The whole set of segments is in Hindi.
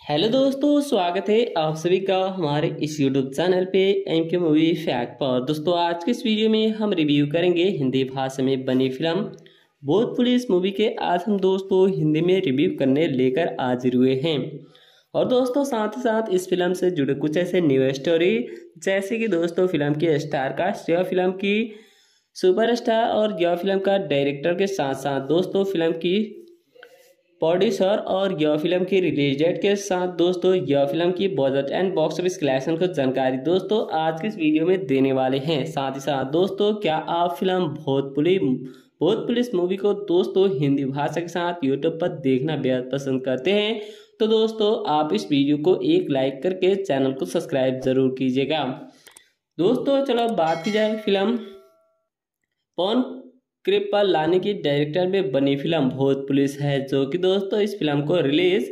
हेलो दोस्तों, स्वागत है आप सभी का हमारे इस यूट्यूब चैनल पे एम के मूवी फैक्ट पर। दोस्तों, आज के इस वीडियो में हम रिव्यू करेंगे हिंदी भाषा में बनी फिल्म भूत पुलिस मूवी के। आज हम दोस्तों हिंदी में रिव्यू करने लेकर हाजिर हुए हैं। और दोस्तों साथ ही साथ इस फिल्म से जुड़े कुछ ऐसे न्यू स्टोरी, जैसे कि दोस्तों फिल्म की स्टार कास्ट, यह फिल्म की सुपरस्टार और यह फिल्म का डायरेक्टर के साथ साथ दोस्तों फिल्म की प्रोड्यूसर और यह फिल्म की रिलीज डेट के साथ दोस्तों यह फिल्म की budget and box office collection को जानकारी दोस्तों आज के इस वीडियो में देने वाले हैं। साथ ही साथ दोस्तों, क्या आप फिल्म भूत पुलिस मूवी को दोस्तों हिंदी भाषा के साथ यूट्यूब पर देखना बेहद पसंद करते हैं? तो दोस्तों आप इस वीडियो को एक लाइक करके चैनल को सब्सक्राइब जरूर कीजिएगा। दोस्तों चलो बात की जाए फिल्म पवन कृपलानी की डायरेक्टर में बनी फिल्म भूत पुलिस है, जो कि दोस्तों इस फिल्म को रिलीज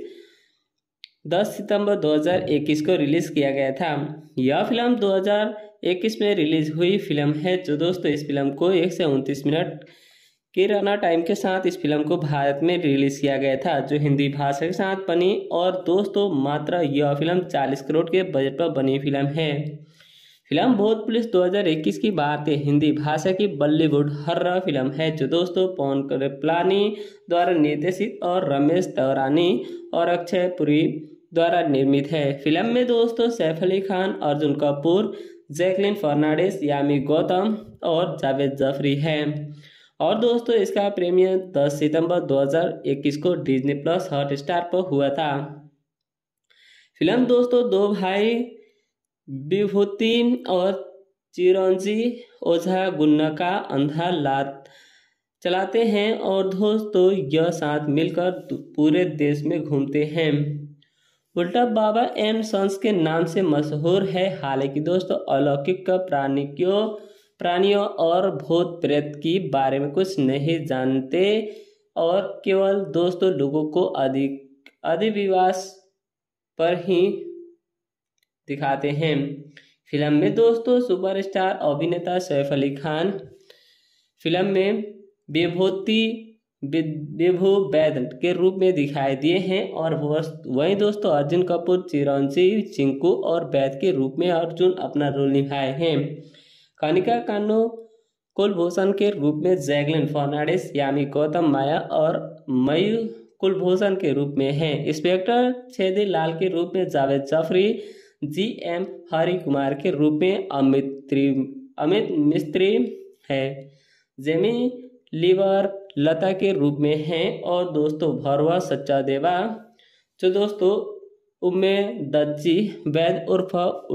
10 सितंबर 2021 को रिलीज किया गया था। यह फिल्म 2021 में रिलीज हुई फिल्म है, जो दोस्तों इस फिल्म को 1 से 29 मिनट के रना टाइम के साथ इस फिल्म को भारत में रिलीज किया गया था, जो हिंदी भाषा के साथ बनी। और दोस्तों मात्र यह फिल्म 40 करोड़ के बजट पर बनी फिल्म है। फिल्म भूत पुलिस 2021 की भारतीय हिंदी भाषा की बॉलीवुड हॉरर फिल्म है, जो दोस्तों पवन कृपलानी द्वारा निर्देशित और रमेश तौरानी और अक्षय पुरी द्वारा निर्मित है। फिल्म में दोस्तों सैफ अली खान, अर्जुन कपूर, जैकलिन फर्नांडिस, यामी गौतम और जावेद जाफरी है। और दोस्तों इसका प्रीमियर 10 सितंबर 2021 को डिज्नी प्लस हॉटस्टार पर हुआ था। फिल्म दोस्तों दो भाई विभूति और चिरंजी ओझा गुन्ना का अंधा लात चलाते हैं और दोस्तों यह साथ मिलकर पूरे देश में घूमते हैं। उल्टा बाबा एंड सन्स के नाम से मशहूर है। हालांकि दोस्तों अलौकिक प्राणियों और भूत प्रेत के बारे में कुछ नहीं जानते और केवल दोस्तों लोगों को अधिविश्वास पर ही दिखाते हैं। फिल्म में दोस्तों सुपरस्टार अभिनेता सैफ अली खान फिल्म में विभू वैद के रूप में दिखाई दिए हैं। और वहीं दोस्तों अर्जुन कपूर चिरंजीवी चिंकू और वैद के रूप में अर्जुन अपना रोल निभाए हैं। कनिका कान्नो कुलभूषण के रूप में जैकलिन फर्नांडिस, यामी गौतम माया और मयू कुलभूषण के रूप में हैं। इंस्पेक्टर छेदी लाल के रूप में जावेद जाफरी, GM हरि कुमार के रूप में अमित मिस्त्री है, जेमी लीवर लता के रूप में हैं। और दोस्तों भरवा सच्चा देवा जो दोस्तों उम्मे दज्जी वैद उर्फ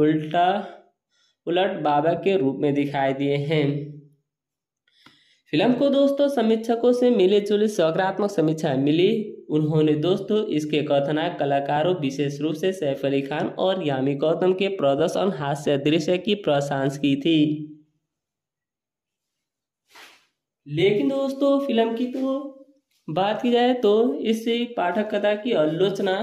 उलट बाबा के रूप में दिखाई दिए हैं। फिल्म को दोस्तों समीक्षकों से मिली जुली सकारात्मक समीक्षा मिली। उन्होंने दोस्तों इसके कथानक कलाकारों विशेष रूप से सैफ अली खान और यामी गौतम के प्रदर्शन हास्य दृश्य की प्रशंसा की थी। लेकिन दोस्तों फिल्म की तो बात की जाए तो इससे पाठक कथा की आलोचना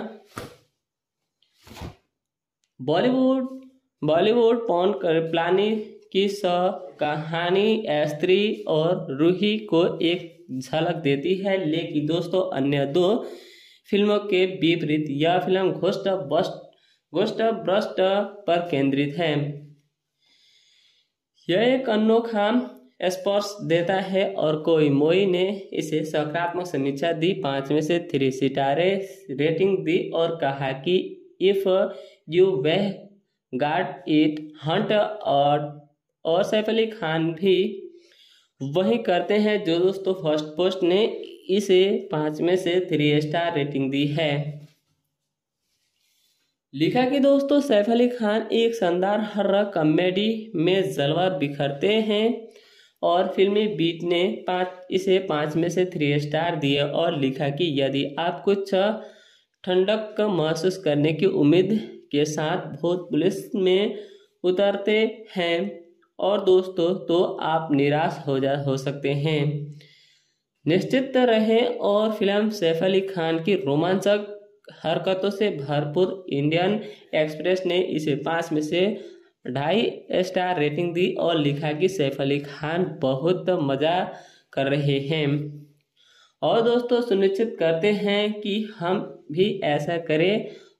बॉलीवुड पवन कृपलानी की कहानी स्त्री और रूही को एक झलक देती है। लेकिन दोस्तों अन्य दो फिल्मों के विपरीत यह फिल्म घोस्ट भ्रष्ट पर केंद्रित है। यह एक अनोखा स्पर्श देता है और कोई मोई ने इसे सकारात्मक समीक्षा दी, 5 में से 3 सितारे रेटिंग दी और कहा कि if you've got it. Haunt और सैफ अली खान भी वही करते हैं, जो दोस्तों फर्स्ट पोस्ट ने इसे 5 में से 3 स्टार रेटिंग दी है। लिखा कि दोस्तों सैफ अली खान एक शानदार हॉरर कॉमेडी में जलवा बिखरते हैं और फिल्मी बीट ने इसे 5 में से 3 स्टार दिए। और लिखा कि यदि आप कुछ ठंडक महसूस करने की उम्मीद के साथ भूत पुलिस में उतरते हैं और दोस्तों तो आप निराश हो सकते हैं। निश्चित रहें और फिल्म सैफ अली खान की रोमांचक हरकतों से भरपूर। इंडियन एक्सप्रेस ने इसे 5 में से 2.5 स्टार रेटिंग दी और लिखा कि सैफ अली खान बहुत मजा कर रहे हैं और दोस्तों सुनिश्चित करते हैं कि हम भी ऐसा करें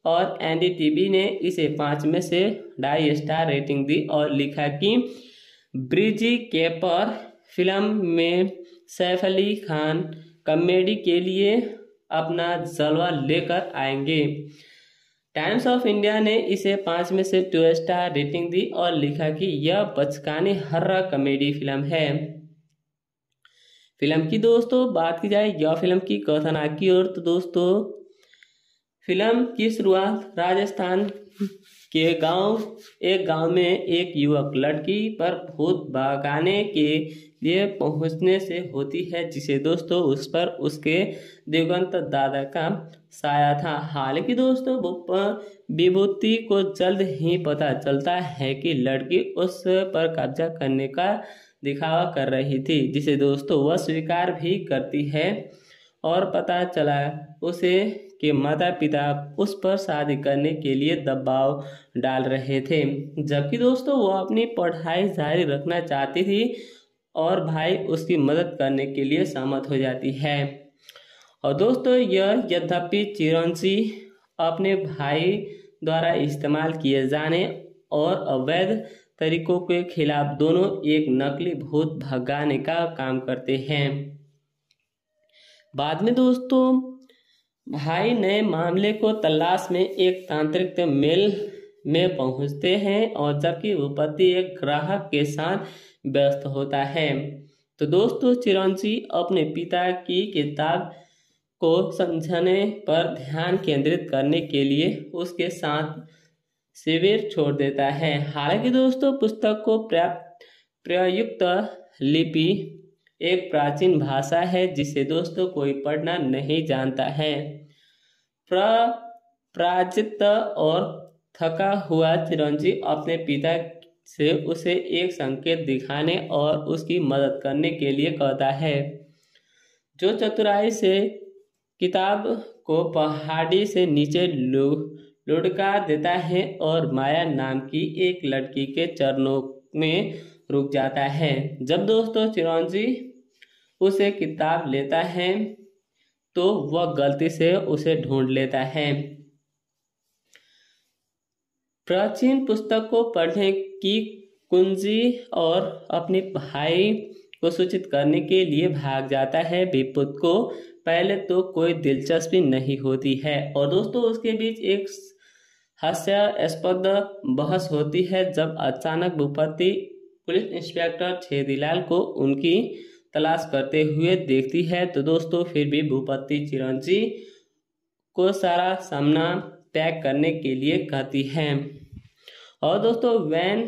और एनडीटीवी ने इसे 5 में से 2.5 स्टार रेटिंग दी और लिखा कि ब्रिजी केपर फिल्म में सैफ अली खान कॉमेडी के लिए अपना जलवा लेकर आएंगे। टाइम्स ऑफ इंडिया ने इसे 5 में से 2 स्टार रेटिंग दी और लिखा कि यह बचकाने हर्रा कॉमेडी फिल्म है। फिल्म की दोस्तों बात की जाए यह फिल्म की कथानक की ओर, तो दोस्तों फिल्म की शुरुआत राजस्थान के एक गांव में एक युवक लड़की पर भूत भगाने के लिए पहुंचने से होती है, जिसे दोस्तों उस पर उसके दिवंगत दादा का साया था। हालांकि दोस्तों विभूति को जल्द ही पता चलता है कि लड़की उस पर कब्जा करने का दिखावा कर रही थी, जिसे दोस्तों वह स्वीकार भी करती है और पता चला उसे कि माता पिता उस पर शादी करने के लिए दबाव डाल रहे थे, जबकि दोस्तों वह अपनी पढ़ाई जारी रखना चाहती थी और भाई उसकी मदद करने के लिए सहमत हो जाती है। और दोस्तों यह यद्यपि चिरंजी अपने भाई द्वारा इस्तेमाल किए जाने और अवैध तरीकों के खिलाफ दोनों एक नकली भूत भगाने का काम करते हैं। बाद में दोस्तों भाई नए मामले को तलाश में एक तांत्रिक मेल में पहुंचते हैं और जबकि भूपति एक ग्राहक के साथ व्यस्त होता है, तो दोस्तों चिरंजी अपने पिता की किताब को समझने पर ध्यान केंद्रित करने के लिए उसके साथ शिविर छोड़ देता है। हालांकि दोस्तों पुस्तक को प्रयुक्त लिपि एक प्राचीन भाषा है जिसे दोस्तों कोई पढ़ना नहीं जानता है। पराजित और थका हुआ चिरंजी अपने पिता से उसे एक संकेत दिखाने और उसकी मदद करने के लिए कहता है, जो चतुराई से किताब को पहाड़ी से नीचे लुढ़का देता है और माया नाम की एक लड़की के चरणों में रुक जाता है। जब दोस्तों चिरंजी उसे किताब लेता है तो वह गलती से उसे ढूंढ लेता है। प्राचीन पुस्तक को पढ़ने की कुंजी और अपने भाई को सूचित करने के लिए भाग जाता है। विपुत को पहले तो कोई दिलचस्पी नहीं होती है और दोस्तों उसके बीच एक हास्यास्पद बहस होती है जब अचानक भूपति पुलिस इंस्पेक्टर छेदीलाल को उनकी तलाश करते हुए देखती है, तो दोस्तों फिर भी भूपति चिरंजी को सारा सामना पैक करने के लिए कहती है। और दोस्तों वैन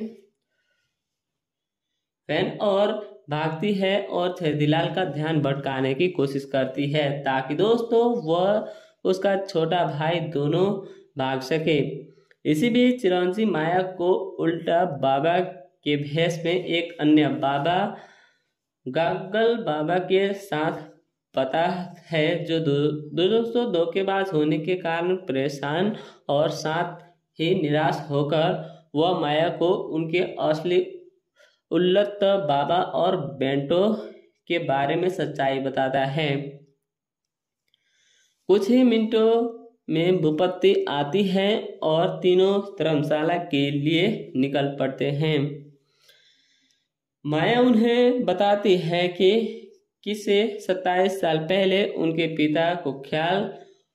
और भागती है और छेदीलाल का ध्यान भटकाने की कोशिश करती है ताकि दोस्तों वह उसका छोटा भाई दोनों भाग सके। इसी बीच चिरंजी माया को उल्टा बाबा के भेष में एक अन्य बाबा गागल बाबा के साथ पता है, जो दोस्तों धोखेबाज होने के कारण परेशान और साथ ही निराश होकर वह माया को उनके असली उल्लत बाबा और बेंटो के बारे में सच्चाई बताता है। कुछ ही मिनटों में भूपति आती है और तीनों धर्मशाला के लिए निकल पड़ते हैं। माया उन्हें बताती है कि किसे 27 साल पहले उनके पिता को ख्याल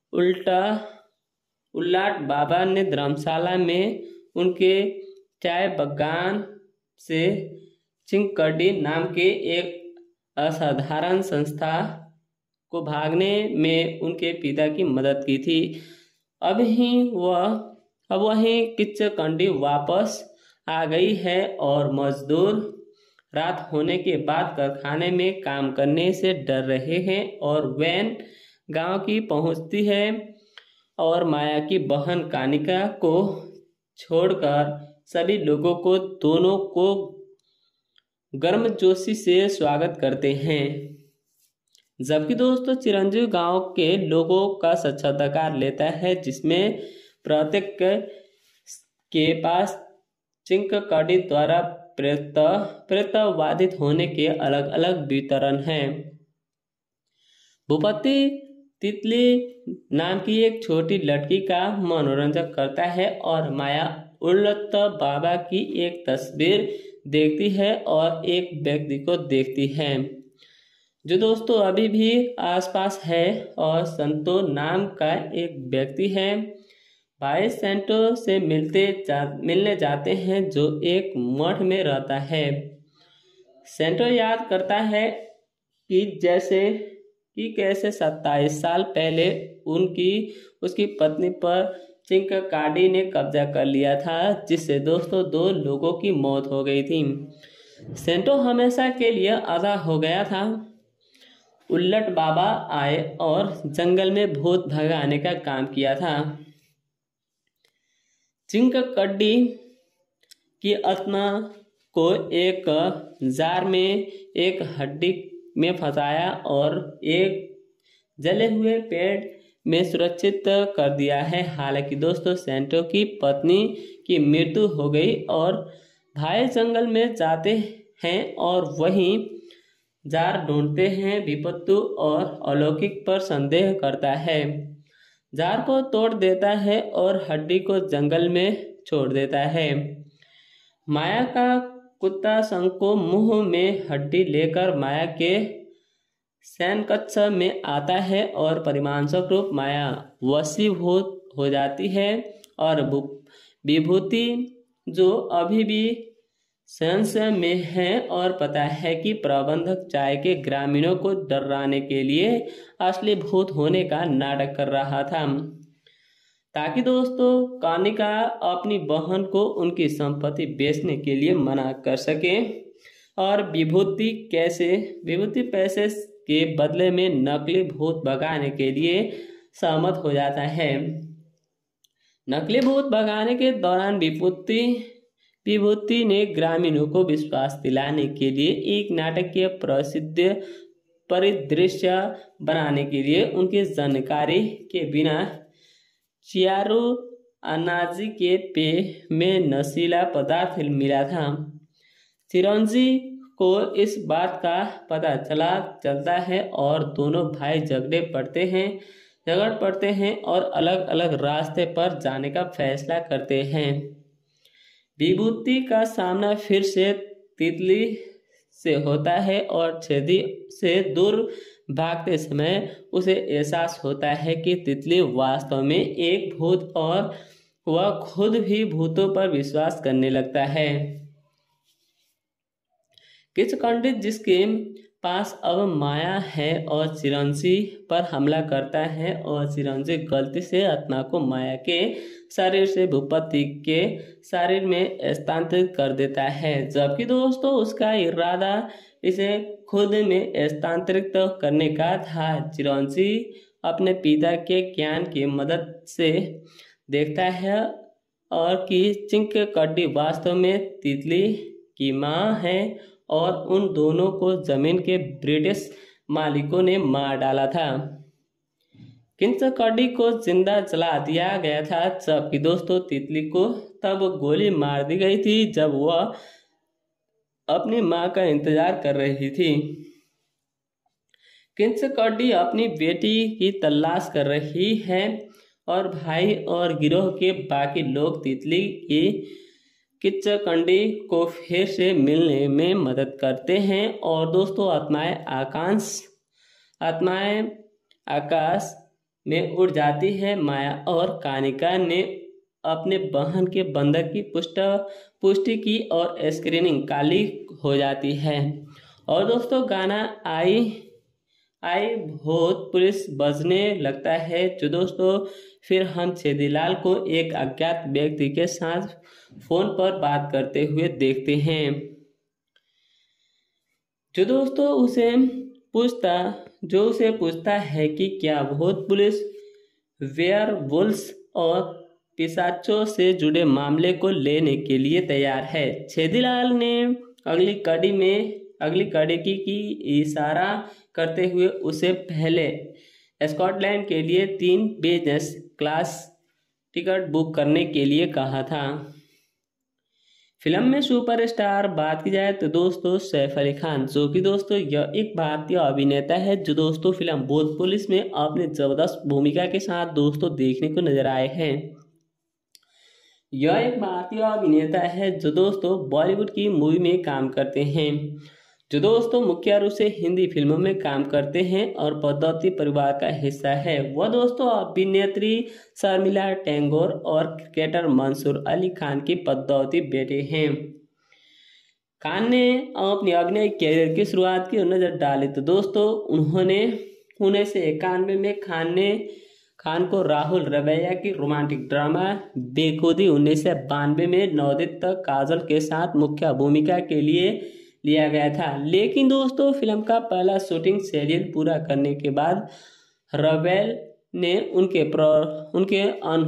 उल्लाट बाबा ने धर्मशाला में उनके चाय बगान से चिंकड़ी नाम के एक असाधारण संस्था को भागने में उनके पिता की मदद की थी। अब वही किच्चकंडी वापस आ गई है और मजदूर रात होने के बाद कारखाने में काम करने से डर रहे हैं और वैन गांव की पहुंचती है और माया की बहन कानिका को छोड़कर सभी लोगों को दोनों को गर्मजोशी से स्वागत करते हैं। जबकि दोस्तों चिरंजीव गांव के लोगों का साक्षात्कार लेता है जिसमें प्रत्येक के पास चिंककड़ी द्वारा प्रेतवादित होने के अलग अलग वितरण हैं। भूपति तितली नाम की एक छोटी लड़की का मनोरंजन करता है और माया उल्लत बाबा की एक तस्वीर देखती है और एक व्यक्ति को देखती है जो दोस्तों अभी भी आसपास है। और संतो नाम का एक व्यक्ति है। भाई सेंटो से मिलने जाते हैं जो एक मठ में रहता है। सेंटो याद करता है कि कैसे 27 साल पहले उसकी पत्नी पर चिंकाडी ने कब्जा कर लिया था, जिससे दोस्तों 2 लोगों की मौत हो गई थी। सेंटो हमेशा के लिए आधा हो गया था। उल्लट बाबा आए और जंगल में भूत भगाने का काम किया था। चिंकाडी की आत्मा को एक जार में एक हड्डी में फंसाया और एक जले हुए पेड़ में सुरक्षित कर दिया है। हालांकि दोस्तों सेंटो की पत्नी की मृत्यु हो गई और भाई जंगल में जाते हैं और वहीं जार ढूंढते हैं। विपत्तु और अलौकिक पर संदेह करता है, जार को तोड़ देता है और हड्डी को जंगल में छोड़ देता है। माया का कुत्ता शंको मुंह में हड्डी लेकर माया के शयन कक्ष में आता है और परिमांसक रूप माया वशीभूत हो जाती है और विभूति जो अभी भी संशय में है और पता है कि प्रबंधक चाय के ग्रामीणों को डराने के लिए असली भूत होने का नाटक कर रहा था, ताकि दोस्तों कानिका अपनी बहन को उनकी संपत्ति बेचने के लिए मना कर सके। और विभूति पैसे के बदले में नकली भूत भगाने के लिए सहमत हो जाता है। नकली भूत भगाने के दौरान विभूति ने ग्रामीणों को विश्वास दिलाने के लिए एक नाटकीय प्रसिद्ध परिदृश्य बनाने के लिए उनकी जानकारी के बिना चियारू अनाजी के पेय में नशीला पदार्थ मिला था। चिरंजी को इस बात का पता चलता है और दोनों भाई झगड़ पड़ते हैं और अलग अलग रास्ते पर जाने का फैसला करते हैं। विभूति का सामना फिर से तितली से होता है और छेदी से दूर भागते समय उसे एहसास होता है कि तितली वास्तव में एक भूत और वह खुद भी भूतों पर विश्वास करने लगता है। किचकंडी जिसके पास अब माया है और चिरंजी पर हमला करता है और चिरंजी गलती से आत्मा को माया के शरीर से भूपति के शरीर में स्थानांतरित कर देता है, जबकि दोस्तों उसका इरादा इसे खुद में स्थानांतरित करने का था। चिरंजी अपने पिता के ज्ञान की मदद से देखता है और कि चिंकाडी वास्तव में तितली की मां है और उन दोनों को जमीन के ब्रिटिश मालिकों ने मार डाला था। चिंकाडी को जिंदा जला दिया गया था, जबकि दोस्तों तितली को तब गोली मार दी गई थी जब वह अपनी मां का इंतजार कर रही थी। चिंकाडी अपनी बेटी की तलाश कर रही है और भाई और गिरोह के बाकी लोग तितली की चिंकाडी को फिर से मिलने में मदद करते हैं। और दोस्तों आत्माएं आकाश में उड़ जाती है। माया और कानिका ने अपने बहन के बंधक की पुष्टि की और स्क्रीनिंग काली हो जाती है। और दोस्तों गाना आई भूत पुलिस बजने लगता है, जो दोस्तों फिर हम छेदीलाल को एक अज्ञात व्यक्ति के साथ फोन पर बात करते हुए देखते हैं, जो उसे पूछता है कि क्या भूत पुलिस वेयरवुल्व्स और पिशाचों से जुड़े मामले को लेने के लिए तैयार है। छेदीलाल ने अगली कड़ी की इशारा करते हुए उसे पहले स्कॉटलैंड के लिए 3 बिजनेस क्लास टिकट बुक करने के लिए कहा था। फिल्म में सुपरस्टार बात की जाए तो दोस्तों सैफ अली खान, जो कि दोस्तों यह एक भारतीय अभिनेता है जो दोस्तों फिल्म भूत पुलिस में अपने जबरदस्त भूमिका के साथ दोस्तों देखने को नजर आए हैं। यह एक भारतीय अभिनेता है जो दोस्तों बॉलीवुड की मूवी में काम करते हैं, जो दोस्तों मुख्य रूप से हिंदी फिल्मों में काम करते हैं और पद्मावती परिवार का हिस्सा है। वह दोस्तों अभिनेत्री शर्मिला टैगोर और क्रिकेटर मंसूर अली खान की पद्मावती बेटे हैं। खान ने अपने अभिनय कैरियर की शुरुआत की नजर डाली तो दोस्तों उन्होंने 1991 में खान को राहुल रवैया की रोमांटिक ड्रामा बेखुदी 1992 में नवोदित काजल के साथ मुख्य भूमिका के लिए लिया गया था। लेकिन दोस्तों फिल्म का पहला शूटिंग शेड्यूल पूरा करने के बाद रवेल ने उनके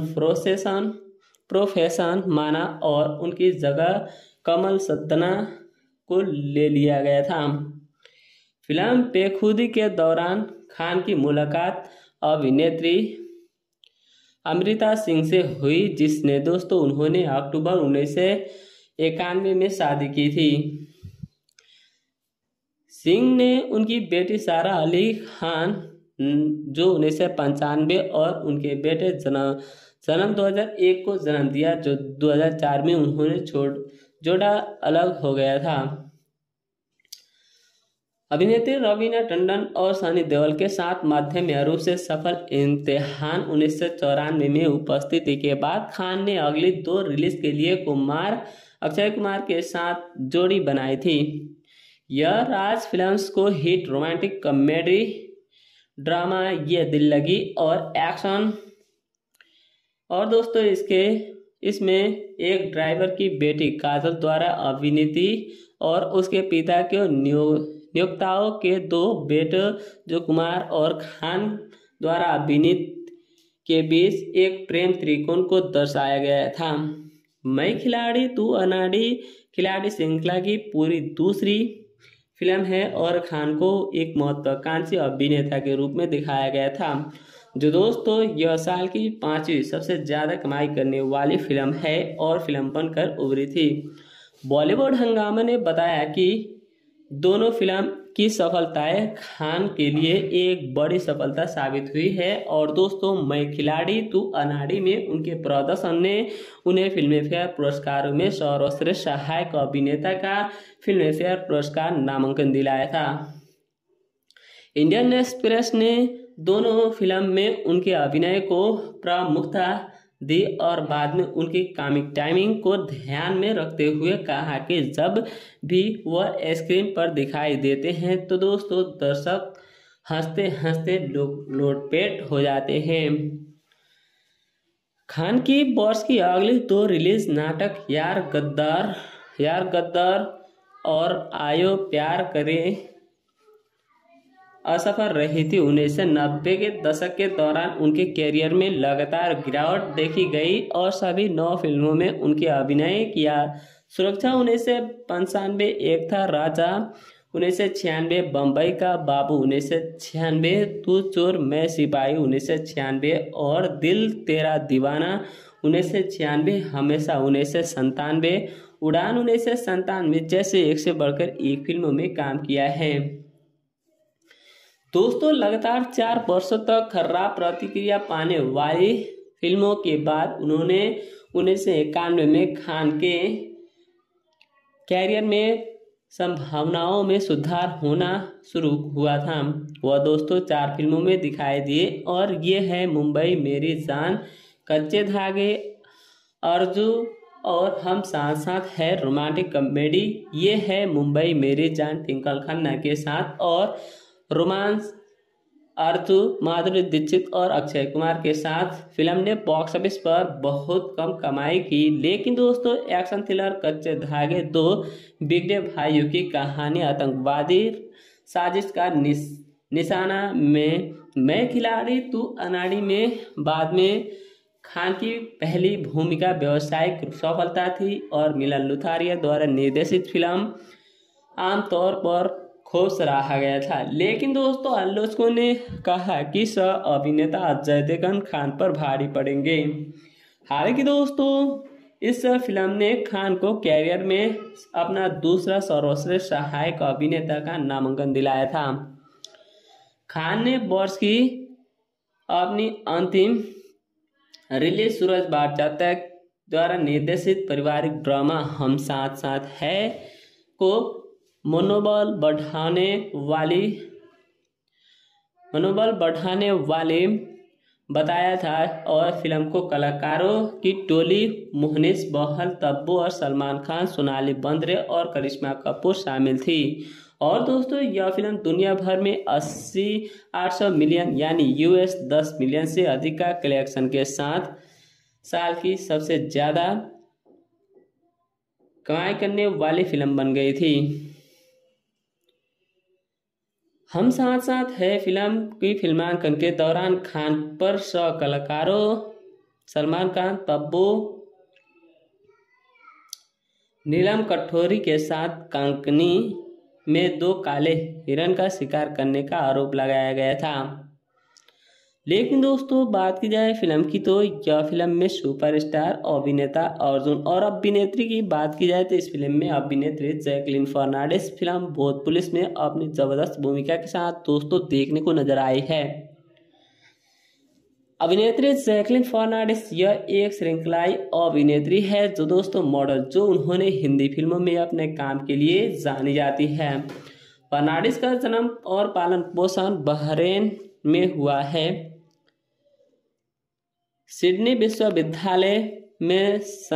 प्रोफेशन माना और उनकी जगह कमल सत्तना को ले लिया गया था। फिल्म बेखुदी के दौरान खान की मुलाकात अभिनेत्री अमृता सिंह से हुई, जिसने दोस्तों उन्होंने अक्टूबर 1991 में शादी की थी। सिंह ने उनकी बेटी सारा अली खान जो 1995 और उनके बेटे जन्म 2001 को जन्म दिया, जो 2004 में उन्होंने जोड़ा अलग हो गया था। अभिनेत्री रवीना टंडन और सनी देओल के साथ मध्यम रूप से सफल इम्तिहान 1994 में उपस्थिति के बाद खान ने अगली 2 रिलीज के लिए अक्षय कुमार के साथ जोड़ी बनाई थी। यह राज फिल्म्स को hit romantic comedy drama Yeh दिल लगी और एक्शन और दोस्तों इसमें एक ड्राइवर की बेटी काजल द्वारा अभिनीति और उसके पिता के नियोक्ताओं के 2 बेटे जो कुमार और खान द्वारा अभिनीत के बीच एक प्रेम त्रिकोण को दर्शाया गया था। मैं खिलाड़ी तू अनाड़ी खिलाड़ी श्रृंखला की पूरी दूसरी फिल्म है और खान को एक महत्वाकांक्षी अभिनेता के रूप में दिखाया गया था, जो दोस्तों यह साल की 5वीं सबसे ज़्यादा कमाई करने वाली फिल्म है और फिल्म बनकर उभरी थी। बॉलीवुड हंगामा ने बताया कि दोनों फिल्म की सफलताएं खान के लिए एक बड़ी सफलता साबित हुई है और दोस्तों मैं खिलाड़ी तू अनाड़ी में उनके प्रदर्शन ने उन्हें फिल्मफेयर पुरस्कारों में सर्वश्रेष्ठ सहायक अभिनेता का फिल्मफेयर पुरस्कार नामांकन दिलाया था। इंडियन एक्सप्रेस ने दोनों फिल्म में उनके अभिनय को प्रमुखता दी और बाद में उनकी कॉमिक टाइमिंग को ध्यान में रखते हुए कहा कि जब भी वह स्क्रीन पर दिखाई देते हैं तो दोस्तों दर्शक हंसते हंसते लोटपेट हो जाते हैं। खान की वर्ष की अगली 2 रिलीज नाटक यार गद्दार और आयो प्यार करे असफल रही थी। 1990 के दशक के दौरान उनके कैरियर में लगातार गिरावट देखी गई और सभी 9 फिल्मों में उनके अभिनय किया। सुरक्षा 1995 एक था राजा, 1996 बम्बई का बाबू, 1996 तू चोर मैं सिपाही, 1996 और दिल तेरा दीवाना, 1996 हमेशा, 1997 उड़ान, 1997 जैसे एक से बढ़कर एक फिल्मों में काम किया है। दोस्तों लगातार 4 वर्षों तक खराब प्रतिक्रिया पाने वाली फिल्मों के बाद उन्होंने 1991 में खान के कैरियर में संभावनाओं में सुधार होना शुरू हुआ था। वह दोस्तों 4 फिल्मों में दिखाई दिए और ये है मुंबई मेरी जान, कच्चे धागे, अर्जू और हम साथ साथ है रोमांटिक कॉमेडी ये है मुंबई मेरी जान ट्विंकल खन्ना के साथ और रोमांस अर्जू माधुरी दीक्षित और अक्षय कुमार के साथ। फिल्म ने बॉक्स ऑफिस पर बहुत कम कमाई की, लेकिन दोस्तों एक्शन थ्रिलर कच्चे धागे 2 बिगड़े भाइयों की कहानी, आतंकवादी साजिश का निशाना में मैं खिलाड़ी तू अनाड़ी में बाद में खान की पहली भूमिका व्यावसायिक सफलता थी और मिलन लुथारिया द्वारा निर्देशित फिल्म आमतौर पर खूब सराहा गया था। लेकिन दोस्तों आलोचकों ने कहा कि सह अभिनेता अजय देवगन खान पर भारी पड़ेंगे। हालांकि दोस्तों इस फिल्म ने खान को कैरियर में अपना दूसरा सर्वश्रेष्ठ सहायक अभिनेता का नामांकन दिलाया था। खान ने वर्ष की अपनी अंतिम रिलीज सूरज बार जातक द्वारा निर्देशित पारिवारिक ड्रामा हम साथ साथ है को मनोबल बढ़ाने वाली बताया था और फिल्म को कलाकारों की टोली मोहनिस बहल, तब्बू और सलमान खान, सोनाली बेंद्रे और करिश्मा कपूर शामिल थी। और दोस्तों यह फिल्म दुनिया भर में 800 मिलियन यानी US 10 मिलियन से अधिक का कलेक्शन के साथ साल की सबसे ज़्यादा कमाई करने वाली फिल्म बन गई थी। हम साथ साथ है फिल्म की फिल्मांकन के दौरान खान पर सह कलाकारों सलमान खान, तब्बू, नीलम कटोरी के साथ कंकनी में 2 काले हिरण का शिकार करने का आरोप लगाया गया था। लेकिन दोस्तों बात की जाए फिल्म की तो यह फिल्म में सुपरस्टार अभिनेता अर्जुन और अभिनेत्री की बात की जाए तो इस फिल्म में अभिनेत्री जैकलीन फर्नांडिस फिल्म भूत पुलिस में अपनी जबरदस्त भूमिका के साथ दोस्तों देखने को नजर आई है। अभिनेत्री जैकलीन फर्नांडिस यह एक श्रृंखलाई अभिनेत्री है जो दोस्तों मॉडल जो उन्होंने हिंदी फिल्मों में अपने काम के लिए जानी जाती है। फर्नांडिस का जन्म और पालन पोषण बहरीन में हुआ है। सिडनी विश्वविद्यालय में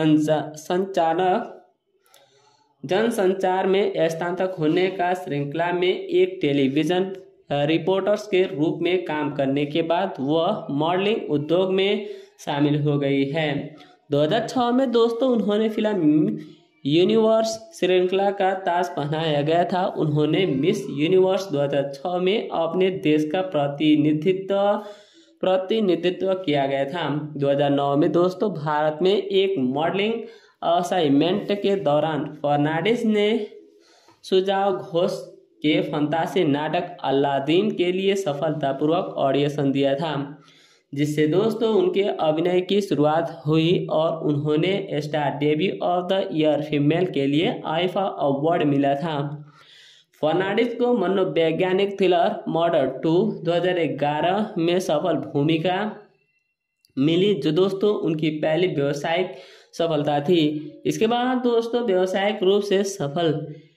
जनसंचार में स्नातक होने का श्रृंखला में एक टेलीविजन रिपोर्टर्स के रूप में काम करने के बाद वह मॉडलिंग उद्योग में शामिल हो गई है। 2006 में दोस्तों उन्होंने फिल्म यूनिवर्स श्रृंखला का ताज पहनाया गया था। उन्होंने मिस यूनिवर्स 2006 में अपने देश का प्रतिनिधित्व किया गया था। 2009 में दोस्तों भारत में एक मॉडलिंग असाइनमेंट के दौरान फर्नांडिस ने सुजाव घोष के फंतासी नाटक अलादीन के लिए सफलतापूर्वक ऑडिशन दिया था, जिससे दोस्तों उनके अभिनय की शुरुआत हुई और उन्होंने star debut of the year female के लिए आईफा अवार्ड मिला था। फर्नांडिस को मनोवैज्ञानिक थ्रिलर मर्डर 2 2011 में सफल भूमिका मिली जो दोस्तों उनकी पहली व्यावसायिक सफलता थी। इसके बाद दोस्तों व्यावसायिक रूप से सफल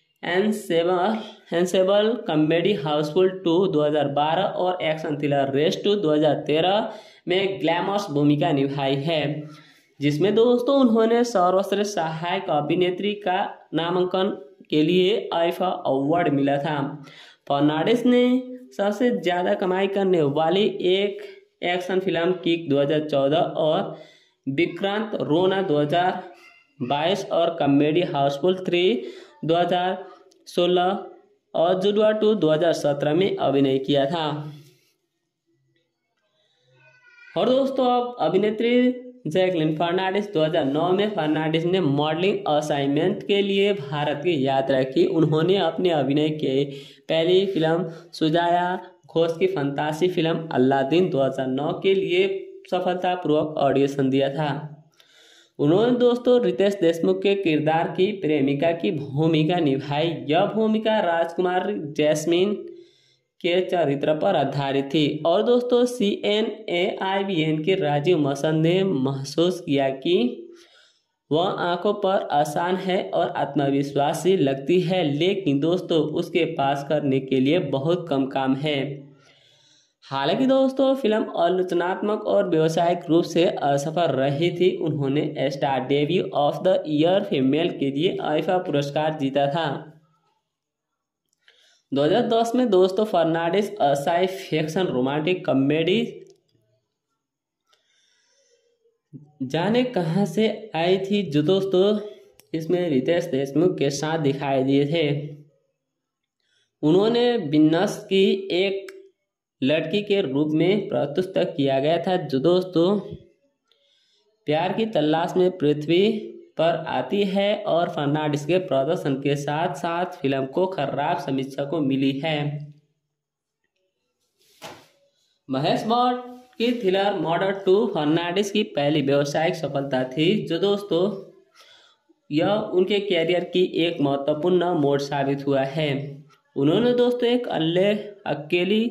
एनसेबल कॉमेडी हाउसफुल 2 2012 और एक्शन थ्रिलर रेस 2 2013 में ग्लैमरस भूमिका निभाई है, जिसमें दोस्तों उन्होंने सर्वश्रेष्ठ सहायक अभिनेत्री का नामांकन के लिए आईफा अवार्ड मिला था। फर्नांडिस ने सबसे ज्यादा कमाई करने वाली एक एक्शन फिल्म किक 2014 और विक्रांत रोना 2022 और कॉमेडी हाउसफुल 3 2016 और जुड़वा 2 2017 में अभिनय किया था। और दोस्तों अब अभिनेत्री जैकलीन फर्नांडिस 2009 में फर्नांडिस ने मॉडलिंग असाइनमेंट के लिए भारत की यात्रा की। उन्होंने अपने अभिनय के पहली फिल्म सुजाया घोष की फंतासी फिल्म अलादीन 2009 के लिए सफलतापूर्वक ऑडिशन दिया था। उन्होंने दोस्तों रितेश देशमुख के किरदार की प्रेमिका की भूमिका निभाई। यह भूमिका राजकुमार जैस्मीन के चरित्र पर आधारित थी और दोस्तों CNAIBN के राजीव मसंद ने महसूस किया कि वह आंखों पर आसान है और आत्मविश्वासी लगती है, लेकिन दोस्तों उसके पास करने के लिए बहुत कम काम है। हालांकि दोस्तों फिल्म आलोचनात्मक और व्यावसायिक रूप से असफल रही थी। उन्होंने star debut of the year female के लिए आईफा पुरस्कार जीता था। 2010 में दोस्तों Fernandez sci fiction romantic comedy Jaane Kahan से आई थी जो दोस्तों इसमें रितेश देशमुख के साथ दिखाई दिए थे। उन्होंने विनस की एक लड़की के रूप में प्रस्तुत किया गया था जो दोस्तों प्यार की तलाश में पृथ्वी पर आती है और फर्नांडिस के प्रदर्शन के साथ साथ फिल्म को खराब समीक्षा को मिली है। महेश भट्ट की थ्रिलर मर्डर 2 फर्नांडिस की पहली व्यावसायिक सफलता थी जो दोस्तों यह उनके कैरियर की एक महत्वपूर्ण मोड़ साबित हुआ है। उन्होंने दोस्तों एक अकेली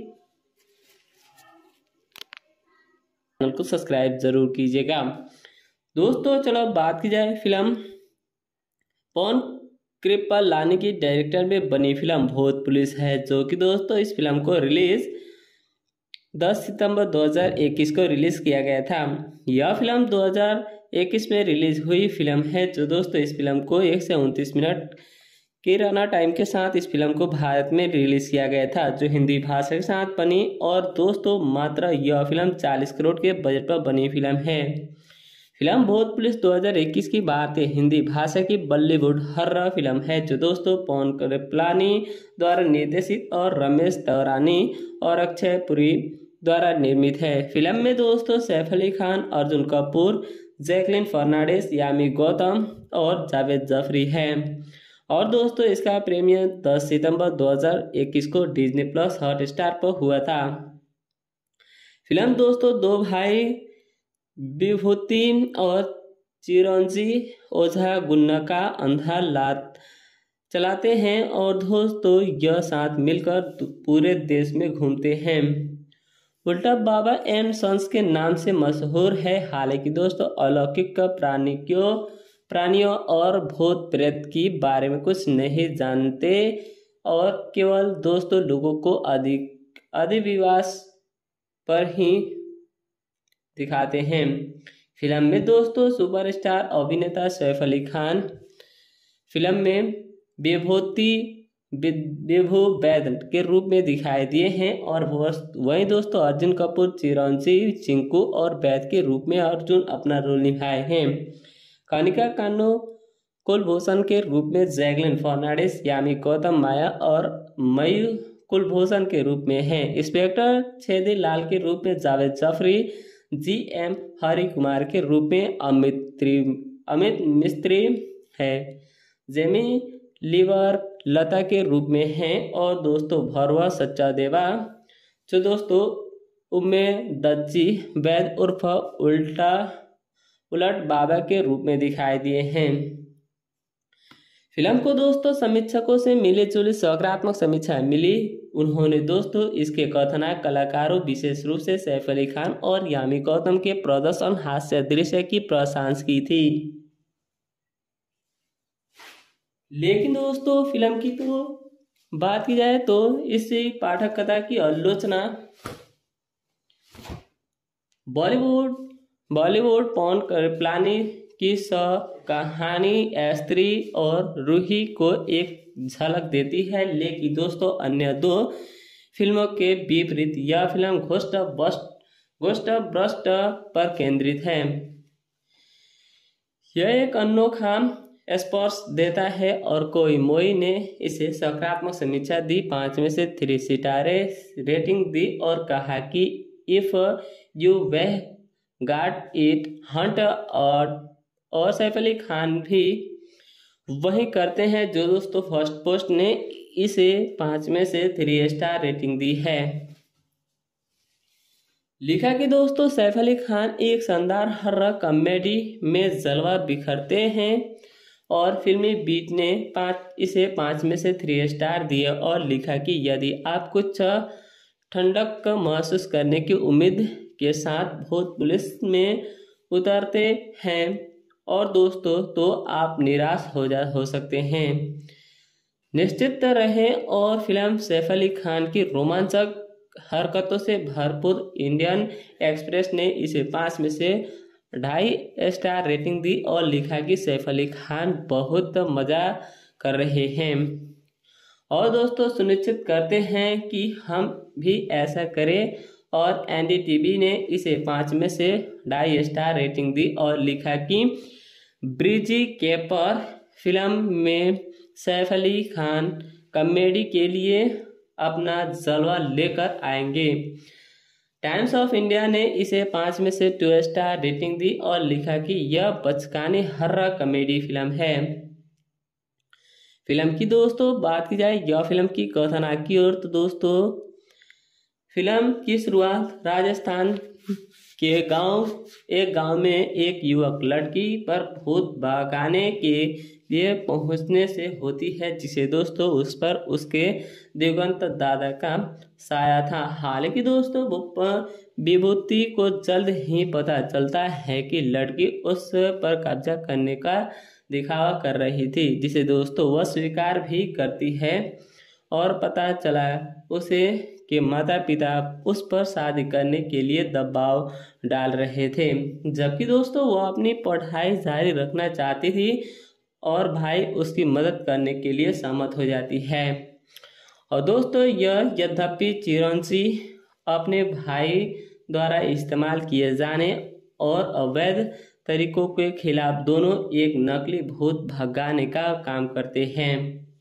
चैनल को सब्सक्राइब जरूर कीजिएगा। दोस्तों चलो बात की जाए फिल्म पवन कृपलानी की डायरेक्टर में बनी फिल्म भूत पुलिस है, जो कि दोस्तों इस फिल्म को रिलीज 10 सितंबर 2021 को रिलीज किया गया था। यह फिल्म 2021 में रिलीज हुई फिल्म है, जो दोस्तों इस फिल्म को 1 से 29 मिनट के रना टाइम के साथ इस फिल्म को भारत में रिलीज किया गया था, जो हिंदी भाषा के साथ बनी। और दोस्तों मात्र यह फिल्म 40 करोड़ के बजट पर बनी फिल्म है। फिल्म भूत पुलिस 2021 की भारतीय हिंदी भाषा की बॉलीवुड हॉरर फिल्म है, जो दोस्तों पवन कृपलानी द्वारा निर्देशित और रमेश तौरानी और अक्षय पुरी द्वारा निर्मित है। फिल्म में दोस्तों सैफ अली खान, अर्जुन कपूर, जैकलिन फर्नांडिस, यामी गौतम और जावेद जाफरी है। और दोस्तों इसका प्रीमियर 10 सितंबर 2021 को डिज्नी प्लस हॉटस्टार पर हुआ था। फिल्म दोस्तों दो भाई विभूति और चिरंजी ओझा गुन्ना का अंधा लात चलाते हैं और दोस्तों यह साथ मिलकर पूरे देश में घूमते हैं। उल्टा बाबा एंड सन्स के नाम से मशहूर है। हालांकि दोस्तों अलौकिक प्राणियों और भूत प्रेत के बारे में कुछ नहीं जानते और केवल दोस्तों लोगों को अधिविश्वास पर ही दिखाते हैं। फिल्म में दोस्तों सुपरस्टार अभिनेता सैफ अली खान फिल्म में विभू वैद के रूप में दिखाई दिए हैं और वहीं दोस्तों अर्जुन कपूर चिरंजीवी चिंकू और वैद के रूप में अर्जुन अपना रोल निभाए हैं। कनिका कान्नो कुलभूषण के रूप में जैकलिन फर्नांडिस, यामी गौतम माया और मयू कुलभूषण के रूप में हैं। इंस्पेक्टर छेदी लाल के रूप में जावेद जाफरी, GM हरि कुमार के रूप में अमित मिस्त्री है, जेमी लीवर लता के रूप में हैं और दोस्तों भरवा सच्चा देवा जो दोस्तों उम्मे दज्जी वैद उर्फ उलट बाबा के रूप में दिखाई दिए हैं। फिल्म को दोस्तों समीक्षकों से मिली जुली सकारात्मक समीक्षा मिली। उन्होंने दोस्तों इसके कथानक कलाकारों विशेष रूप से सैफ अली खान और यामी गौतम के प्रदर्शन हास्य दृश्य की प्रशंसा की थी। लेकिन दोस्तों फिल्म की तो बात की जाए तो इस पाठक कथा की आलोचना बॉलीवुड पवन कृपलानी की कहानी स्त्री और रूही को एक झलक देती है। लेकिन दोस्तों अन्य दो फिल्मों के विपरीत यह फिल्म घोस्ट भ्रष्ट पर केंद्रित है। यह एक अनोखा स्पर्श देता है और कोई मोई ने इसे सकारात्मक समीक्षा दी, 5 में से 3 सितारे रेटिंग दी और कहा कि if you've got it haunt और सैफ अली खान भी वही करते हैं जो दोस्तों फर्स्ट पोस्ट ने इसे 5 में से 3 स्टार रेटिंग दी है। लिखा कि दोस्तों सैफ अली खान एक शानदार हॉरर कॉमेडी में जलवा बिखरते हैं और फिल्मी बीट ने इसे 5 में से 3 स्टार दिए और लिखा कि यदि आप कुछ ठंडक महसूस करने की उम्मीद के साथ भूत पुलिस में उतरते हैं और दोस्तों तो आप निराश हो सकते हैं। निश्चित रहें और फिल्म सैफ अली खान की रोमांचक हरकतों से भरपूर। इंडियन एक्सप्रेस ने इसे 5 में से 2.5 स्टार रेटिंग दी और लिखा कि सैफ अली खान बहुत मजा कर रहे हैं और दोस्तों सुनिश्चित करते हैं कि हम भी ऐसा करें। और NDTV ने इसे 5 में से 2.5 स्टार रेटिंग दी और लिखा कि ब्रिजी केपर फिल्म में सैफ अली खान कॉमेडी के लिए अपना जलवा लेकर आएंगे। टाइम्स ऑफ इंडिया ने इसे 5 में से 2 स्टार रेटिंग दी और लिखा कि यह बचकानी हॉरर कॉमेडी फिल्म है। फिल्म की दोस्तों बात की जाए यह फिल्म की कथानक की ओर तो दोस्तों फिल्म की शुरुआत राजस्थान एक गांव में एक युवक लड़की पर भूत भगाने के लिए पहुंचने से होती है, जिसे दोस्तों उस पर उसके दिवंगत दादा का साया था। हालांकि दोस्तों विभूति को जल्द ही पता चलता है कि लड़की उस पर कब्जा करने का दिखावा कर रही थी, जिसे दोस्तों वह स्वीकार भी करती है और पता चला उसे कि माता पिता उस पर शादी करने के लिए दबाव डाल रहे थे, जबकि दोस्तों वह अपनी पढ़ाई जारी रखना चाहती थी और भाई उसकी मदद करने के लिए सहमत हो जाती है। और दोस्तों यद्यपि चिरंजी अपने भाई द्वारा इस्तेमाल किए जाने और अवैध तरीकों के खिलाफ दोनों एक नकली भूत भगाने का काम करते हैं।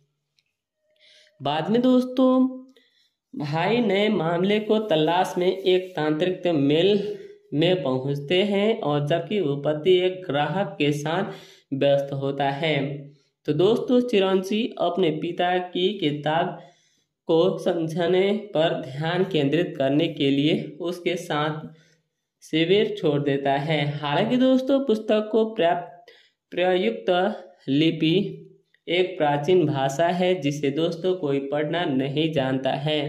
बाद में दोस्तों भाई नए मामले को तलाश में एक तांत्रिक मेल में पहुंचते हैं, और जबकि भूपति एक ग्राहक के साथ व्यस्त होता है, तो दोस्तों चिरंजी अपने पिता की किताब को समझने पर ध्यान केंद्रित करने के लिए उसके साथ शिविर छोड़ देता है। हालांकि दोस्तों पुस्तक को प्रयुक्त लिपि एक प्राचीन भाषा है जिसे दोस्तों कोई पढ़ना नहीं जानता है।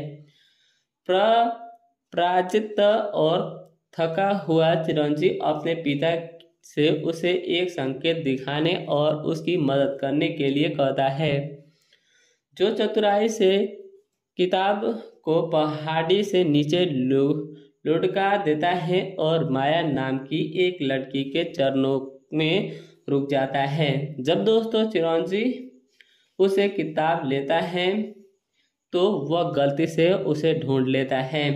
पराजित और थका हुआ चिरंजी अपने पिता से उसे एक संकेत दिखाने और उसकी मदद करने के लिए कहता है, जो चतुराई से किताब को पहाड़ी से नीचे लुढ़का देता है और माया नाम की एक लड़की के चरणों में रुक जाता है। जब दोस्तों चिरंजी उसे किताब लेता है तो वह गलती से उसे ढूंढ लेता है।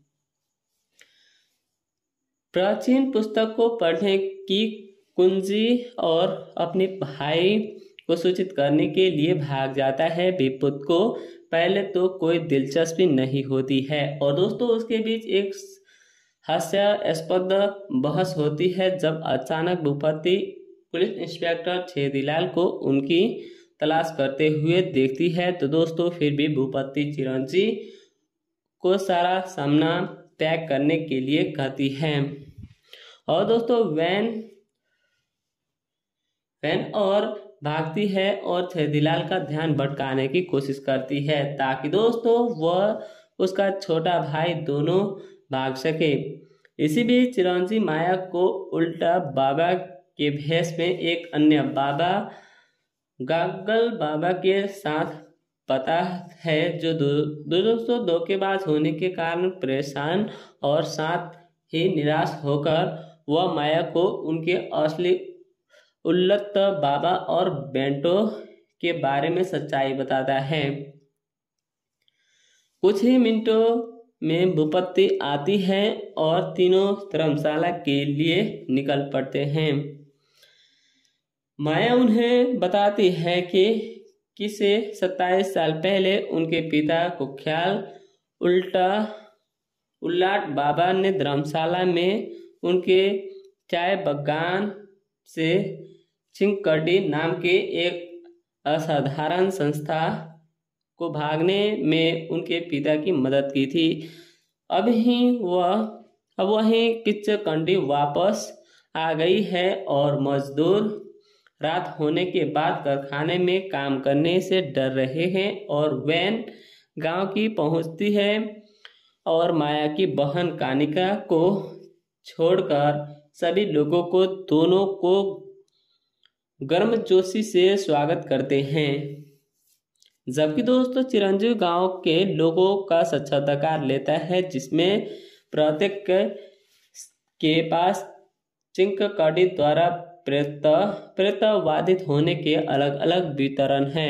प्राचीन पुस्तक को पढ़ने की कुंजी और अपने भाई को सूचित करने के लिए भाग जाता है। विपुत को पहले तो कोई दिलचस्पी नहीं होती है और दोस्तों उसके बीच एक हास्यास्पद बहस होती है जब अचानक भूपति पुलिस इंस्पेक्टर छेदीलाल को उनकी तलाश करते हुए देखती है, तो दोस्तों फिर भी भूपति चिरंजी को सारा सामना पैक करने के लिए कहती है। और दोस्तों वैन और भागती है और छेदीलाल का ध्यान भटकाने की कोशिश करती है ताकि दोस्तों वह उसका छोटा भाई दोनों भाग सके। इसी बीच चिरंजी माया को उल्टा बाबा के भेष में एक अन्य बाबा गागल बाबा के साथ पता है, जो दोस्तों धोखेबाज होने के कारण परेशान और साथ ही निराश होकर वह माया को उनके असली उल्लत बाबा और बेंटो के बारे में सच्चाई बताता है। कुछ ही मिनटों में भूपति आती है और तीनों धर्मशाला के लिए निकल पड़ते हैं। माया उन्हें बताती है कि किसे 27 साल पहले उनके पिता को ख्याल उल्लाट बाबा ने धर्मशाला में उनके चाय बगान से चिंकड़ी नाम के एक असाधारण संस्था को भागने में उनके पिता की मदद की थी। अब वही किच्चकंडी वापस आ गई है और मजदूर रात होने के बाद कारखाने में काम करने से डर रहे हैं। और वैन गांव की पहुंचती है और माया की बहन कानिका को छोड़कर सभी लोगों को दोनों को गर्मजोशी से स्वागत करते हैं, जबकि दोस्तों चिरंजीव गांव के लोगों का साक्षात्कार लेता है जिसमें प्रत्येक के पास चिंकड़ी द्वारा प्रेतवादित होने के अलग अलग वितरण हैं।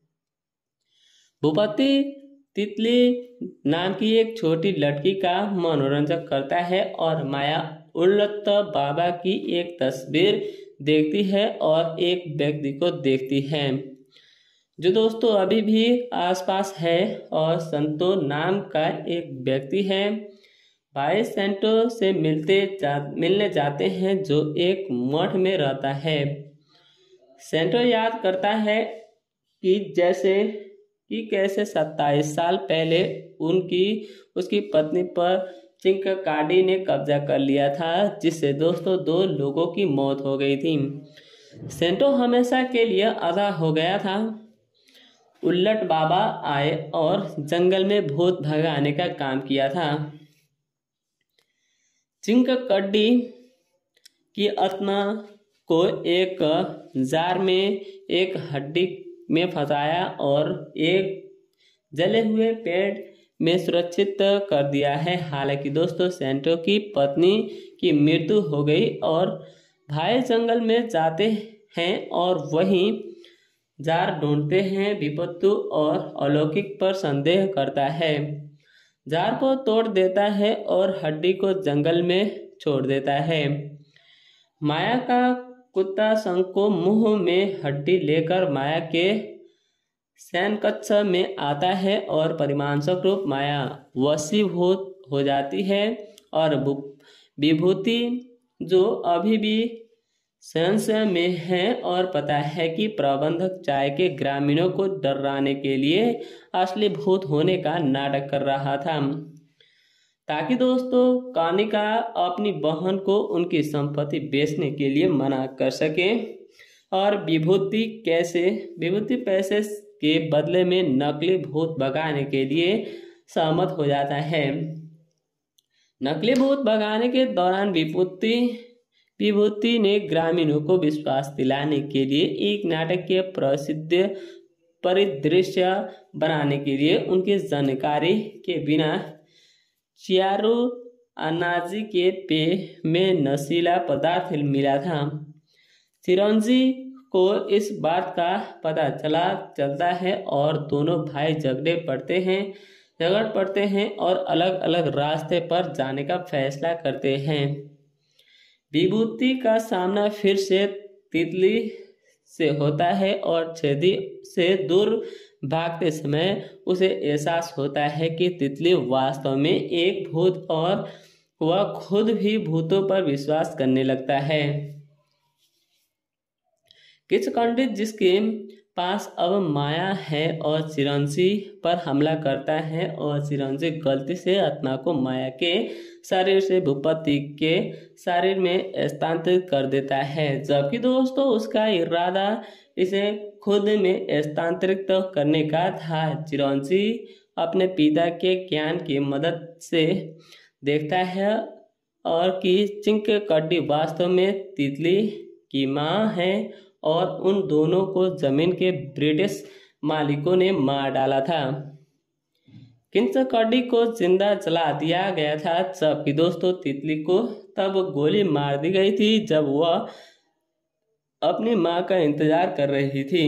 भूपति तितली नाम की एक छोटी लड़की का मनोरंजन करता है और माया उल्लत बाबा की एक तस्वीर देखती है और एक व्यक्ति को देखती है जो दोस्तों अभी भी आसपास है, और संतो नाम का एक व्यक्ति है। भाई सेंटो से मिलने जाते हैं जो एक मठ में रहता है। सेंटो याद करता है कि कैसे 27 साल पहले उसकी पत्नी पर चिंकाडी ने कब्जा कर लिया था, जिससे दोस्तों 2 लोगों की मौत हो गई थी। सेंटो हमेशा के लिए अदा हो गया था। उल्लट बाबा आए और जंगल में भूत भगाने का काम किया था। चिंकाडी की आत्मा को एक जार में एक हड्डी में फंसाया और एक जले हुए पेड़ में सुरक्षित कर दिया है। हालांकि दोस्तों सेंटो की पत्नी की मृत्यु हो गई और भाई जंगल में जाते हैं और वहीं जार ढूंढते हैं। विपत्तु और अलौकिक पर संदेह करता है, जार को तोड़ देता है और हड्डी को जंगल में छोड़ देता है। माया का कुत्ता शंख को मुंह में हड्डी लेकर माया के शयन कक्ष में आता है और परिमांसक रूप माया वशीभूत हो जाती है और विभूति जो अभी भी संशय में है और पता है कि प्रबंधक चाय के ग्रामीणों को डराने के लिए असली भूत होने का नाटक कर रहा था, ताकि दोस्तों कानिका अपनी बहन को उनकी संपत्ति बेचने के लिए मना कर सके। और विभूति पैसे के बदले में नकली भूत भगाने के लिए सहमत हो जाता है। नकली भूत भगाने के दौरान विभूति ने ग्रामीणों को विश्वास दिलाने के लिए एक नाटकीय प्रसिद्ध परिदृश्य बनाने के लिए उनकी जानकारी के बिना चियारू अनाजी के पेय में नशीला पदार्थ मिला था। चिरंजी को इस बात का पता चलता है और दोनों भाई झगड़ पड़ते हैं और अलग अलग रास्ते पर जाने का फैसला करते हैं। विभूति का सामना फिर से तितली से होता है और छेदी से दूर भागते समय उसे एहसास होता है कि तितली वास्तव में एक भूत और वह खुद भी भूतों पर विश्वास करने लगता है। किचकंडी जिसके पास अब माया है और चिरंजी पर हमला करता है और चिरंजी गलती से आत्मा को माया के शरीर से भूपति के शरीर में स्थानांतरित कर देता है, जबकि दोस्तों उसका इरादा इसे खुद में स्थानांतरित करने का था। चिरंजी अपने पिता के ज्ञान की मदद से देखता है और कि चिंकाडी वास्तव में तितली की मां है और उन दोनों को जमीन के ब्रिटिश मालिकों ने मार डाला था। चिंकाडी को जिंदा जला दिया गया था, जबकि दोस्तों तितली को तब गोली मार दी गई थी जब वह अपनी मां का इंतजार कर रही थी।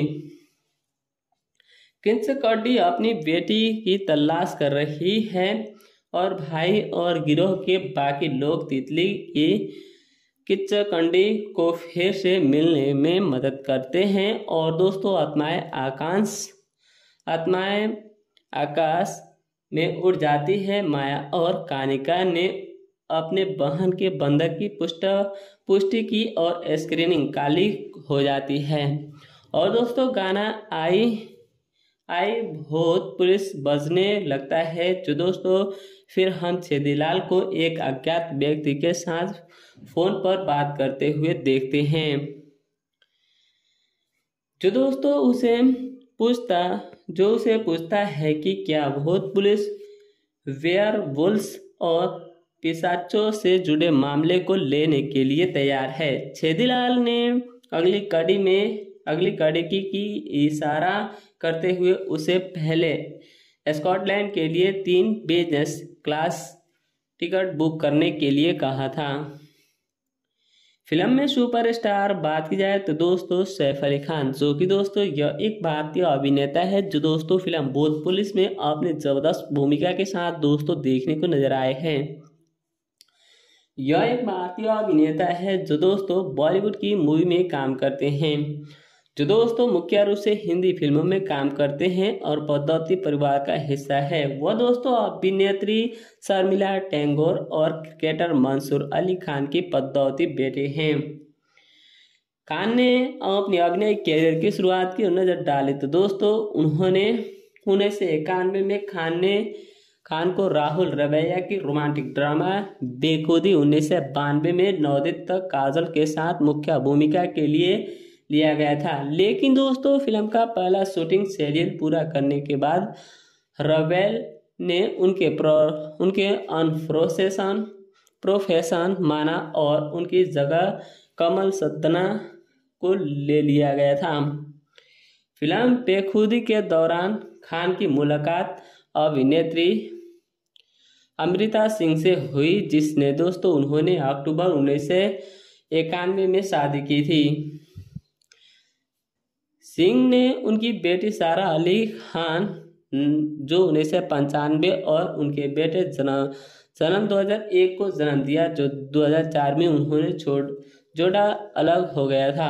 चिंकाडी अपनी बेटी की तलाश कर रही है और भाई और गिरोह के बाकी लोग तितली की चिंकाडी को फिर से मिलने में मदद करते हैं। और दोस्तों आत्माएं आकाश में उड़ जाती है। माया और कानिका ने अपने बहन के बंधक की पुष्टि की और स्क्रीनिंग काली हो जाती है। और दोस्तों गाना आई भूत पुलिस बजने लगता है, जो दोस्तों फिर हम छेदीलाल को एक अज्ञात व्यक्ति के साथ फोन पर बात करते हुए देखते हैं, जो दोस्तों उसे पूछता है कि क्या भूत पुलिस वेयरवुल्व्स और पिशाचों से जुड़े मामले को लेने के लिए तैयार है। छेदीलाल ने अगली कड़ी की इशारा करते हुए उसे पहले स्कॉटलैंड के लिए 3 बिजनेस क्लास टिकट बुक करने के लिए कहा था। फिल्म में सुपरस्टार बात की जाए तो दोस्तों सैफ अली खान, जो कि दोस्तों यह एक भारतीय अभिनेता है जो दोस्तों फिल्म भूत पुलिस में अपने जबरदस्त भूमिका के साथ दोस्तों देखने को नजर आए हैं। यह एक भारतीय अभिनेता है जो दोस्तों बॉलीवुड की मूवी में काम करते हैं, जो दोस्तों मुख्य रूप से हिंदी फिल्मों में काम करते हैं और पद्मावती परिवार का हिस्सा है। वह दोस्तों अभिनेत्री शर्मिला टैगोर और क्रिकेटर मंसूर अली खान की पद्मावती बेटे हैं। खान ने अपने अभिनय कैरियर की शुरुआत की नजर डाले तो दोस्तों उन्नीस 1991 में खान ने खान को राहुल रवैया की रोमांटिक ड्रामा बेखुदी 1992 में नवोदित काजल के साथ मुख्य भूमिका के लिए लिया गया था। लेकिन दोस्तों फिल्म का पहला शूटिंग शेड्यूल पूरा करने के बाद रवेल ने उनके प्रोफेशन माना और उनकी जगह कमल सद्दना को ले लिया गया था। फिल्म बेखुदी के दौरान खान की मुलाकात अभिनेत्री अमृता सिंह से हुई, जिसने दोस्तों उन्होंने अक्टूबर 1991 में शादी की थी। सिंह ने उनकी बेटी सारा अली खान जो 1995 और उनके बेटे जन्म 2001 को जन्म दिया, जो 2004 में उन्होंने जोड़ा अलग हो गया था।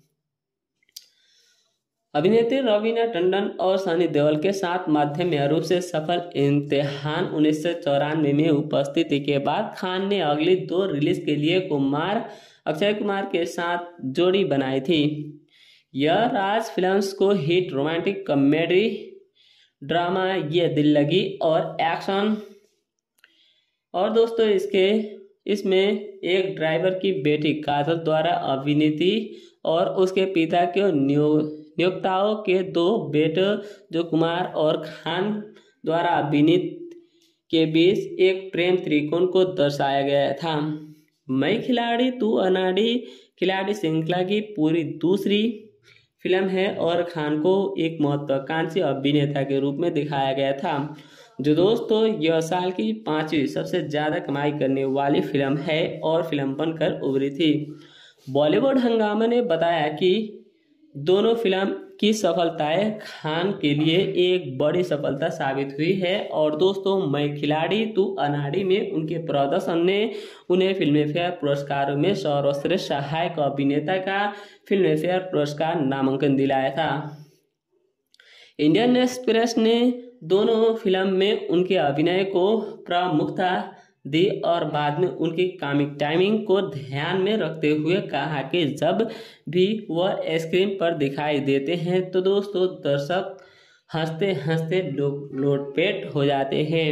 अभिनेत्री रवीना टंडन और सनी देओल के साथ माध्यमिक रूप से सफल इम्तिहान 1994 में उपस्थिति के बाद खान ने अगली 2 रिलीज के लिए अक्षय कुमार के साथ जोड़ी बनाई थी। यह राज फिल्म्स को hit romantic comedy drama Yeh दिल लगी और एक्शन और दोस्तों इसमें एक ड्राइवर की बेटी काजल द्वारा अभिनीति और उसके पिता के नियोक्ताओं के 2 बेटे जो कुमार और खान द्वारा अभिनीत के बीच एक प्रेम त्रिकोण को दर्शाया गया था। मैं खिलाड़ी तू अनाड़ी खिलाड़ी श्रृंखला की पूरी दूसरी फिल्म है और खान को एक महत्वाकांक्षी अभिनेता के रूप में दिखाया गया था, जो दोस्तों यह साल की 5वीं सबसे ज़्यादा कमाई करने वाली फिल्म है और फिल्म बनकर उभरी थी। बॉलीवुड हंगामा ने बताया कि दोनों फिल्म की सफलताएं खान के लिए एक बड़ी सफलता साबित हुई है और दोस्तों मैं खिलाड़ी तू अनाड़ी में उनके प्रदर्शन ने उन्हें फिल्मफेयर पुरस्कारों में सर्वश्रेष्ठ सहायक अभिनेता का फिल्मफेयर पुरस्कार नामांकन दिलाया था। इंडियन एक्सप्रेस ने दोनों फिल्म में उनके अभिनय को प्रमुखता दी और बाद में उनकी कॉमिक टाइमिंग को ध्यान में रखते हुए कहा कि जब भी वह स्क्रीन पर दिखाई देते हैं तो दोस्तों दर्शक हंसते हंसते लोटपेट हो जाते हैं।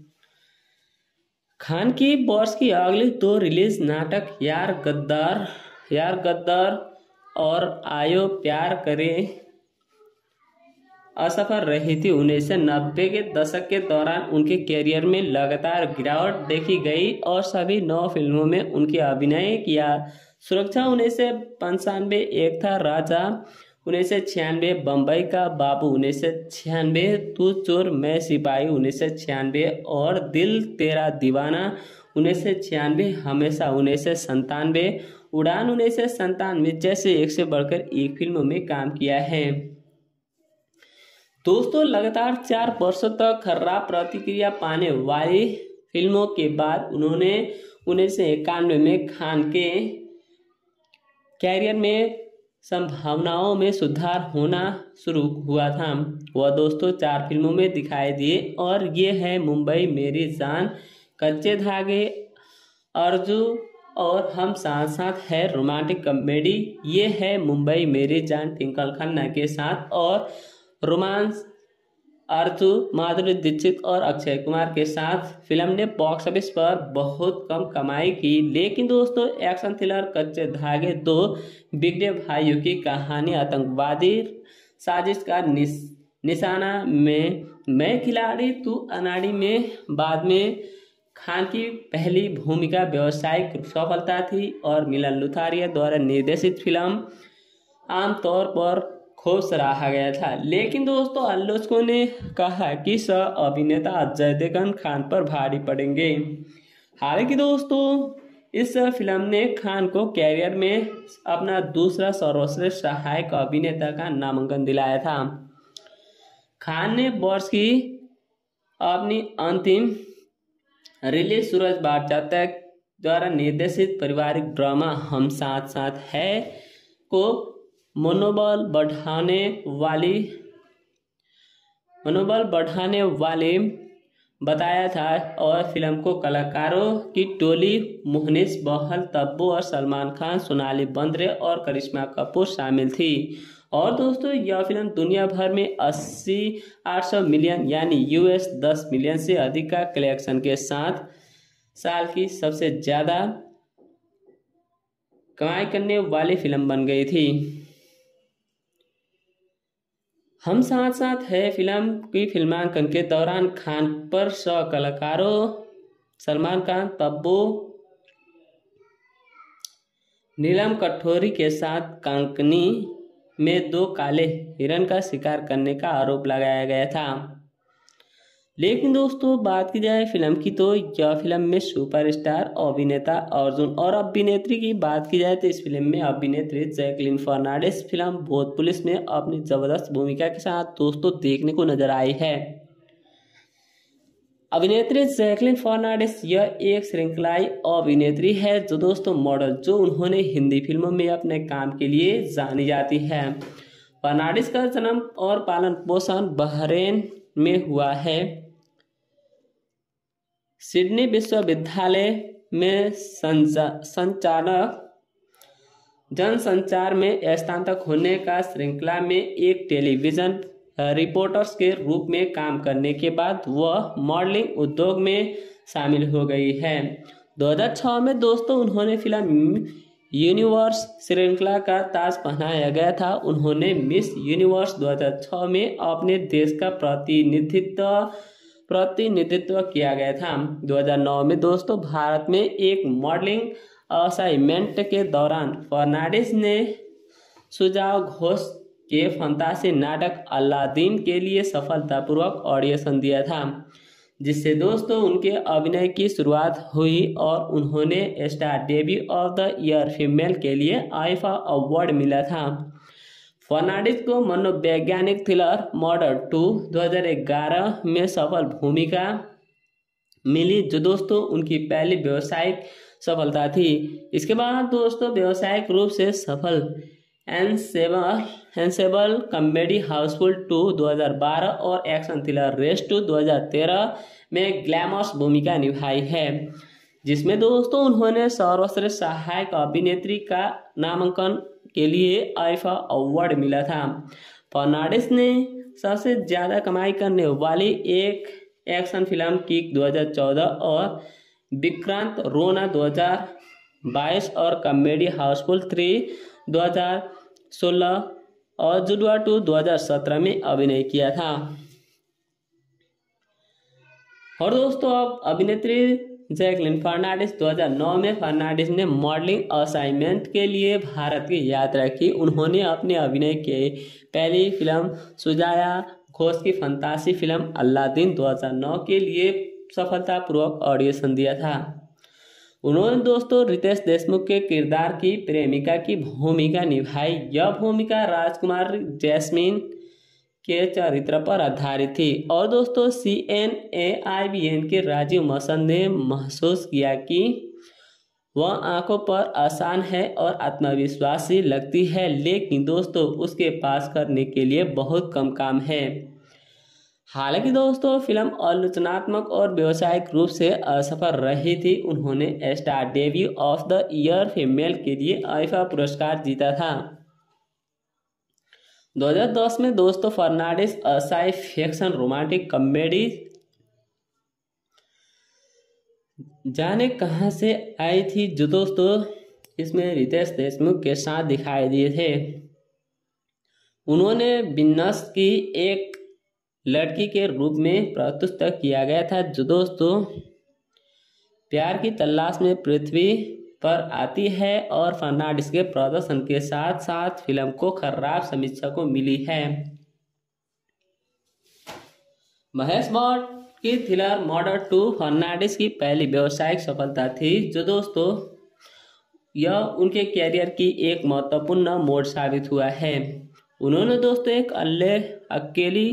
खान की वर्ष की अगली 2 रिलीज नाटक यार गद्दार और आयो प्यार करे असफल रही थी। 1990 के दशक के दौरान उनके कैरियर में लगातार गिरावट देखी गई और सभी 9 फिल्मों में उनके अभिनय किया। सुरक्षा 1995 एक था राजा, 1996 बम्बई का बाबू, 1996 तू चोर मैं सिपाही, 1996 और दिल तेरा दीवाना, 1996 हमेशा, 1997 उड़ान, 1997 जैसे एक से बढ़कर एक फिल्मों में काम किया है। दोस्तों लगातार 4 वर्षों तक खराब प्रतिक्रिया पाने वाली फिल्मों के बाद उन्होंने 1991 में खान के कैरियर में संभावनाओं में सुधार होना शुरू हुआ था। वह दोस्तों 4 फिल्मों में दिखाई दिए और ये है मुंबई मेरी जान, कच्चे धागे, अर्जू और हम साथ साथ है रोमांटिक कॉमेडी ये है मुंबई मेरी जान ट्विंकल खन्ना के साथ और रोमांस अर्जू माधुरी दीक्षित और अक्षय कुमार के साथ। फिल्म ने बॉक्स ऑफिस पर बहुत कम कमाई की, लेकिन दोस्तों एक्शन थ्रिलर कच्चे धागे 2 बिगड़े भाइयों की कहानी, आतंकवादी साजिश का निशाना में मैं खिलाड़ी तू अनाड़ी में बाद में खान की पहली भूमिका व्यावसायिक सफलता थी और मिलन लुथारिया द्वारा निर्देशित फिल्म आमतौर पर खूब सराहा गया था। लेकिन दोस्तों आलोचकों ने कहा कि सह अभिनेता अजय देवगन खान पर भारी पड़ेंगे। हालांकि दोस्तों इस फिल्म ने खान को कैरियर में अपना दूसरा सर्वश्रेष्ठ सहायक अभिनेता का नामांकन दिलाया था। खान ने वर्ष की अपनी अंतिम रिलीज सूरज बाटचक द्वारा निर्देशित पारिवारिक ड्रामा हम साथ साथ है को मनोबल बढ़ाने वाले बताया था और फिल्म को कलाकारों की टोली मोहनीश बहल, तब्बू और सलमान खान, सोनाली बेंद्रे और करिश्मा कपूर शामिल थी और दोस्तों यह फिल्म दुनिया भर में 800 मिलियन यानी US 10 मिलियन से अधिक का कलेक्शन के साथ साल की सबसे ज़्यादा कमाई करने वाली फिल्म बन गई थी। हम साथ साथ है फिल्म की फिल्मांकन के दौरान खान पर सह कलाकारों सलमान खान, तब्बू, नीलम कठोरी के साथ कंकनी में 2 काले हिरण का शिकार करने का आरोप लगाया गया था। लेकिन दोस्तों बात की जाए फिल्म की तो यह फिल्म में सुपरस्टार अभिनेता अर्जुन और अभिनेत्री की बात की जाए तो इस फिल्म में अभिनेत्री जैकलीन फर्नांडिस फिल्म भूत पुलिस में अपनी जबरदस्त भूमिका के साथ दोस्तों देखने को नजर आई है। अभिनेत्री जैकलीन फर्नांडिस यह एक श्रृंखलाई अभिनेत्री है जो दोस्तों मॉडल जो उन्होंने हिंदी फिल्मों में अपने काम के लिए जानी जाती है। फर्नांडिस का जन्म और पालन पोषण बहरीन में हुआ है। सिडनी विश्वविद्यालय में संचालक जनसंचार में स्नातक होने का श्रृंखला में एक टेलीविजन रिपोर्टर्स के रूप में काम करने के बाद वह मॉडलिंग उद्योग में शामिल हो गई है। 2006 में दोस्तों उन्होंने फिल्म यूनिवर्स श्रृंखला का ताज पहनाया गया था। उन्होंने मिस यूनिवर्स 2006 में अपने देश का प्रतिनिधित्व किया गया था। 2009 में दोस्तों भारत में एक मॉडलिंग असाइनमेंट के दौरान फर्नांडिस ने सुझाव घोष के फंतासी नाटक अलादीन के लिए सफलतापूर्वक ऑडिशन दिया था, जिससे दोस्तों उनके अभिनय की शुरुआत हुई और उन्होंने star debut of the year female के लिए आईफा अवार्ड मिला था। फर्नांडिस को मनोवैज्ञानिक थ्रिलर मर्डर 2 2011 में सफल भूमिका मिली जो दोस्तों उनकी पहली व्यावसायिक सफलता थी। इसके बाद दोस्तों व्यावसायिक रूप से सफल एनसेबल कॉमेडी हाउसफुल 2 2012 और एक्शन थ्रिलर रेस 2 2013 में ग्लैमरस भूमिका निभाई है, जिसमें दोस्तों उन्होंने सर्वश्रेष्ठ सहायक अभिनेत्री का नामांकन के लिए आईफा अवार्ड मिला था। फर्नांडिस ने सबसे ज्यादा कमाई करने वाली एक एक्शन फिल्म किक 2014 और विक्रांत रोना 2022 और कॉमेडी हाउसफुल 3 2016 और जुड़वा 2 2017 में अभिनय किया था। और दोस्तों अब अभिनेत्री जैकलीन फर्नांडिस 2009 में फर्नांडिस ने मॉडलिंग असाइनमेंट के लिए भारत की यात्रा की। उन्होंने अपने अभिनय के पहली फिल्म सुजाया घोष की फंतासी फिल्म अलादीन 2009 के लिए सफलतापूर्वक ऑडिशन दिया था। उन्होंने दोस्तों रितेश देशमुख के किरदार की प्रेमिका की भूमिका निभाई। यह भूमिका राजकुमार जैस्मीन के चरित्र पर आधारित थी और दोस्तों CNAIBN के राजीव मसंद ने महसूस किया कि वह आंखों पर आसान है और आत्मविश्वासी लगती है, लेकिन दोस्तों उसके पास करने के लिए बहुत कम काम है। हालांकि दोस्तों फिल्म आलोचनात्मक और व्यावसायिक रूप से असफल रही थी। उन्होंने star debut of the year female के लिए आईफा पुरस्कार जीता था। 2010 में दोस्तों Fernandez sci fiction romantic comedy Jaane Kahan से आई थी जो दोस्तों इसमें रितेश देशमुख के साथ दिखाई दिए थे। उन्होंने बिन्नस की एक लड़की के रूप में प्रस्तुत किया गया था जो दोस्तों प्यार की तलाश में पृथ्वी पर आती है और फर्नांडिस के प्रदर्शन के साथ साथ फिल्म को खराब समीक्षा को मिली है। महेश भट्ट की थ्रिलर मर्डर 2 फर्नांडिस की पहली व्यावसायिक सफलता थी जो दोस्तों यह उनके कैरियर की एक महत्वपूर्ण मोड़ साबित हुआ है। उन्होंने दोस्तों एक अकेली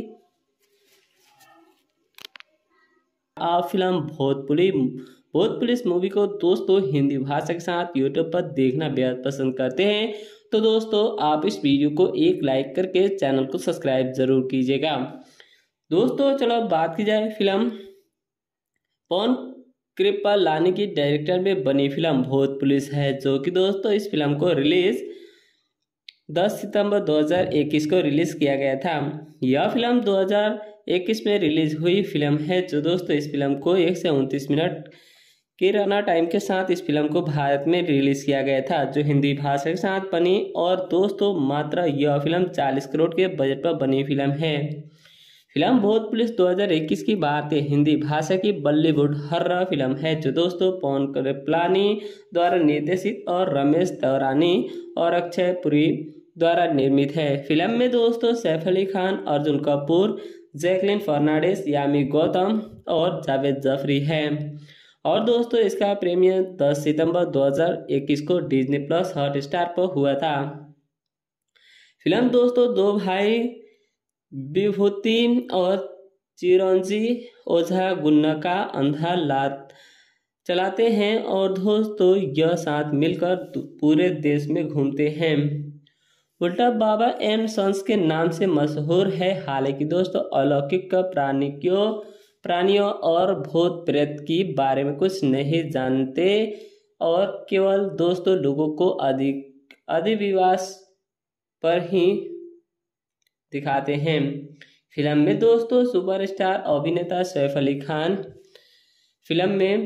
फिल्म भूत पुलिस मूवी को दोस्तों हिंदी भाषा के साथ यूट्यूब पर देखना बेहद पसंद करते हैं, तो दोस्तों आप इस वीडियो को एक लाइक करके चैनल को सब्सक्राइब जरूर कीजिएगा। दोस्तों चलो अब बात की जाए फिल्म पवन कृपलानी की डायरेक्टर में बनी फिल्म भूत पुलिस है, जो कि दोस्तों इस फिल्म को रिलीज 10 सितंबर 2021 को रिलीज किया गया था। यह फिल्म 2021 में रिलीज हुई फिल्म है। जो दोस्तों इस फिल्म को 1 से 29 मिनट के रना टाइम के साथ इस फिल्म को भारत में रिलीज किया गया था, जो हिंदी भाषा के साथ बनी। और दोस्तों मात्र यह फिल्म 40 करोड़ के बजट पर बनी फिल्म है। फिल्म भूत पुलिस 2021 की बात है, हिंदी भाषा की बॉलीवुड हॉरर फिल्म है, जो दोस्तों पवन कृपलानी द्वारा निर्देशित और रमेश दौरानी और अक्षय पुरी द्वारा निर्मित है। फिल्म में दोस्तों सैफ अली खान, अर्जुन कपूर, जैकलिन फर्नांडिस, यामी गौतम और जावेद जाफरी है। और दोस्तों इसका प्रीमियर 10 सितंबर 2021 को डिज्नी प्लस हॉटस्टार पर हुआ था। फिल्म दोस्तों दो भाई विभूति और चिरंजी ओझा गुन्ना का अंधा लात चलाते हैं और दोस्तों यह साथ मिलकर पूरे देश में घूमते हैं। उल्टा बाबा एंड सन्स के नाम से मशहूर है। हालांकि दोस्तों अलौकिक प्राणियों और भूत प्रेत के बारे में कुछ नहीं जानते और केवल दोस्तों लोगों को अधिविश्वास पर ही दिखाते हैं। फिल्म में दोस्तों सुपरस्टार अभिनेता सैफ अली खान फिल्म में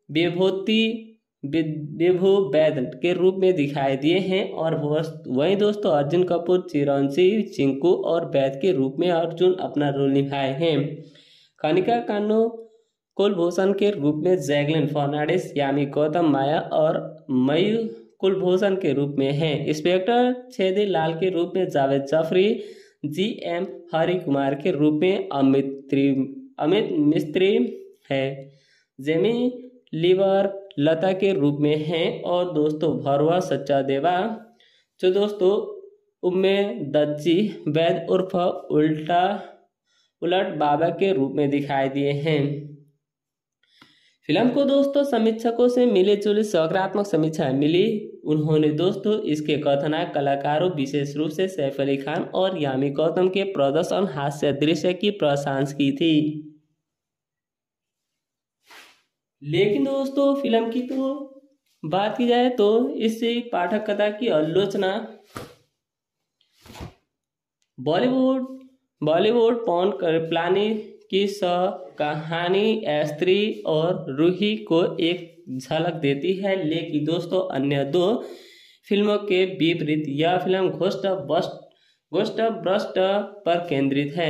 विभू वैद के रूप में दिखाई दिए हैं और वहीं दोस्तों अर्जुन कपूर चिरंजी चिंकू और वैद के रूप में अर्जुन अपना रोल निभाए हैं। कनिका कान्नू कुलभूषण के रूप में जैकलिन फर्नांडिस, यामी गौतम माया और मयू कुलभूषण के रूप में हैं। इंस्पेक्टर छेदी लाल के रूप में जावेद जाफरी, GM हरि कुमार के रूप में अमित मिस्त्री है, जेमी लीवर लता के रूप में हैं और दोस्तों भरवा सच्चा देवा जो दोस्तों उम्मे दज्जी वैद उर्फ उलट बाबा के रूप में दिखाई दिए हैं। फिल्म को दोस्तों समीक्षकों से मिली जुली सकारात्मक समीक्षा मिली। उन्होंने दोस्तों इसके कथानक कलाकारों विशेष रूप से सैफ अली खान और यामी गौतम के प्रदर्शन हास्य दृश्य की प्रशंसा की थी। लेकिन दोस्तों फिल्म की तो बात की जाए तो इससे पाठक कथा की आलोचना बॉलीवुड पवन कृपलानी की कहानी स्त्री और रूही को एक झलक देती है। लेकिन दोस्तों अन्य दो फिल्मों के विपरीत यह फिल्म घोस्ट ब्रस्ट पर केंद्रित है।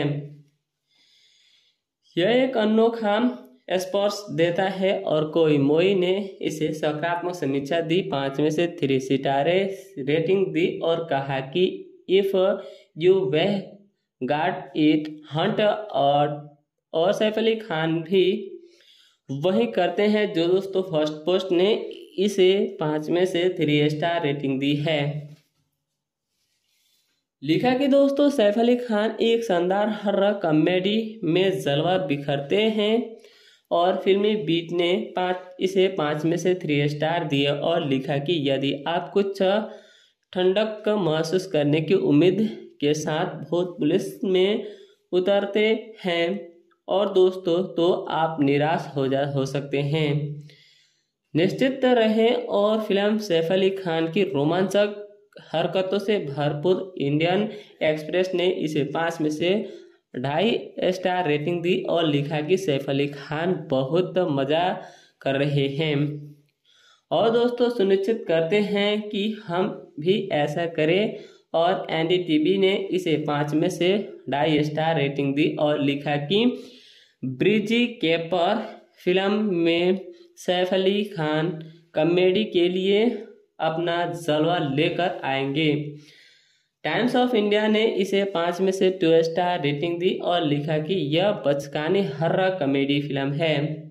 यह एक अनोखा स्पर्श देता है और कोई मोई ने इसे सकारात्मक समीक्षा दी, 5 में से 3 सितारे रेटिंग दी और कहा कि if you've got it. Haunt और सैफ अली खान भी वही करते हैं जो दोस्तों फर्स्ट पोस्ट ने इसे 5 में से 3 स्टार रेटिंग दी है। लिखा कि दोस्तों सैफ अली खान एक शानदार हॉरर कॉमेडी में जलवा बिखरते हैं और फिल्मी बीट ने इसे 5 में से 3 स्टार दिए और लिखा कि यदि आप कुछ ठंडक महसूस करने की उम्मीद के साथ भूत पुलिस में उतरते हैं और दोस्तों तो आप निराश हो सकते हैं। निश्चित रहें और फिल्म सैफ अली खान की रोमांचक हरकतों से भरपूर। इंडियन एक्सप्रेस ने इसे 5 में से 2.5 स्टार रेटिंग दी और लिखा कि सैफ अली खान बहुत मजा कर रहे हैं और दोस्तों सुनिश्चित करते हैं कि हम भी ऐसा करें। और NDTV ने इसे 5 में से 2.5 स्टार रेटिंग दी और लिखा कि ब्रिजी केपर फिल्म में सैफ अली खान कॉमेडी के लिए अपना जलवा लेकर आएंगे। टाइम्स ऑफ इंडिया ने इसे 5 में से 2 स्टार रेटिंग दी और लिखा कि यह बचकानी हॉरर कॉमेडी फिल्म है।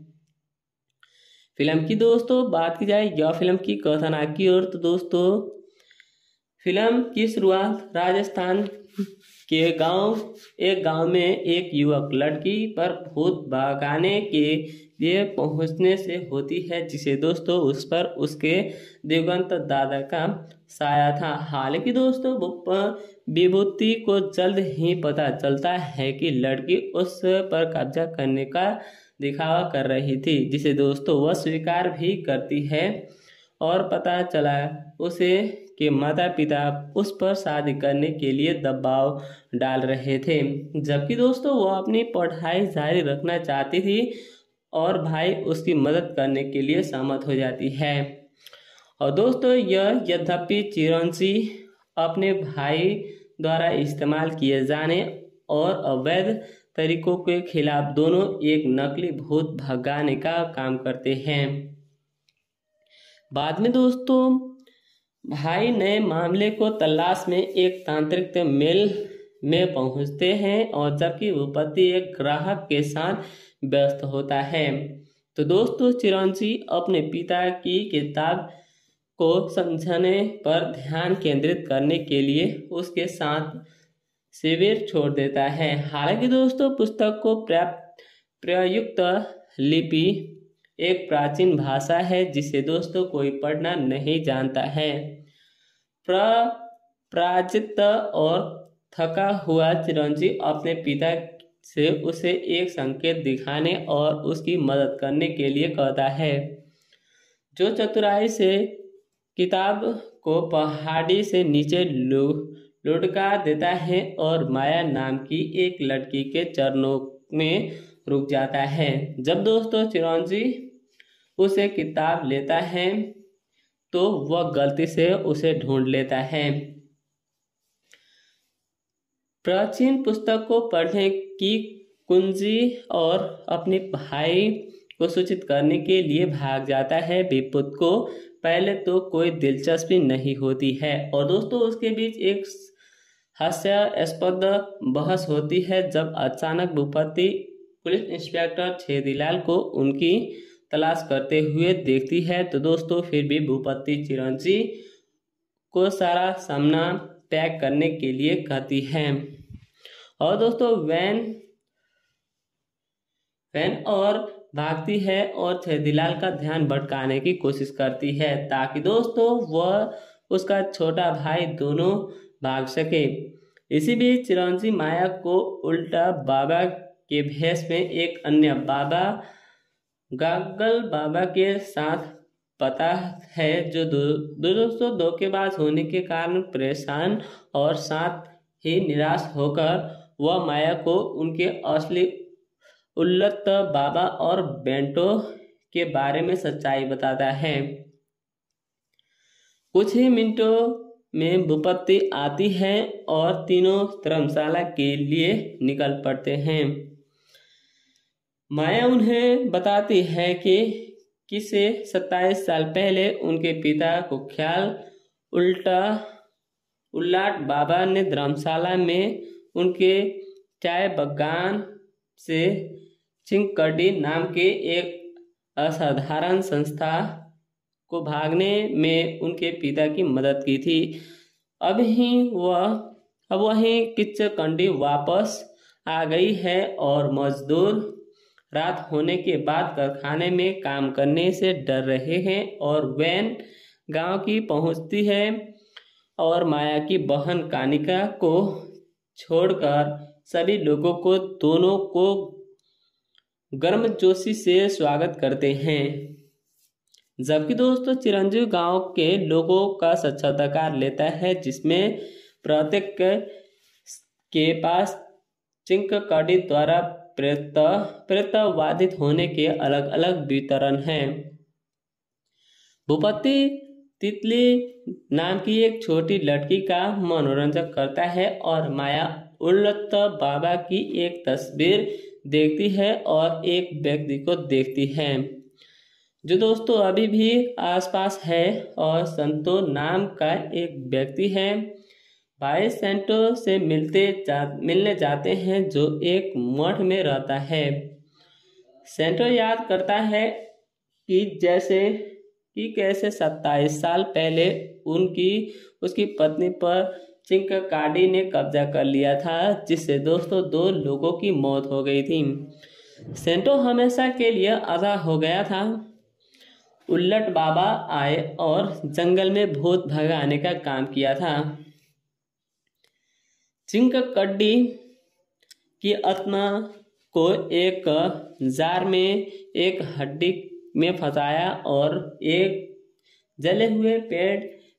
फिल्म की दोस्तों बात की जाए यह फिल्म की कथानक की ओर तो दोस्तों फिल्म की शुरुआत राजस्थान के एक गांव में एक युवक लड़की पर भूत भगाने के लिए पहुंचने से होती है, जिसे दोस्तों उस पर उसके दिवंगत दादा का साया था। हालांकि दोस्तों विभूति को जल्द ही पता चलता है कि लड़की उस पर कब्जा करने का दिखावा कर रही थी, जिसे दोस्तों वह स्वीकार भी करती है और पता चला उसे के माता पिता उस पर शादी करने के लिए दबाव डाल रहे थे, जबकि दोस्तों वो अपनी पढ़ाई जारी रखना चाहती थी और भाई उसकी मदद करने के लिए सहमत हो जाती है। और दोस्तों यह यद्यपि चिरंजी अपने भाई द्वारा इस्तेमाल किए जाने और अवैध तरीकों के खिलाफ दोनों एक नकली भूत भगाने का काम करते हैं। बाद में दोस्तों भाई नए मामले को तलाश में एक तांत्रिक मेल में पहुंचते हैं और जबकि भूपति एक ग्राहक के साथ व्यस्त होता है, तो दोस्तों चिरंजी अपने पिता की किताब को समझने पर ध्यान केंद्रित करने के लिए उसके साथ शिविर छोड़ देता है। हालांकि दोस्तों पुस्तक को प्रयुक्त लिपि एक प्राचीन भाषा है जिसे दोस्तों कोई पढ़ना नहीं जानता है। पराजित और थका हुआ चिरंजी अपने पिता से उसे एक संकेत दिखाने और उसकी मदद करने के लिए कहता है, जो चतुराई से किताब को पहाड़ी से नीचे लुढ़का देता है और माया नाम की एक लड़की के चरणों में रुक जाता है। जब दोस्तों चिरंजी उसे किताब लेता है तो वह गलती से उसे ढूंढ लेता है। प्राचीन पुस्तक को पढ़ने की कुंजी और अपने भाई को सूचित करने के लिए भाग जाता है। विपुत को पहले तो कोई दिलचस्पी नहीं होती है और दोस्तों उसके बीच एक हास्यास्पद बहस होती है जब अचानक भूपति पुलिस इंस्पेक्टर छेदीलाल को उनकी तलाश करते हुए देखती है, तो दोस्तों फिर भी भूपति चिरंजी को सारा सामना पैक करने के लिए कहती है। और दोस्तों वैन और भागती है और छेदीलाल का ध्यान भटकाने की कोशिश करती है ताकि दोस्तों वह उसका छोटा भाई दोनों भाग सके। इसी बीच चिरंजी माया को उल्टा बाबा के भेष में एक अन्य बाबा गागल बाबा के साथ पता है, जो दोस्तों धोखेबाज होने के कारण परेशान और साथ ही निराश होकर वह माया को उनके असली उल्लत बाबा और बेंटो के बारे में सच्चाई बताता है। कुछ ही मिनटों में भूपति आती है और तीनों धर्मशाला के लिए निकल पड़ते हैं। माया उन्हें बताती है कि किसे 27 साल पहले उनके पिता को ख्याल उल्लाट बाबा ने धर्मशाला में उनके चाय बगान से चिंकड़ी नाम के एक असाधारण संस्था को भागने में उनके पिता की मदद की थी। अब वही किच्चकंडी वापस आ गई है और मजदूर रात होने के बाद कारखाने में काम करने से डर रहे हैं और वैन गांव की पहुंचती है और माया की बहन कानिका को छोड़कर सभी लोगों को दोनों को गर्मजोशी से स्वागत करते हैं। जबकि दोस्तों चिरंजीव गांव के लोगों का साक्षात्कार लेता है जिसमें प्रत्येक के पास चिंककड़ी द्वारा प्रेतवादित होने के अलग अलग वितरण हैं। भूपति तितली नाम की एक छोटी लड़की का मनोरंजन करता है और माया उल्लत बाबा की एक तस्वीर देखती है और एक व्यक्ति को देखती है जो दोस्तों अभी भी आसपास है और संतो नाम का एक व्यक्ति है। भाई सेंटो से मिलने जाते हैं जो एक मठ में रहता है। सेंटो याद करता है कि कैसे 27 साल पहले उसकी पत्नी पर चिंककाडी ने कब्जा कर लिया था, जिससे दोस्तों 2 लोगों की मौत हो गई थी। सेंटो हमेशा के लिए आधा हो गया था। उल्लट बाबा आए और जंगल में भूत भगाने का काम किया था। चिंककडी की आत्मा को एक जार में एक हड्डी में फंसाया और एक जले हुए पेड़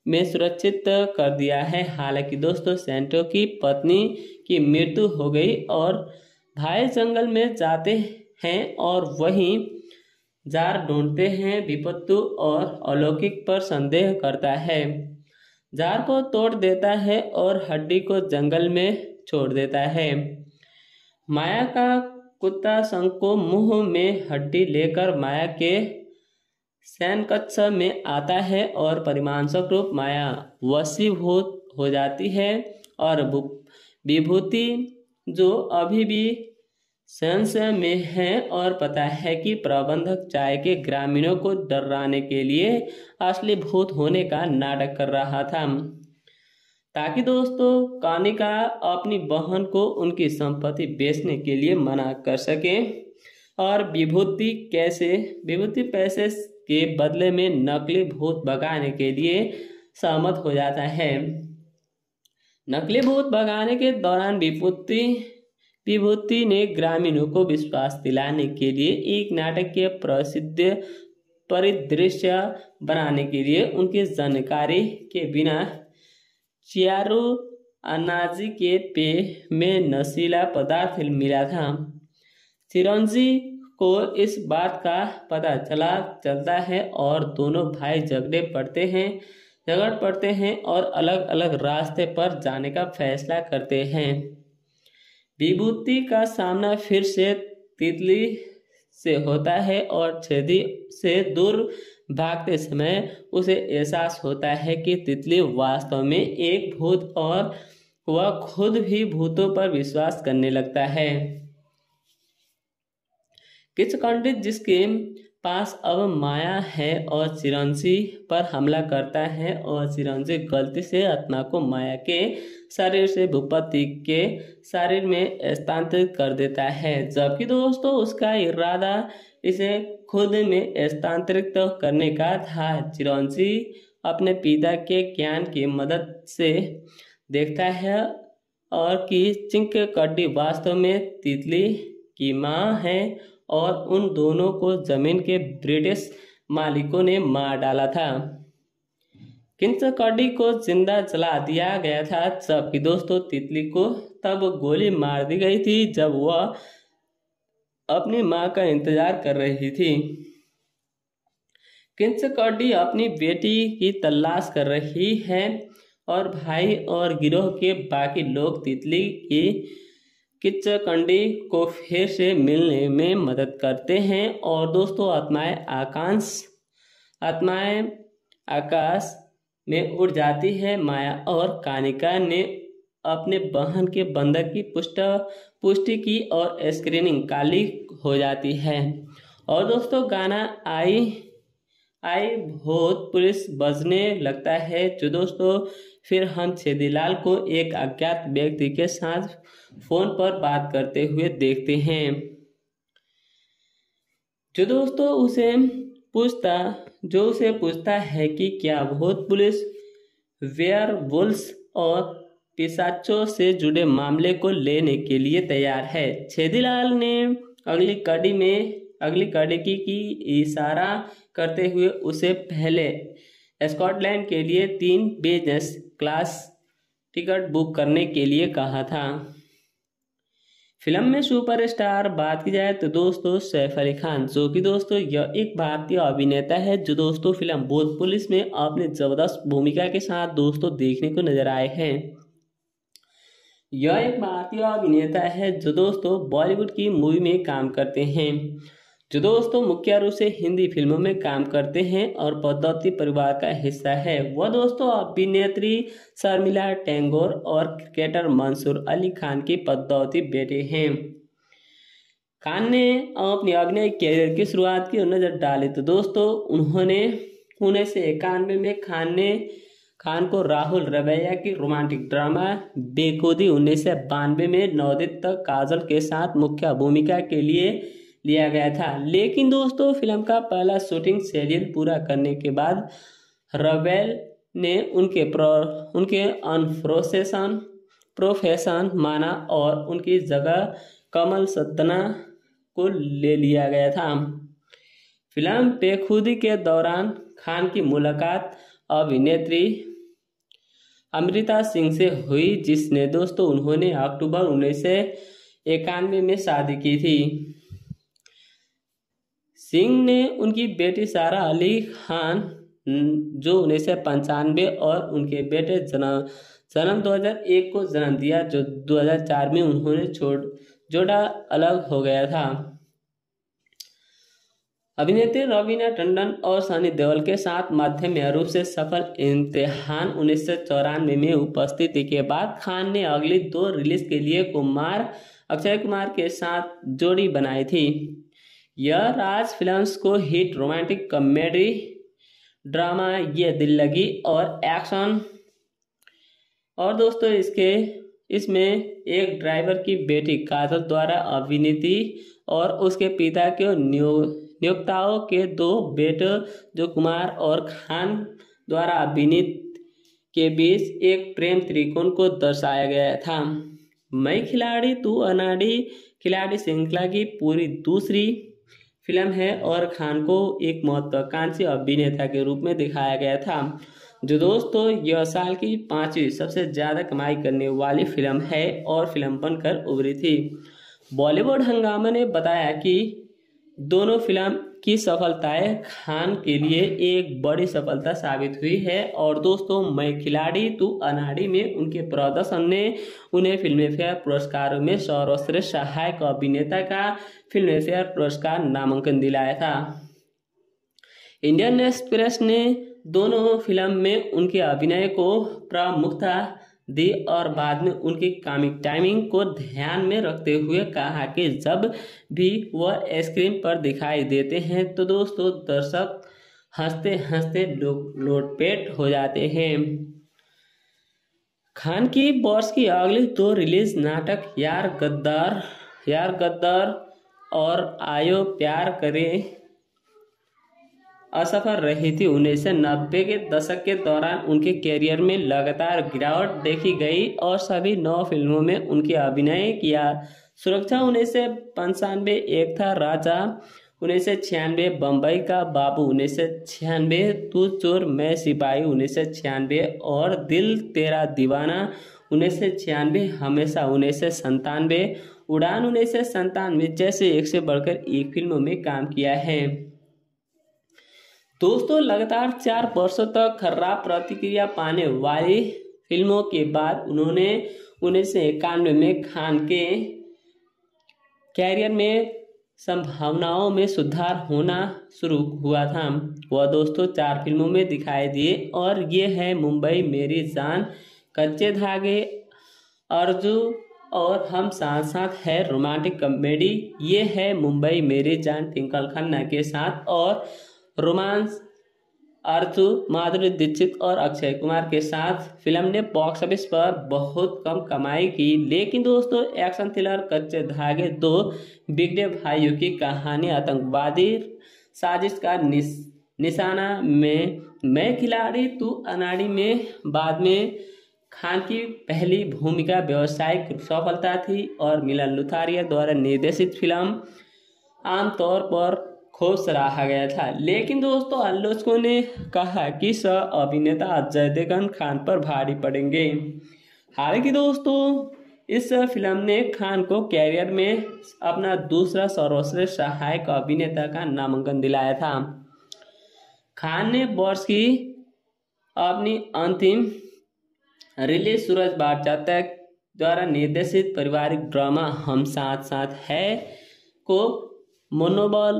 में सुरक्षित कर दिया है। हालांकि दोस्तों सैंटो की पत्नी की मृत्यु हो गई और भाई जंगल में जाते हैं और वहीं जार ढूंढते हैं। विपत्तु और अलौकिक पर संदेह करता है, जार को तोड़ देता है और हड्डी को जंगल में छोड़ देता है। माया का कुत्ता शंको मुंह में हड्डी लेकर माया के शयन कक्ष में आता है और परिमाणस्वरूप माया वशीभूत हो जाती है और विभूति जो अभी भी संशय में है और पता है कि प्रबंधक चाय के ग्रामीणों को डराने के लिए असली भूत होने का नाटक कर रहा था, ताकि दोस्तों कानिका अपनी बहन को उनकी संपत्ति बेचने के लिए मना कर सके। और विभूति पैसे के बदले में नकली भूत भगाने के लिए सहमत हो जाता है। नकली भूत भगाने के दौरान विभूति ने ग्रामीणों को विश्वास दिलाने के लिए एक नाटकीय प्रसिद्ध परिदृश्य बनाने के लिए उनकी जानकारी के बिना चियारू अनाजी के पेय में नशीला पदार्थ मिला था। चिरंजी को इस बात का पता चलता है और दोनों भाई झगड़ पड़ते हैं और अलग अलग रास्ते पर जाने का फैसला करते हैं। विभूति का सामना फिर से तितली से होता है और छेदी से दूर भागते समय उसे एहसास होता है कि तितली वास्तव में एक भूत और वह खुद भी भूतों पर विश्वास करने लगता है। किचकंडित जिसके पास अब माया है और चिरंजी पर हमला करता है और चिरंजी गलती से आत्मा को माया के शरीर से भूपति के शरीर में स्थानांतरित कर देता है, जबकि दोस्तों उसका इरादा इसे खुद में स्थानांतरित करने का था। चिरंजी अपने पिता के ज्ञान की मदद से देखता है और कि चिंककड्डी वास्तव में तितली की मां है और उन दोनों को जमीन के ब्रिटिश मालिकों ने मार डाला था। चिंककड्डी को जिंदा जला दिया गया था, जबकि दोस्तों तितली को तब गोली मार दी गई थी जब वह अपनी मां का इंतजार कर रही थी। चिंककड्डी अपनी बेटी की तलाश कर रही है और भाई और गिरोह के बाकी लोग तितली की किचकंडी को फिर से मिलने में मदद करते हैं। और दोस्तों आत्माएं आकाश में उड़ जाती है। माया और कानिका ने अपने बहन के बंधक की पुष्टि की और स्क्रीनिंग काली हो जाती है। और दोस्तों गाना आई भूत पुलिस बजने लगता है, जो दोस्तों फिर हम छेदीलाल को एक अज्ञात व्यक्ति के साथ फोन पर बात करते हुए देखते हैं, जो उसे पूछता है कि क्या भूत पुलिस वेयरवुल्व्स और पिशाचों से जुड़े मामले को लेने के लिए तैयार है। छेदीलाल ने अगली कड़ी की इशारा करते हुए उसे पहले स्कॉटलैंड के लिए 3 बिजनेस क्लास टिकट बुक करने के लिए कहा था। फिल्म में सुपरस्टार बात की जाए तो दोस्तों सैफ अली खान, जो कि दोस्तों यह एक भारतीय अभिनेता है जो दोस्तों फिल्म भूत पुलिस में अपने जबरदस्त भूमिका के साथ दोस्तों देखने को नजर आए हैं। यह एक भारतीय अभिनेता है जो दोस्तों बॉलीवुड की मूवी में काम करते हैं, जो दोस्तों मुख्य रूप से हिंदी फिल्मों में काम करते हैं और पद्मावती परिवार का हिस्सा है। वह दोस्तों अभिनेत्री शर्मिला टैगोर और क्रिकेटर मंसूर अली खान की पद्मावती बेटे हैं। खान ने अपनी अभिनय कैरियर की शुरुआत की नजर डाले तो दोस्तों उन्होंने 1991 में खान को राहुल रवैया की रोमांटिक ड्रामा बेखुदी 1992 में नवोदित काजल के साथ मुख्य भूमिका के लिए लिया गया था। लेकिन दोस्तों फिल्म का पहला शूटिंग शेड्यूल पूरा करने के बाद रवेल ने उनके प्रोफेशन माना और उनकी जगह कमल सत्तना को ले लिया गया था। फिल्म बेखुदी के दौरान खान की मुलाकात अभिनेत्री अमृता सिंह से हुई, जिसने दोस्तों उन्होंने अक्टूबर 1991 में शादी की थी। सिंह ने उनकी बेटी सारा अली खान जो 1995 और उनके बेटे जन्म 2001 को जन्म दिया, जो 2004 में उन्होंने जोड़ा अलग हो गया था। अभिनेत्री रवीना टंडन और सनी देओल के साथ मध्यम रूप से सफल इम्तिहान 1994 में उपस्थिति के बाद खान ने अगली 2 रिलीज के लिए अक्षय कुमार के साथ जोड़ी बनाई थी। यह राज फिल्म्स को hit romantic comedy drama Yeh दिल लगी और एक्शन, और दोस्तों इसमें एक ड्राइवर की बेटी काजल द्वारा अभिनीति और उसके पिता के नियोक्ताओं के 2 बेटों जो कुमार और खान द्वारा अभिनीत के बीच एक प्रेम त्रिकोण को दर्शाया गया था। मैं खिलाड़ी तू अनाड़ी खिलाड़ी श्रृंखला की पूरी दूसरी फिल्म है और खान को एक महत्वाकांक्षी अभिनेता के रूप में दिखाया गया था, जो दोस्तों यह साल की 5वीं सबसे ज़्यादा कमाई करने वाली फिल्म है और फिल्म बनकर उभरी थी। बॉलीवुड हंगामा ने बताया कि दोनों फिल्म की सफलताएं खान के लिए एक बड़ी सफलता साबित हुई है, और दोस्तों मैं खिलाड़ी तू अनाड़ी में उनके प्रदर्शन ने उन्हें फिल्मफेयर पुरस्कारों में सर्वश्रेष्ठ सहायक अभिनेता का फिल्मफेयर पुरस्कार नामांकन दिलाया था। इंडियन एक्सप्रेस ने दोनों फिल्म में उनके अभिनय को प्रमुखता दी और बाद में उनकी कॉमिक टाइमिंग को ध्यान में रखते हुए कहा कि जब भी वह स्क्रीन पर दिखाई देते हैं तो दोस्तों दर्शक हंसते हंसते लोटपेट हो जाते हैं। खान की वर्ष की अगली 2 रिलीज नाटक यार गद्दार और आयो प्यार करे असफल रही थी। 1990 के दशक के दौरान उनके कैरियर में लगातार गिरावट देखी गई और सभी 9 फिल्मों में उनके अभिनय किया। सुरक्षा 1995 एक था राजा, 1996 बम्बई का बाबू, 1996 तू चोर मैं सिपाही, 1996 और दिल तेरा दीवाना, 1996 हमेशा, 1997 उड़ान, 1997 जैसे एक से बढ़कर एक फिल्मों में काम किया है। दोस्तों लगातार 4 वर्षों तक खराब प्रतिक्रिया पाने वाली फिल्मों के बाद उन्होंने 1991 में खान के कैरियर में संभावनाओं में सुधार होना शुरू हुआ था। वह दोस्तों 4 फिल्मों में दिखाई दिए और ये है मुंबई मेरी जान, कच्चे धागे, अर्जू और हम साथ साथ है रोमांटिक कॉमेडी ये है मुंबई मेरी जान ट्विंकल खन्ना के साथ, और रोमांस अर्जू माधुरी दीक्षित और अक्षय कुमार के साथ। फिल्म ने बॉक्स ऑफिस पर बहुत कम कमाई की, लेकिन दोस्तों एक्शन थ्रिलर कच्चे धागे 2 बिगड़े भाइयों की कहानी आतंकवादी साजिश का निशाना में मैं खिलाड़ी तू अनाड़ी में बाद में खान की पहली भूमिका व्यावसायिक सफलता थी और मिलन लुथारिया द्वारा निर्देशित फिल्म आमतौर पर खूब सराहा गया था। लेकिन दोस्तों आलोचकों ने कहा कि सह अभिनेता अजय देवगन खान पर भारी पड़ेंगे। हालांकि दोस्तों इस फिल्म ने खान को कैरियर में अपना दूसरा सर्वश्रेष्ठ सहायक अभिनेता का नामांकन दिलाया था। खान ने वर्ष की अपनी अंतिम रिलीज सूरज बादशाह द्वारा निर्देशित पारिवारिक ड्रामा हम साथ साथ है को मनोबल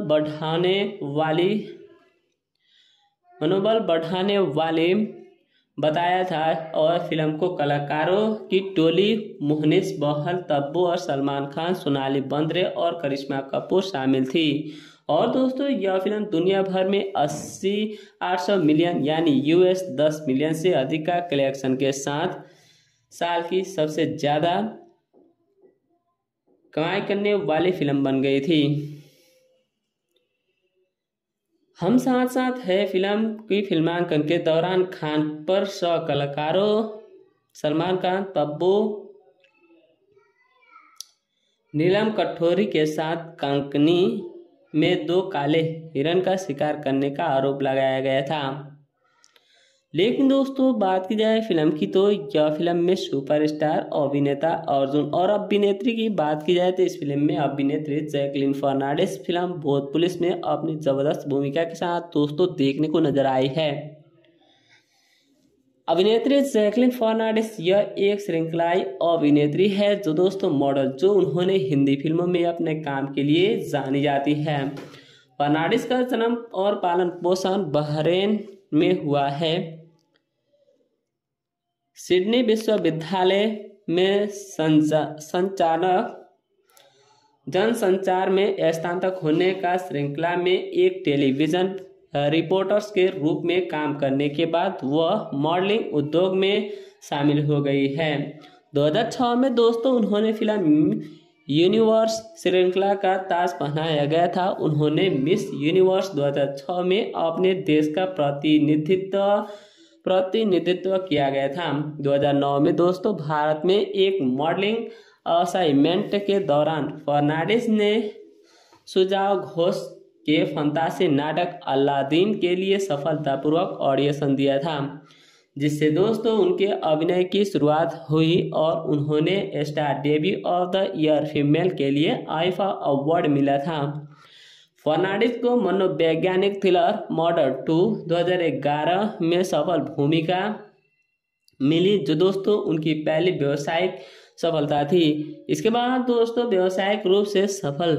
बढ़ाने वाले बताया था और फिल्म को कलाकारों की टोली मोहनिस बहल, तब्बू और सलमान खान, सोनाली बेंद्रे और करिश्मा कपूर शामिल थी। और दोस्तों यह फिल्म दुनिया भर में 800 मिलियन यानी US 10 मिलियन से अधिक का कलेक्शन के साथ साल की सबसे ज़्यादा कमाई करने वाली फिल्म बन गई थी। हम साथ साथ है फिल्म की फिल्मांकन के दौरान खान पर सह कलाकारों सलमान खान, तब्बू, नीलम कटोरी के साथ कंकनी में 2 काले हिरण का शिकार करने का आरोप लगाया गया था। लेकिन दोस्तों बात की जाए फिल्म की तो यह फिल्म में सुपरस्टार अभिनेता अर्जुन और अभिनेत्री की बात की जाए तो इस फिल्म में अभिनेत्री जैकलीन फर्नांडिस फिल्म भूत पुलिस में अपनी जबरदस्त भूमिका के साथ दोस्तों देखने को नजर आई है। अभिनेत्री जैकलीन फर्नांडिस यह एक श्रृंखलाई अभिनेत्री है जो दोस्तों मॉडल जो उन्होंने हिंदी फिल्मों में अपने काम के लिए जानी जाती है। फर्नांडिस का जन्म और पालन पोषण बहरेन में हुआ है। सिडनी विश्वविद्यालय में संचालक जनसंचार में स्नातक होने का श्रृंखला में एक टेलीविजन रिपोर्टर्स के रूप में काम करने के बाद वह मॉडलिंग उद्योग में शामिल हो गई है। 2006 में दोस्तों उन्होंने फिल्म यूनिवर्स श्रृंखला का ताज पहनाया गया था। उन्होंने मिस यूनिवर्स 2006 में अपने देश का प्रतिनिधित्व किया गया था। 2009 में दोस्तों भारत में एक मॉडलिंग असाइनमेंट के दौरान फर्नांडिस ने सुजाव घोष के फंतासी नाटक अलादीन के लिए सफलतापूर्वक ऑडिशन दिया था, जिससे दोस्तों उनके अभिनय की शुरुआत हुई और उन्होंने star debut of the year female के लिए आईफा अवार्ड मिला था। फर्नांडिस को मनोवैज्ञानिक थ्रिलर मर्डर 2 2011 में सफल भूमिका मिली जो दोस्तों उनकी पहली व्यावसायिक सफलता थी। इसके बाद दोस्तों व्यावसायिक रूप से सफल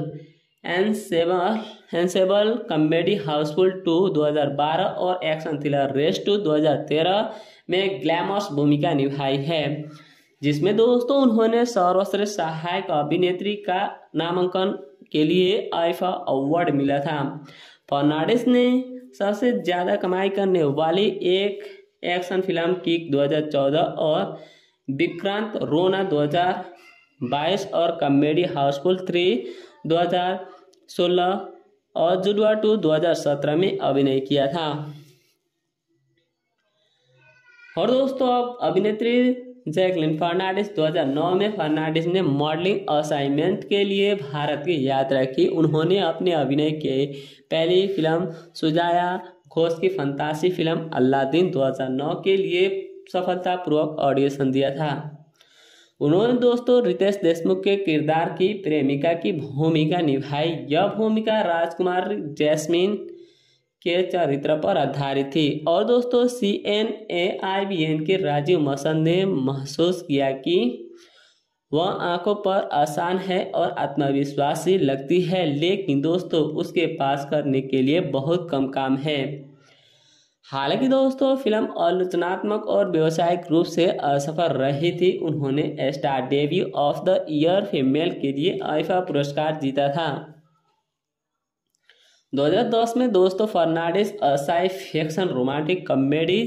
एनसेबल कॉमेडी हाउसफुल 2 2012 और एक्शन थ्रिलर रेस 2 2013 में ग्लैमरस भूमिका निभाई है, जिसमें दोस्तों उन्होंने सर्वश्रेष्ठ सहायक अभिनेत्री का नामांकन के लिए आईफा अवार्ड मिला था। फर्नांडिस ने सबसे ज्यादा कमाई करने वाली एक एक्शन फिल्म किक 2014 और विक्रांत रोना 2022 और कॉमेडी हाउसफुल 3 2016 और जुड़वा 2 2017 में अभिनय किया था। और दोस्तों अब अभिनेत्री जैकलीन फर्नांडिस 2009 में फर्नांडिस ने मॉडलिंग असाइनमेंट के लिए भारत की यात्रा की। उन्होंने अपने अभिनय के पहली फिल्म सुजाया घोष की फंतासी फिल्म अलादीन 2009 के लिए सफलतापूर्वक ऑडिशन दिया था। उन्होंने दोस्तों रितेश देशमुख के किरदार की प्रेमिका की भूमिका निभाई। यह भूमिका राजकुमार जैस्मीन के चरित्र पर आधारित थी और दोस्तों CNAIBN के राजीव मसंद ने महसूस किया कि वह आंखों पर आसान है और आत्मविश्वासी लगती है, लेकिन दोस्तों उसके पास करने के लिए बहुत कम काम है। हालांकि दोस्तों फिल्म आलोचनात्मक और व्यावसायिक रूप से असफल रही थी। उन्होंने star debut of the year female के लिए आईफा पुरस्कार जीता था। 2010 में दोस्तों Fernandez sci fiction romantic comedy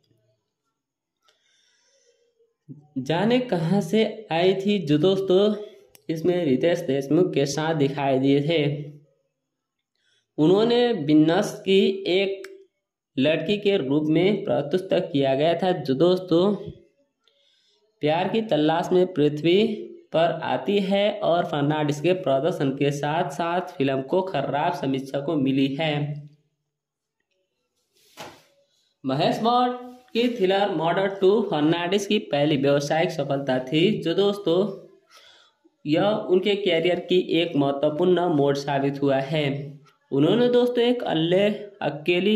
Jaane Kahan से आई थी जो दोस्तों इसमें रितेश देशमुख के साथ दिखाई दिए थे। उन्होंने विनस की एक लड़की के रूप में प्रस्तुत किया गया था जो दोस्तों प्यार की तलाश में पृथ्वी पर आती है और फर्नांडिस के प्रदर्शन के साथ साथ फिल्म को खराब समीक्षा को मिली है। महेश भट्ट की थ्रिलर मर्डर 2 फर्नांडिस की पहली व्यावसायिक सफलता थी जो दोस्तों यह उनके कैरियर की एक महत्वपूर्ण मोड़ साबित हुआ है। उन्होंने दोस्तों एक अकेली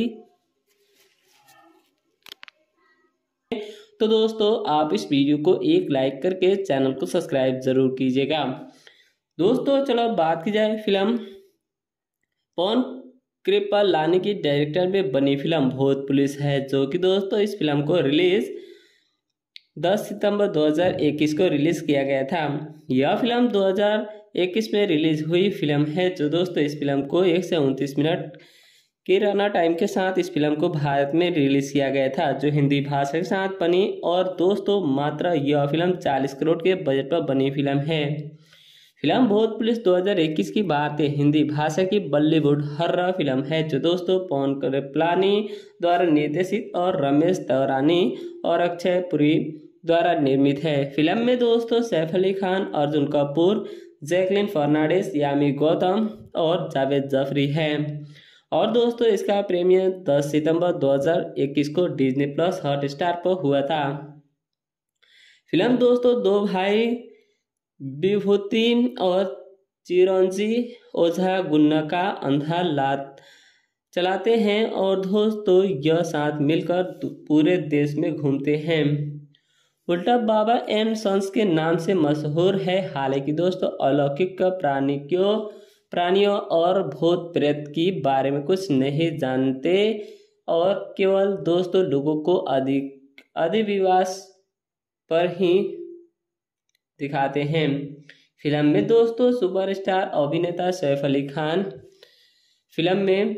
तो दोस्तों आप इस वीडियो को एक लाइक करके चैनल को सब्सक्राइब जरूर कीजिएगा। दोस्तों चलो बात की जाए फिल्म पवन कृपलानी की डायरेक्टर में बनी फिल्म भूत पुलिस है, जो कि दोस्तों इस फिल्म को रिलीज 10 सितंबर 2021 को रिलीज किया गया था। यह फिल्म 2021 में रिलीज हुई फिल्म है जो दोस्तों इस फिल्म को 1 से 29 मिनट के रनर टाइम के साथ इस फिल्म को भारत में रिलीज किया गया था, जो हिंदी भाषा के साथ बनी। और दोस्तों मात्र यह फिल्म 40 करोड़ के बजट पर बनी फिल्म है। फिल्म भूत पुलिस 2021 की बात है हिंदी भाषा की बॉलीवुड हॉरर फिल्म है जो दोस्तों पवन कृपलानी द्वारा निर्देशित और रमेश तौरानी और अक्षय पुरी द्वारा निर्मित है। फिल्म में दोस्तों सैफ अली खान, अर्जुन कपूर, जैकलीन फर्नांडिस, यामी गौतम और जावेद जाफरी है। और दोस्तों इसका प्रीमियर 10 सितंबर 2021 को डिज्नी प्लस हॉटस्टार पर हुआ था। फिल्म दोस्तों दो भाई विभूति और चिरंजीवी ओझा गुन्ना का अंधा लात चलाते हैं और दोस्तों यह साथ मिलकर पूरे देश में घूमते हैं। उल्टा बाबा एंड सन्स के नाम से मशहूर है। हालांकि दोस्तों अलौकिक प्राणियों और भूत प्रेत के बारे में कुछ नहीं जानते और केवल दोस्तों लोगों को अधिविश्वास पर ही दिखाते हैं। फिल्म में दोस्तों सुपरस्टार अभिनेता सैफ अली खान फिल्म में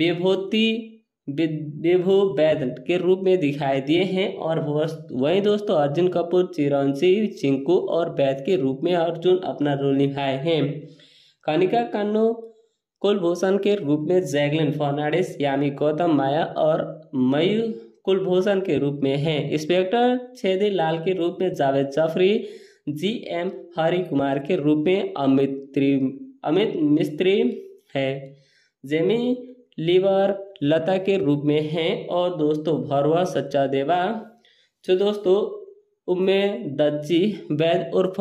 विभू वैद के रूप में दिखाई दिए हैं और वहीं दोस्तों अर्जुन कपूर चिरंजीवी चिंकू और वैद के रूप में अर्जुन अपना रोल निभाए हैं। कनिका कन्नू कुलभूषण के रूप में जैकलिन फर्नांडिस, यामी गौतम माया और मयू कुलभूषण के रूप में हैं। इंस्पेक्टर छेदी लाल के रूप में जावेद जाफरी, GM हरि कुमार के रूप में अमित मिस्त्री है, जेमी लीवर लता के रूप में हैं और दोस्तों भरवा सच्चा देवा जो दोस्तों उम्मे दज्जी वैद उर्फ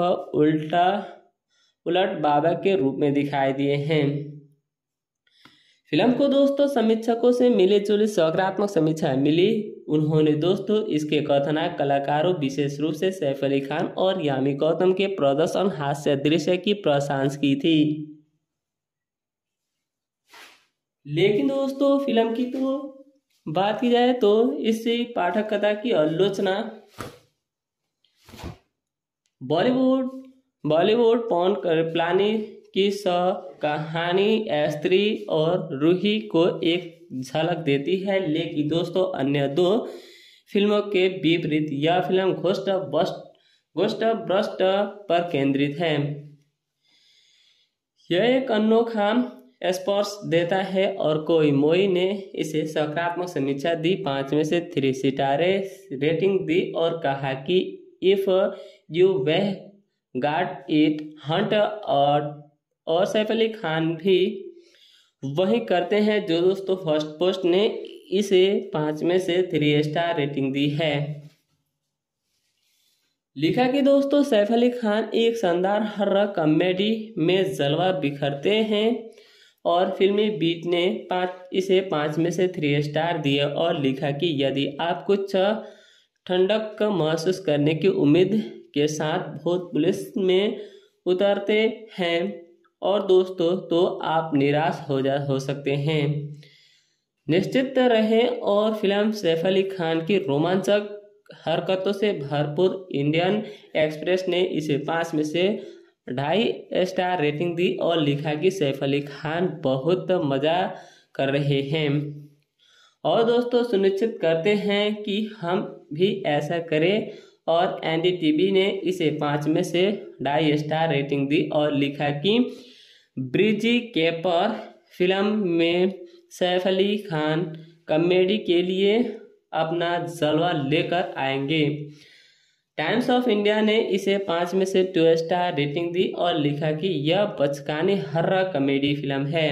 उलट बाबा के रूप में दिखाई दिए हैं। फिल्म को दोस्तों समीक्षकों से मिली जुली सकारात्मक समीक्षा मिली। उन्होंने दोस्तों इसके कथानक कलाकारों विशेष रूप से सैफ अली खान और यामी गौतम के प्रदर्शन हास्य दृश्य की प्रशंसा की थी। लेकिन दोस्तों फिल्म की तो बात की जाए तो इस पाठक कथा की आलोचना बॉलीवुड पॉन प्लानी की कहानी स्त्री और रूही को एक झलक देती है। लेकिन दोस्तों अन्य दो फिल्मों के विपरीत यह फिल्म घोस्ट भ्रष्ट पर केंद्रित है। यह एक अनोखा स्पर्श देता है और कोई मोई ने इसे सकारात्मक समीक्षा दी, 5 में से 3 सितारे रेटिंग दी और कहा कि if you've got it. Haunt और सैफ अली खान भी वही करते हैं जो दोस्तों फर्स्ट पोस्ट ने इसे 5 में से 3 स्टार रेटिंग दी है। लिखा कि दोस्तों सैफ अली खान एक शानदार हर्रर कॉमेडी में जलवा बिखरते हैं और फिल्मी बीट ने इसे 5 में से 3 स्टार दिए और लिखा कि यदि आप कुछ ठंडक महसूस करने की उम्मीद के साथ भूत पुलिस में उतरते हैं और दोस्तों तो आप निराश हो सकते हैं। निश्चित रहें और फिल्म सैफ अली खान की रोमांचक हरकतों से भरपूर। इंडियन एक्सप्रेस ने इसे 5 में से 2.5 स्टार रेटिंग दी और लिखा कि सैफ अली खान बहुत मजा कर रहे हैं और दोस्तों सुनिश्चित करते हैं कि हम भी ऐसा करें। और NDTV ने इसे 5 में से 2.5 स्टार रेटिंग दी और लिखा कि ब्रिजी केपर फिल्म में सैफ अली खान कॉमेडी के लिए अपना जलवा लेकर आएंगे। टाइम्स ऑफ इंडिया ने इसे 5 में से 2 स्टार रेटिंग दी और लिखा कि यह बचकाने हर्रर कॉमेडी फिल्म है।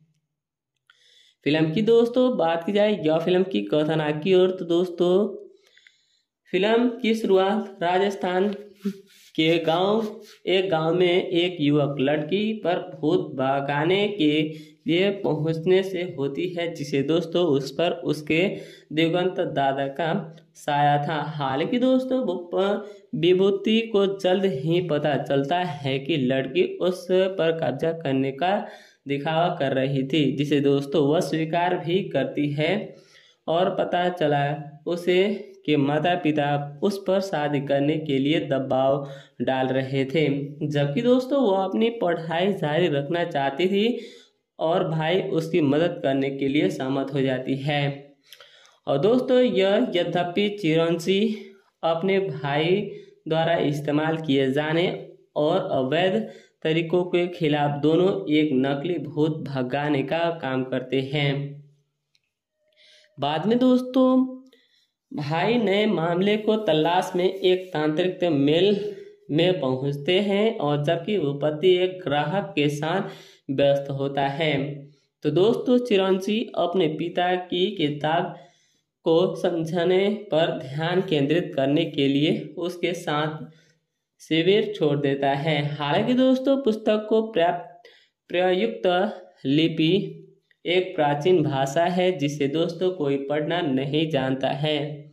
फिल्म की दोस्तों बात की जाए यह फिल्म की कथानक की ओर तो दोस्तों फिल्म की शुरुआत राजस्थान के एक गांव में एक युवक लड़की पर भूत भगाने के लिए पहुंचने से होती है, जिसे दोस्तों उस पर उसके दिवंगत दादा का साया था। हालांकि दोस्तों विभूति को जल्द ही पता चलता है कि लड़की उस पर कब्जा करने का दिखावा कर रही थी, जिसे दोस्तों वह स्वीकार भी करती है और पता चला उसे कि माता पिता उस पर शादी करने के लिए दबाव डाल रहे थे, जबकि दोस्तों वो अपनी पढ़ाई जारी रखना चाहती थी और भाई उसकी मदद करने के लिए सहमत हो जाती है। और दोस्तों यह यद्यपि चिरंजीवी अपने भाई द्वारा इस्तेमाल किए जाने और अवैध तरीकों के खिलाफ दोनों एक नकली भूत भगाने का काम करते हैं। बाद में दोस्तों भाई नए मामले को तलाश में एक तांत्रिक मेल में पहुंचते हैं और जबकि वो पति एक ग्राहक के साथ व्यस्त होता है। तो दोस्तों चिरंजीव अपने पिता की किताब को समझाने पर ध्यान केंद्रित करने के लिए उसके साथ शिविर छोड़ देता है। हालांकि दोस्तों पुस्तक को प्रयुक्त लिपि एक प्राचीन भाषा है जिसे दोस्तों कोई पढ़ना नहीं जानता है।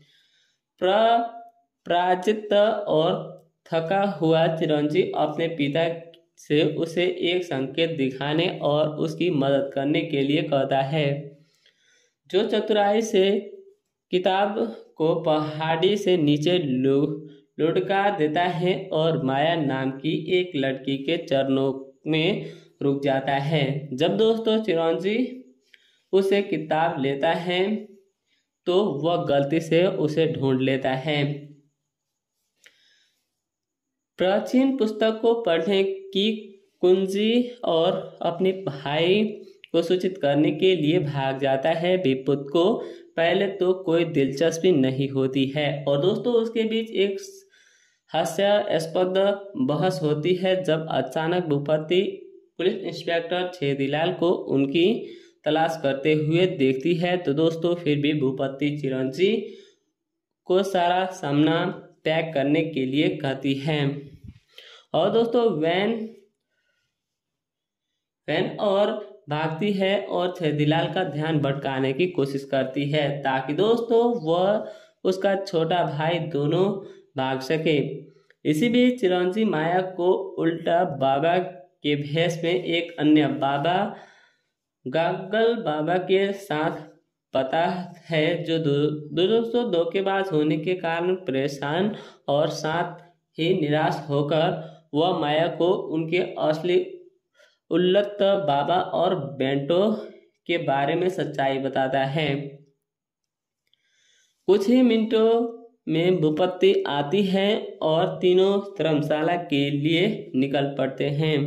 पराजित और थका हुआ चिरंजीव अपने पिता से उसे एक संकेत दिखाने और उसकी मदद करने के लिए कहता है, जो चतुराई से किताब को पहाड़ी से नीचे लुढ़का देता है और माया नाम की एक लड़की के चरणों में रुक जाता है। जब दोस्तों चिरंजीव उसे किताब लेता है तो वह गलती से उसे ढूंढ लेता है। प्राचीन पुस्तक को पढ़ने की कुंजी और अपने भाई को सूचित करने के लिए भाग जाता है। विपुत को पहले तो कोई दिलचस्पी नहीं होती है और दोस्तों उसके बीच एक हास्यास्पद बहस होती है जब अचानक भूपति पुलिस इंस्पेक्टर छेदीलाल को उनकी तलाश करते हुए देखती है। तो दोस्तों फिर भी भूपति चिरंजीव को सारा सामना पैक करने के लिए कहती है और दोस्तों वैन और भागती है और छेदीलाल का ध्यान भटकाने की कोशिश करती है ताकि दोस्तों वह उसका छोटा भाई दोनों भाग सके। इसी बीच चिरंजीव माया को उल्टा बाबा के भेष में एक अन्य बाबा गागल बाबा के साथ पता है जो दोस्तों धोखेबाज होने के कारण परेशान और साथ ही निराश होकर वह माया को उनके असली उल्लत बाबा और बेंटो के बारे में सच्चाई बताता है। कुछ ही मिनटों में भूपति आती है और तीनों धर्मशाला के लिए निकल पड़ते हैं।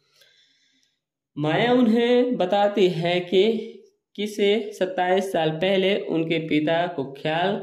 माया उन्हें बताती है कि किसे 27 साल पहले उनके पिता को ख्याल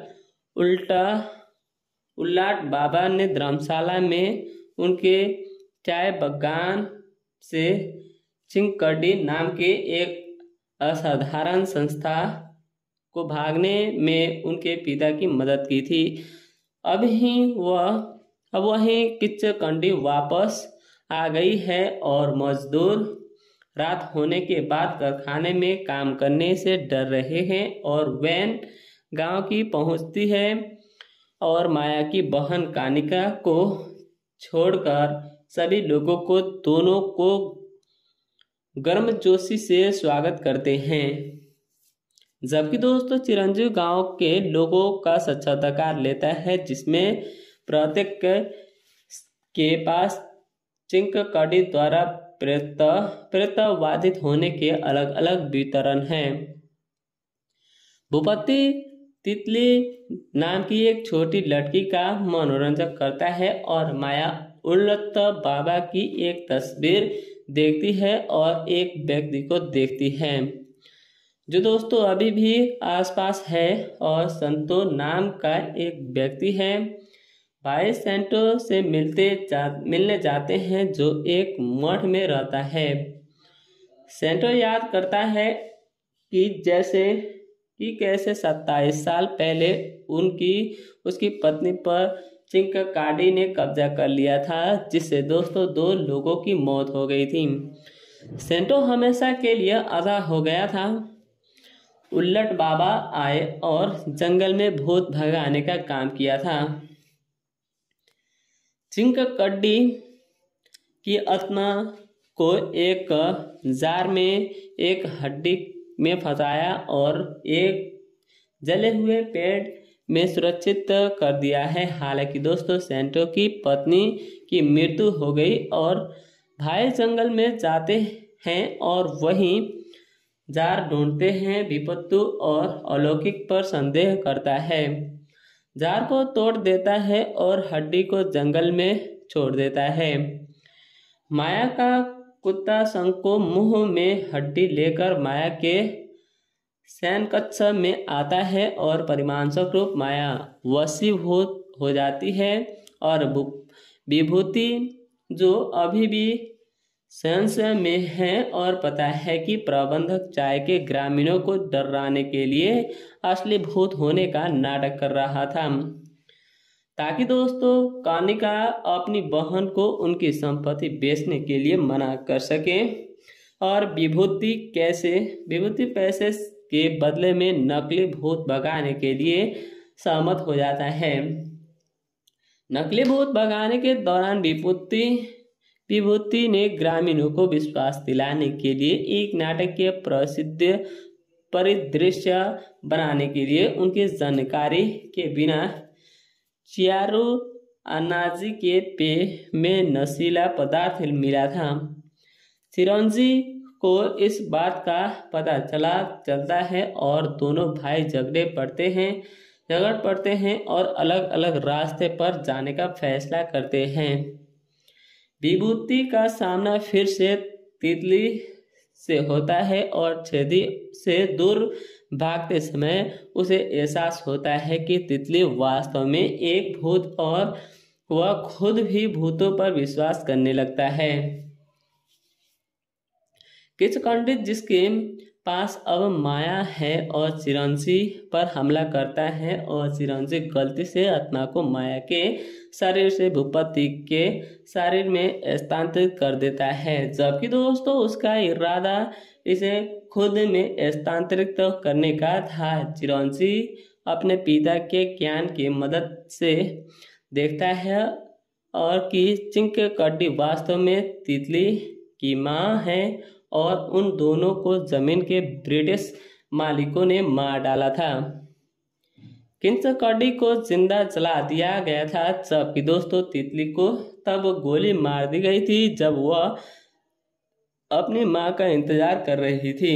उल्लाट बाबा ने धर्मशाला में उनके चाय बगान से चिंकड़ी नाम के एक असाधारण संस्था को भागने में उनके पिता की मदद की थी। अब वही किच्चकंडी वापस आ गई है और मजदूर रात होने के बाद कारखाने में काम करने से डर रहे हैं और वैन गांव की पहुंचती है और माया की बहन कानिका को छोड़कर सभी लोगों को दोनों को गर्मजोशी से स्वागत करते हैं। जबकि दोस्तों चिरंजीव गांव के लोगों का साक्षात्कार लेता है जिसमें प्रत्येक के पास चिंककड़ी द्वारा प्रेतवादित होने के अलग अलग वितरण हैं। भूपति तितली नाम की एक छोटी लड़की का मनोरंजन करता है और माया उल्लत बाबा की एक तस्वीर देखती है और एक व्यक्ति को देखती है जो दोस्तों अभी भी आसपास है और संतो नाम का एक व्यक्ति है। भाई सेंटो से मिलने जाते हैं जो एक मठ में रहता है। सेंटो याद करता है कि कैसे 27 साल पहले उसकी पत्नी पर चिंककाडी ने कब्जा कर लिया था जिससे दोस्तों 2 लोगों की मौत हो गई थी। सेंटो हमेशा के लिए आधा हो गया था। उल्लट बाबा आए और जंगल में भूत भगाने का काम किया था। चिंककडी की आत्मा को एक जार में एक हड्डी में फंसाया और एक जले हुए पेड़ में सुरक्षित कर दिया है। हालांकि दोस्तों सेंटो की पत्नी की मृत्यु हो गई और भाई जंगल में जाते हैं और वहीं जार ढूंढते हैं। विपत्तु और अलौकिक पर संदेह करता है, जार को तोड़ देता है और हड्डी को जंगल में छोड़ देता है। माया का कुत्ता शंको मुंह में हड्डी लेकर माया के शयन कक्ष में आता है और परिणामस्वरूप रूप माया वशीभूत हो जाती है और विभूति जो अभी भी संशय में है और पता है कि प्रबंधक चाय के ग्रामीणों को डराने के लिए असली भूत होने का नाटक कर रहा था, ताकि दोस्तों कानिका अपनी बहन को उनकी संपत्ति बेचने के लिए मना कर सके। और विभूति पैसे के बदले में नकली भूत भगाने के लिए सहमत हो जाता है। नकली भूत भगाने के दौरान विभूति ने ग्रामीणों को विश्वास दिलाने के लिए एक नाटकीय प्रसिद्ध परिदृश्य बनाने के लिए उनकी जानकारी के बिना चियारू अनाजी के पेय में नशीला पदार्थ मिला था। चिरंजी को इस बात का पता चलता है और दोनों भाई झगड़ पड़ते हैं और अलग अलग रास्ते पर जाने का फैसला करते हैं। विभूति का सामना फिर से तितली से होता है और छेदी से दूर भागते समय उसे एहसास होता है कि तितली वास्तव में एक भूत और वह खुद भी भूतों पर विश्वास करने लगता है। किचकंडित जिसके पास अब माया है और चिरंजी पर हमला करता है और चिरंजी गलती से आत्मा को माया के शरीर से भूपति के शरीर में स्थानांतरित कर देता है, जबकि दोस्तों उसका इरादा इसे खुद में स्थानांतरित करने का था। चिरंजी अपने पिता के ज्ञान की मदद से देखता है और कि चिंककड्डी वास्तव में तितली की मां है और उन दोनों को जमीन के ब्रिटिश मालिकों ने मार डाला था। चिंककड्डी को जिंदा जला दिया गया था, जबकि दोस्तों तितली को तब गोली मार दी गई थी जब वह अपनी मां का इंतजार कर रही थी।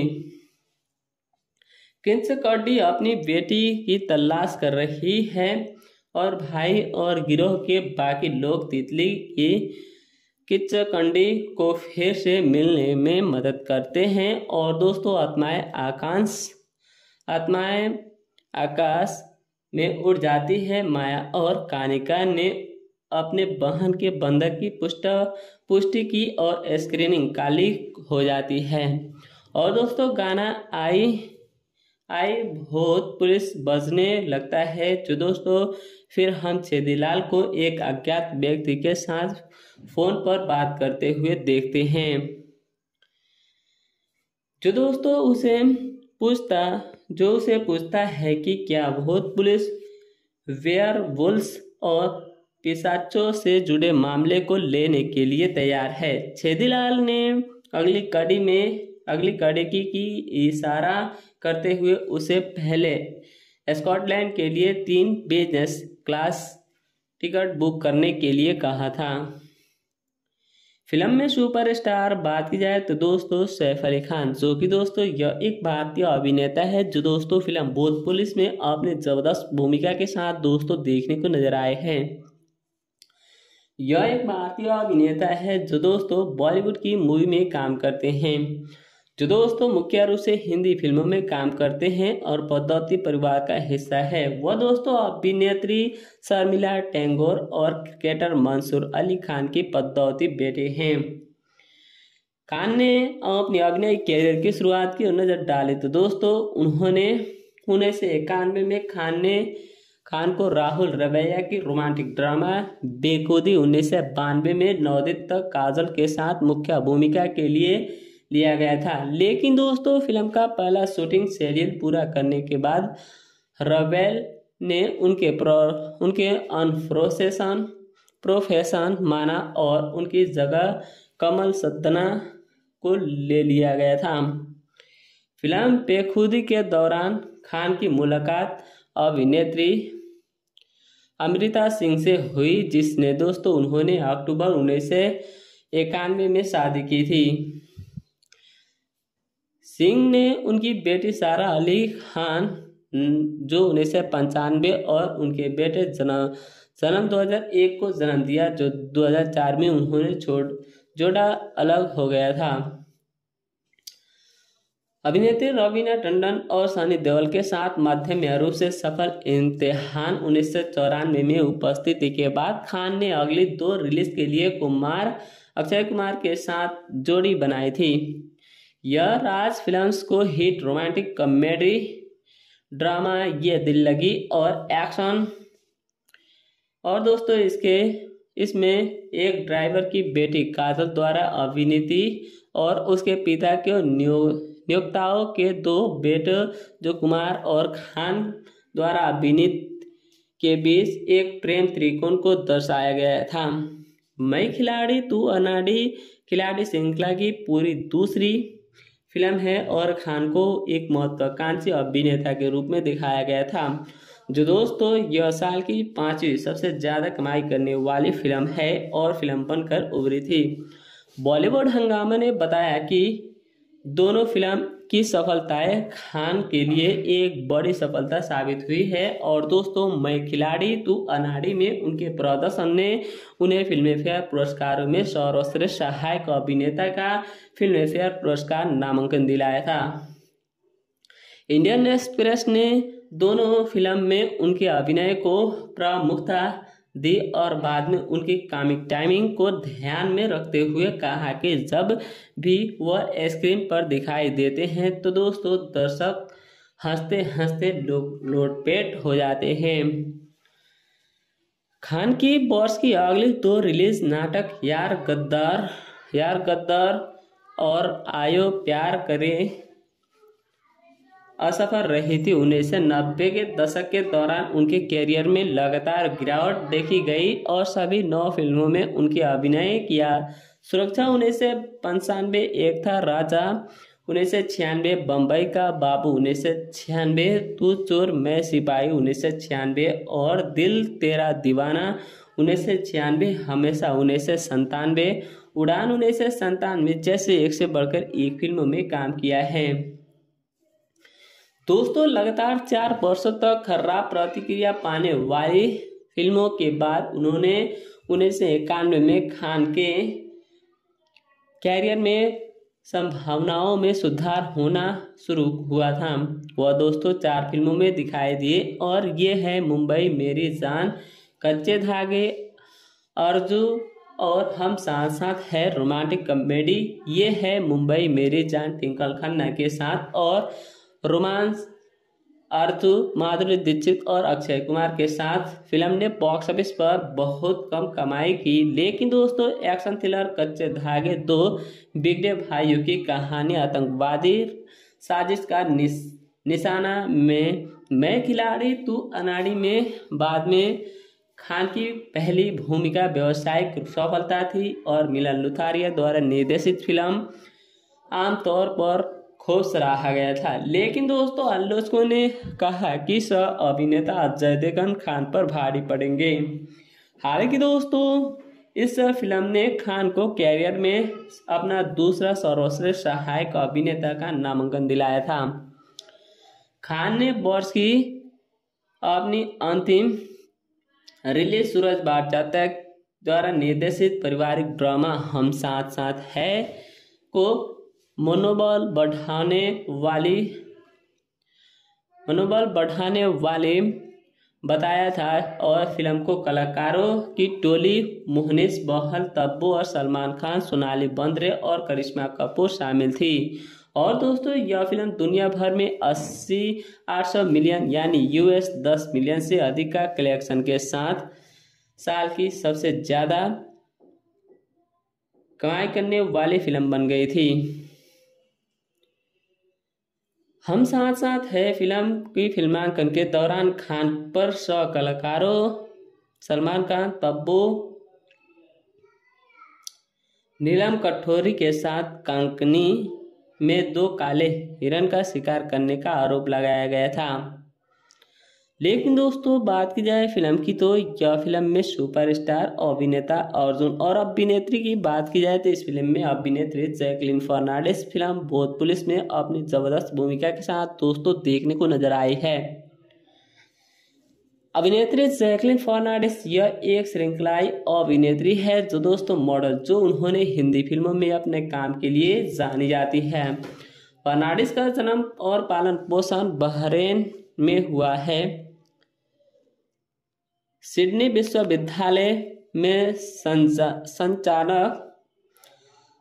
चिंककड्डी अपनी बेटी की तलाश कर रही है और भाई और गिरोह के बाकी लोग तितली की किचकंडी को फिर से मिलने में मदद करते हैं। और दोस्तों आत्माएं आकाश में उड़ जाती है। माया और कानिका ने अपने बहन के बंधक की पुष्टि की और स्क्रीनिंग काली हो जाती है। और दोस्तों गाना आई भूत पुलिस बजने लगता है, जो दोस्तों फिर हम छेदीलाल को एक अज्ञात व्यक्ति के साथ फोन पर बात करते हुए देखते हैं, जो दोस्तों उसे पूछता है कि क्या भूत पुलिस वेयरवुल्व्स और पिशाचों से जुड़े मामले को लेने के लिए तैयार है। छेदीलाल ने अगली कड़ी की इशारा करते हुए उसे पहले स्कॉटलैंड के लिए 3 बिजनेस क्लास टिकट बुक करने के लिए कहा था। फिल्म में सुपरस्टार बात की जाए तो दोस्तों सैफ अली खान, जो कि दोस्तों यह एक भारतीय अभिनेता है जो दोस्तों फिल्म भूत पुलिस में अपने जबरदस्त भूमिका के साथ दोस्तों देखने को नजर आए हैं। यह एक भारतीय अभिनेता है जो दोस्तों बॉलीवुड की मूवी में काम करते हैं, जो दोस्तों मुख्य रूप से हिंदी फिल्मों में काम करते हैं और पद्मावती परिवार का हिस्सा है। वह दोस्तों अभिनेत्री शर्मिला टैगोर और क्रिकेटर मंसूर अली खान की पद्मावती बेटे हैं। खान ने अपनी अभिनय कैरियर की शुरुआत की नजर डाले तो दोस्तों उन्होंने 1991 में खान को राहुल रवैया की रोमांटिक ड्रामा बेखुदी 1992 में नवोदित तक काजल के साथ मुख्य भूमिका के लिए लिया गया था। लेकिन दोस्तों फिल्म का पहला शूटिंग शेड्यूल पूरा करने के बाद रवेल ने उनके प्रोफेशन माना और उनकी जगह कमल सद्दना को ले लिया गया था। फिल्म बेखुदी के दौरान खान की मुलाकात अभिनेत्री अमृता सिंह से हुई, जिसने दोस्तों उन्होंने अक्टूबर 1991 में शादी की थी। सिंह ने उनकी बेटी सारा अली खान जो 1995 और उनके बेटे जन्म 2001 को जन्म दिया, जो 2004 में उन्होंने जोड़ा अलग हो गया था। अभिनेत्री रवीना टंडन और सनी देओल के साथ मध्यम रूप से सफल इम्तिहान 1994 में उपस्थिति के बाद खान ने अगली 2 रिलीज के लिए कुमार अक्षय कुमार के साथ जोड़ी बनाई थी। यह राज फिल्म्स को hit romantic comedy drama Yeh दिल लगी और एक्शन। और दोस्तों इसमें एक ड्राइवर की बेटी काजल द्वारा अभिनीत और उसके पिता के नियोक्ताओं के दो बेटे जो कुमार और खान द्वारा अभिनीत के बीच एक प्रेम त्रिकोण को दर्शाया गया था। मैं खिलाड़ी तू अनाड़ी खिलाड़ी श्रृंखला की पूरी दूसरी फिल्म है और खान को एक महत्वाकांक्षी अभिनेता के रूप में दिखाया गया था, जो दोस्तों यह साल की 5वीं सबसे ज़्यादा कमाई करने वाली फिल्म है और फिल्म बनकर उभरी थी। बॉलीवुड हंगामा ने बताया कि दोनों फिल्म की सफलताएं खान के लिए एक बड़ी सफलता साबित हुई है और दोस्तों मैं खिलाड़ी तू अनाड़ी में उनके प्रदर्शन ने उन्हें फिल्मफेयर पुरस्कारों में सर्वश्रेष्ठ सहायक अभिनेता का फिल्मफेयर पुरस्कार नामांकन दिलाया था। इंडियन एक्सप्रेस ने दोनों फिल्म में उनके अभिनय को प्रमुखता दी और बाद में उनकी कॉमिक टाइमिंग को ध्यान में रखते हुए कहा कि जब भी वह स्क्रीन पर दिखाई देते हैं तो दोस्तों दर्शक हंसते हंसते लोटपेट हो जाते हैं। खान की वर्ष की अगली 2 रिलीज नाटक यार गद्दार और आयो प्यार करे असफल रही थी। 1990 के दशक के दौरान उनके कैरियर में लगातार गिरावट देखी गई और सभी 9 फिल्मों में उनके अभिनय किया। सुरक्षा 1995 एक था राजा, 1996 बम्बई का बाबू, 1996 तू चोर मैं सिपाही, 1996 और दिल तेरा दीवाना, 1996 हमेशा, 1997 उड़ान, 1997 जैसे एक से बढ़कर एक फिल्मों में काम किया है। दोस्तों लगातार 4 वर्षों तक खराब प्रतिक्रिया पाने वाली फिल्मों के बाद उन्होंने 1991 में खान के कैरियर में संभावनाओं में सुधार होना शुरू हुआ था। वह दोस्तों 4 फिल्मों में दिखाई दिए और ये है मुंबई मेरी जान, कच्चे धागे, अर्जुन और हम साथ साथ है रोमांटिक कॉमेडी ये है मुंबई मेरी जान ट्विंकल खन्ना के साथ और रोमांस अर्जुन माधुरी दीक्षित और अक्षय कुमार के साथ। फिल्म ने बॉक्स ऑफिस पर बहुत कम कमाई की, लेकिन दोस्तों एक्शन थ्रिलर कच्चे धागे 2 बिगड़े भाइयों की कहानी आतंकवादी साजिश का निशाना में मैं खिलाड़ी तू अनाड़ी में बाद में खान की पहली भूमिका व्यावसायिक सफलता थी और मिलन लुथारिया द्वारा निर्देशित फिल्म आमतौर पर खूब सराहा गया था। लेकिन दोस्तों आलोचकों ने कहा कि सह अभिनेता अजय देवगन खान पर भारी पड़ेंगे। हालांकि दोस्तों इस फिल्म ने खान को कैरियर में अपना दूसरा सर्वश्रेष्ठ सहायक अभिनेता का नामांकन दिलाया था। खान ने वर्ष की अपनी अंतिम रिलीज सूरज बाट जातक द्वारा निर्देशित पारिवारिक ड्रामा हम साथ साथ है को मनोबल बढ़ाने वाले बताया था और फिल्म को कलाकारों की टोली मोहनिस बहल, तब्बू और सलमान खान, सोनाली बेंद्रे और करिश्मा कपूर शामिल थी। और दोस्तों यह फिल्म दुनिया भर में 800 मिलियन यानी US 10 मिलियन से अधिक का कलेक्शन के साथ साल की सबसे ज़्यादा कमाई करने वाली फिल्म बन गई थी। हम साथ साथ है फिल्म की फिल्मांकन के दौरान खान पर सह कलाकारों सलमान खान, तब्बू, नीलम कटोरी के साथ कंकनी में 2 काले हिरण का शिकार करने का आरोप लगाया गया था। लेकिन दोस्तों बात की जाए फिल्म की तो यह फिल्म में सुपरस्टार अभिनेता अर्जुन और अभिनेत्री की बात की जाए तो इस फिल्म में अभिनेत्री जैकलीन फर्नांडिस फिल्म भूत पुलिस में अपनी जबरदस्त भूमिका के साथ दोस्तों देखने को नजर आई है। अभिनेत्री जैकलीन फर्नांडिस यह एक श्रृंखलाई अभिनेत्री है जो दोस्तों मॉडल जो उन्होंने हिंदी फिल्मों में अपने काम के लिए जानी जाती है। फर्नांडिस का जन्म और पालन पोषण बहरीन में हुआ है। सिडनी विश्वविद्यालय में संचालक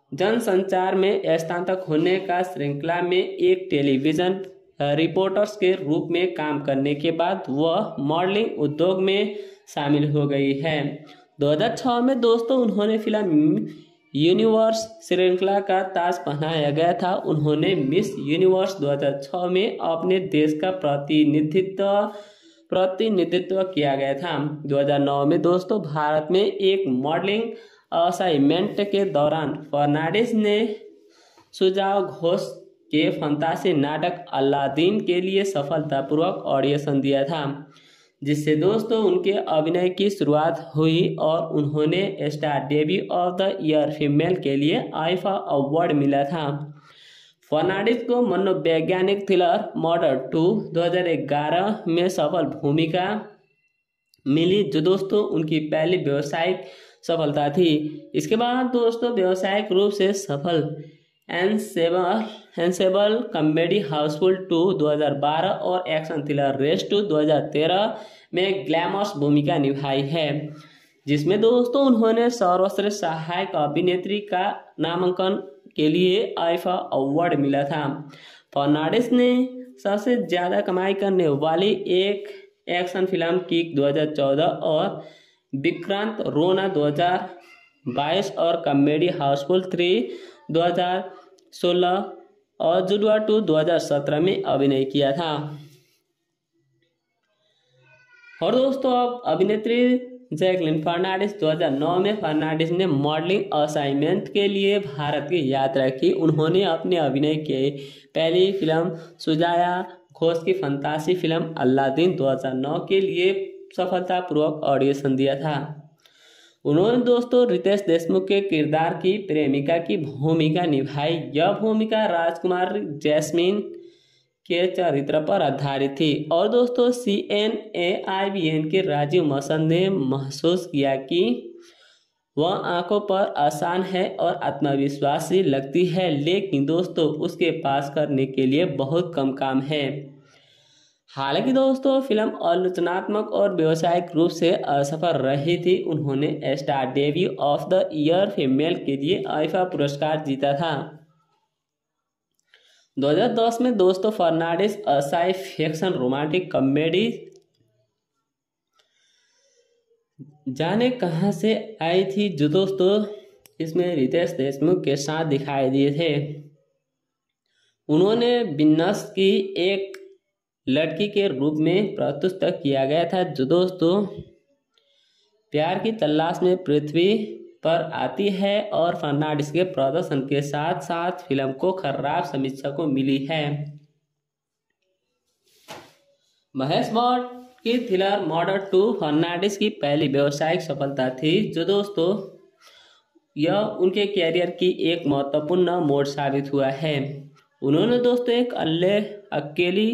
जनसंचार में स्नातक होने का श्रृंखला में एक टेलीविजन रिपोर्टर्स के रूप में काम करने के बाद वह मॉडलिंग उद्योग में शामिल हो गई है। 2006 में दोस्तों उन्होंने फिल्म यूनिवर्स श्रृंखला का ताज पहनाया गया था। उन्होंने मिस यूनिवर्स 2006 में अपने देश का प्रतिनिधित्व किया गया था। 2009 में दोस्तों भारत में एक मॉडलिंग असाइनमेंट के दौरान फर्नांडिस ने सुजाव घोष के फंतासी नाटक अलादीन के लिए सफलतापूर्वक ऑडिशन दिया था, जिससे दोस्तों उनके अभिनय की शुरुआत हुई और उन्होंने star debut of the year female के लिए आईफा अवार्ड मिला था। फर्नांडिस को मनोवैज्ञानिक थ्रिलर मर्डर 2 2011 में सफल भूमिका मिली, जो दोस्तों उनकी पहली व्यावसायिक सफलता थी। इसके बाद दोस्तों व्यावसायिक रूप से सफल एनसेबल कॉमेडी हाउसफुल 2 2012 और एक्शन थ्रिलर रेस 2 2013 में ग्लैमरस भूमिका निभाई है, जिसमें दोस्तों उन्होंने सर्वश्रेष्ठ सहायक अभिनेत्री का नामांकन के लिए आईफा अवार्ड मिला था। फर्नांडिस ने सबसे ज्यादा कमाई करने वाली एक एक्शन फिल्म किक 2014 और विक्रांत रोना 2022 और कॉमेडी हाउसफुल 3 2016 और जुड़वा 2 2017 में अभिनय किया था। और दोस्तों अब अभिनेत्री जैकलिन फर्नांडिस 2009 में फर्नांडिस ने मॉडलिंग असाइनमेंट के लिए भारत की यात्रा की। उन्होंने अपने अभिनय की पहली फिल्म सुजाया घोष की फंतासी फिल्म अलादीन 2009 के लिए सफलतापूर्वक ऑडिशन दिया था। उन्होंने दोस्तों रितेश देशमुख के किरदार की प्रेमिका की भूमिका निभाई। यह भूमिका राजकुमार जैस्मीन के चरित्र पर आधारित थी और दोस्तों CNAIBN के राजीव मसन ने महसूस किया कि वह आंखों पर आसान है और आत्मविश्वासी लगती है, लेकिन दोस्तों उसके पास करने के लिए बहुत कम काम है। हालांकि दोस्तों फिल्म आलोचनात्मक और व्यावसायिक रूप से असफल रही थी। उन्होंने star debut of the year female के लिए आईफा पुरस्कार जीता था। 2010 में दोस्तों Fernandez sci fiction romantic comedy Jaane Kahan से आई थी, जो दोस्तों इसमें रितेश देशमुख के साथ दिखाई दिए थे। उन्होंने विनस की एक लड़की के रूप में प्रस्तुत किया गया था, जो दोस्तों प्यार की तलाश में पृथ्वी पर आती है और फर्नांडिस के प्रदर्शन के साथ साथ फिल्म को खराब समीक्षा को मिली है। महेश भट्ट की थ्रिलर मर्डर 2 फर्नांडिस की पहली व्यावसायिक सफलता थी, जो दोस्तों यह उनके कैरियर की एक महत्वपूर्ण मोड़ साबित हुआ है। उन्होंने दोस्तों एक अकेली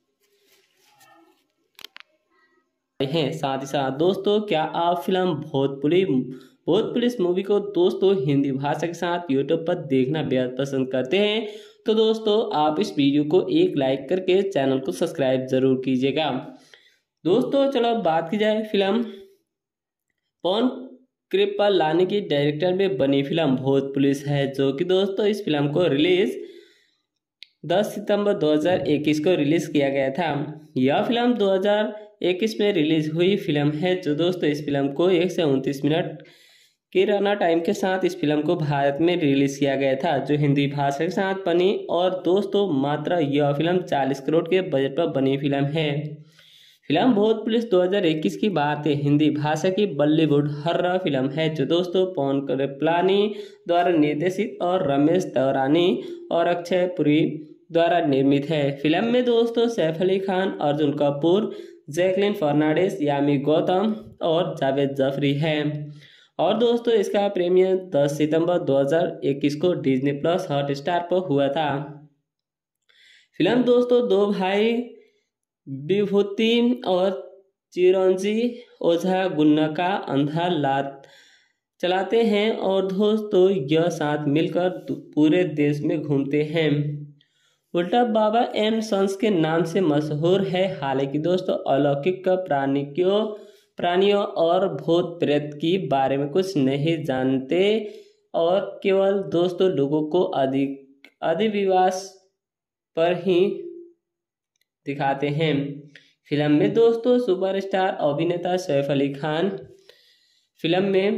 हैं। साथ ही साथ दोस्तों क्या आप फिल्म भूत पुलिस मूवी को दोस्तों हिंदी भाषा के साथ यूट्यूब पर देखना बेहद पसंद करते हैं, तो दोस्तों आप इस वीडियो को एक लाइक करके चैनल को सब्सक्राइब जरूर कीजिएगा। दोस्तों चलो अब बात की जाए फिल्म पवन कृपलानी की डायरेक्टर में बनी फिल्म भूत पुलिस है, जो कि दोस्तों इस फिल्म को रिलीज 10 सितंबर 2021 को रिलीज किया गया था। यह फिल्म 2021 में रिलीज हुई फिल्म है, जो दोस्तों इस फिल्म को 1 से 29 मिनट के रन टाइम के साथ इस फिल्म को भारत में रिलीज किया गया था, जो हिंदी भाषा के साथ बनी। और दोस्तों मात्र यह फिल्म 40 करोड़ के बजट पर बनी फिल्म है। फिल्म भूत पुलिस 2021 की बात है, हिंदी भाषा की बॉलीवुड हॉरर फिल्म है, जो दोस्तों पवन कृपलानी द्वारा निर्देशित और रमेश दौरानी और अक्षय पुरी द्वारा निर्मित है। फिल्म में दोस्तों सैफ अली खान, अर्जुन कपूर, जैकलिन फर्नांडिस, यामी गौतम और जावेद जाफरी है। और दोस्तों इसका प्रीमियर 10 सितंबर 2021 को डिज्नी प्लस हॉटस्टार पर हुआ था। फिल्म दोस्तों दो भाई विभूति और चिरंजी ओझा गुन्ना का अंधा लात चलाते हैं और दोस्तों यह साथ मिलकर पूरे देश में घूमते हैं। उल्टा बाबा एंड सन्स के नाम से मशहूर है। हालांकि दोस्तों अलौकिक प्राणियों और भूत प्रेत के बारे में कुछ नहीं जानते और केवल दोस्तों लोगों को अधिविश्वास पर ही दिखाते हैं। फिल्म में दोस्तों सुपरस्टार अभिनेता सैफ अली खान फिल्म में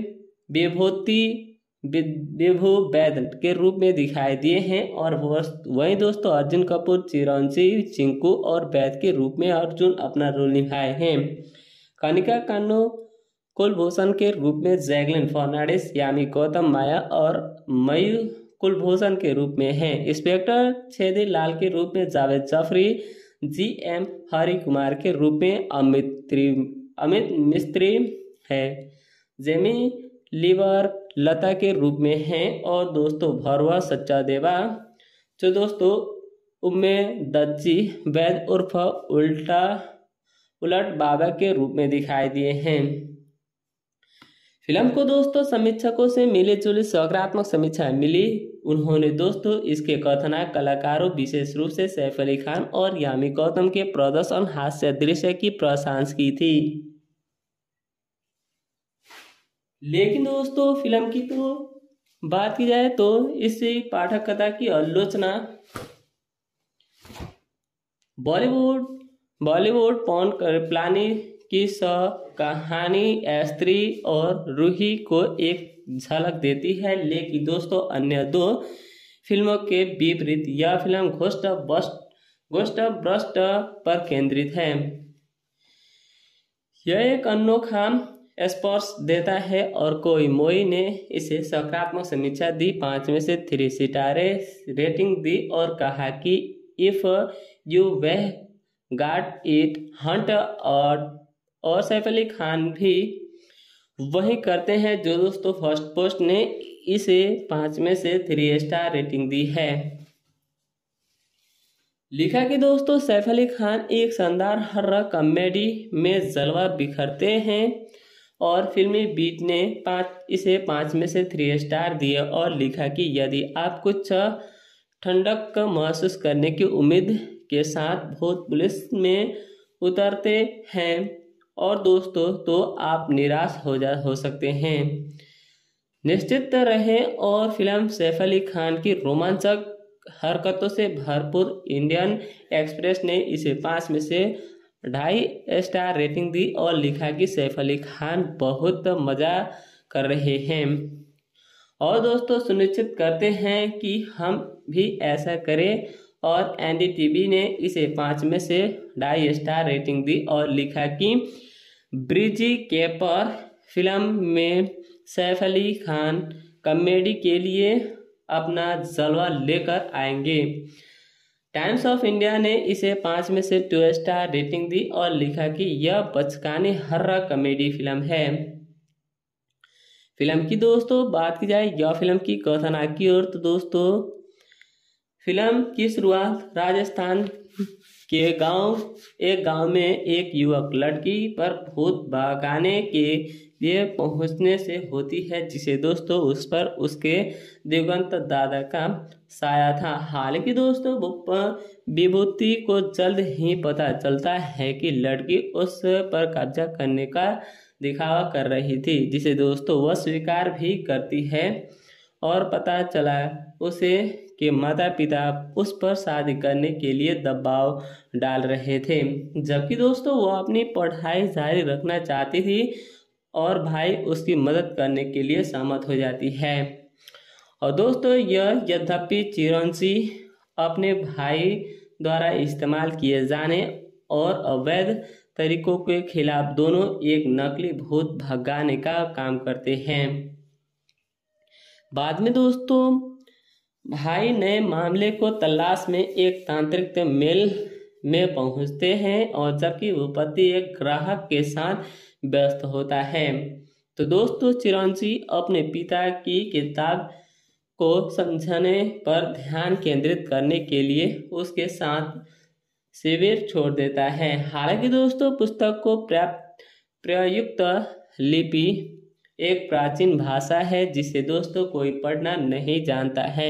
विभू वैद के रूप में दिखाई दिए हैं और वहीं दोस्तों अर्जुन कपूर चिरंजी चिंकू और वैद के रूप में अर्जुन अपना रोल निभाए हैं। कनिका कान्नो कुलभूषण के रूप में जैकलिन फर्नांडिस, यामी गौतम माया और मयू कुलभूषण के रूप में हैं। इंस्पेक्टर छेदी लाल के रूप में जावेद जाफरी, GM हरि कुमार के रूप में अमित मिस्त्री है, जेमी लीवर लता के रूप में हैं और दोस्तों भरवा सच्चा देवा जो दोस्तों उम्मे दज्जी वैद उर्फ उलट बाबा के रूप में दिखाई दिए हैं। फिल्म को दोस्तों समीक्षकों से मिली जुली सकारात्मक समीक्षा मिली। उन्होंने दोस्तों इसके कथानक कलाकारों विशेष रूप से सैफ अली खान और यामी गौतम के प्रदर्शन हास्य दृश्य की प्रशंसा की थी। लेकिन दोस्तों फिल्म की तो बात की जाए तो इस पाठक कथा की आलोचना बॉलीवुड पॉन प्लानी की कहानी स्त्री और रूही को एक झलक देती है, लेकिन दोस्तों अन्य दो फिल्मों के विपरीत यह फिल्म घोस्ट ब्रस्ट पर केंद्रित है। यह एक अनोखा स्पर्श देता है और कोई मोई ने इसे सकारात्मक समीक्षा दी, 5 में से 3 सितारे रेटिंग दी और कहा कि if you've got it. Haunt और सैफ अली खान भी वही करते हैं जो दोस्तों फर्स्ट पोस्ट ने इसे 5 में से 3 स्टार रेटिंग दी है। लिखा कि दोस्तों सैफ अली खान एक शानदार हर्रर कॉमेडी में जलवा बिखरते हैं और फिल्मी बीट ने इसे 5 में से 3 स्टार दिए और लिखा कि यदि आप कुछ ठंडक महसूस करने की उम्मीद के साथ भूत पुलिस में उतरते हैं और दोस्तों तो आप निराश हो सकते हैं। निश्चित रहें और फिल्म सैफ अली खान की रोमांचक हरकतों से भरपूर। इंडियन एक्सप्रेस ने इसे 5 में से 2.5 स्टार रेटिंग दी और लिखा कि सैफ अली खान बहुत मजा कर रहे हैं और दोस्तों सुनिश्चित करते हैं कि हम भी ऐसा करें। और NDTV ने इसे 5 में से 2.5 स्टार रेटिंग दी और लिखा कि ब्रिजी केपर फिल्म में सैफ अली खान कॉमेडी के लिए अपना जलवा लेकर आएंगे। टाइम्स ऑफ इंडिया ने इसे 5 में से 2 स्टार रेटिंग दी और लिखा कि यह बचकानी हर्रर कॉमेडी फिल्म है। फिल्म की दोस्तों बात की जाए यह फिल्म की कथानक की ओर तो दोस्तों फिल्म की शुरुआत राजस्थान के एक गांव में एक युवक लड़की पर भूत भगाने के लिए पहुंचने से होती है, जिसे दोस्तों उस पर उसके दिवंगत दादा का साया था। हालांकि दोस्तों विभूति को जल्द ही पता चलता है कि लड़की उस पर कब्जा करने का दिखावा कर रही थी, जिसे दोस्तों वह स्वीकार भी करती है और पता चला उसे कि माता पिता उस पर शादी करने के लिए दबाव डाल रहे थे, जबकि दोस्तों वह अपनी पढ़ाई जारी रखना चाहती थी और भाई उसकी मदद करने के लिए सहमत हो जाती है। और दोस्तों यद्यपि चिरंजी अपने भाई द्वारा इस्तेमाल किए जाने और अवैध तरीकों के खिलाफ दोनों एक नकली भूत भगाने का काम करते हैं। बाद में दोस्तों भाई नए मामले को तलाश में एक तांत्रिक मेल में पहुंचते हैं और जबकि वो पति एक ग्राहक के साथ व्यस्त होता है, तो दोस्तों चिरंजी अपने पिता की किताब को समझने पर ध्यान केंद्रित करने के लिए उसके साथ शिविर छोड़ देता है। हालांकि दोस्तों पुस्तक को प्रयुक्त लिपि एक प्राचीन भाषा है जिसे दोस्तों कोई पढ़ना नहीं जानता है।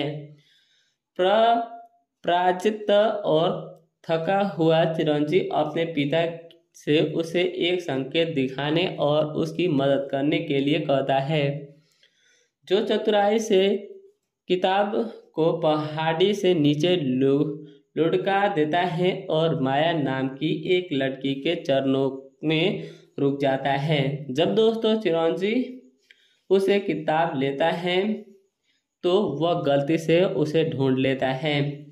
पराजित और थका हुआ चिरंजी अपने पिता से उसे एक संकेत दिखाने और उसकी मदद करने के लिए कहता है, जो चतुराई से किताब को पहाड़ी से नीचे लुढ़का देता है और माया नाम की एक लड़की के चरणों में रुक जाता है। जब दोस्तों चिरंजी उसे किताब लेता है तो वह गलती से उसे ढूंढ लेता है।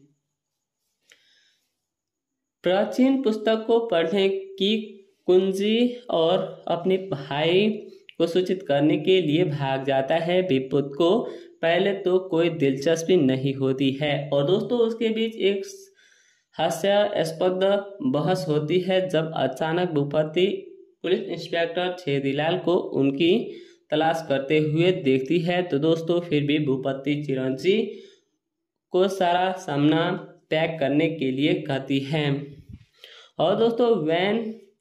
प्राचीन पुस्तक को पढ़ने की कुंजी और अपने भाई को सूचित करने के लिए भाग जाता है। विपुत को पहले तो कोई दिलचस्पी नहीं होती है और दोस्तों उसके बीच एक हास्यास्पद बहस होती है जब अचानक भूपति पुलिस इंस्पेक्टर छेदीलाल को उनकी तलाश करते हुए देखती है। तो दोस्तों फिर भी भूपति चिरंजी को सारा सामना पैक करने के लिए कहती है और दोस्तों वैन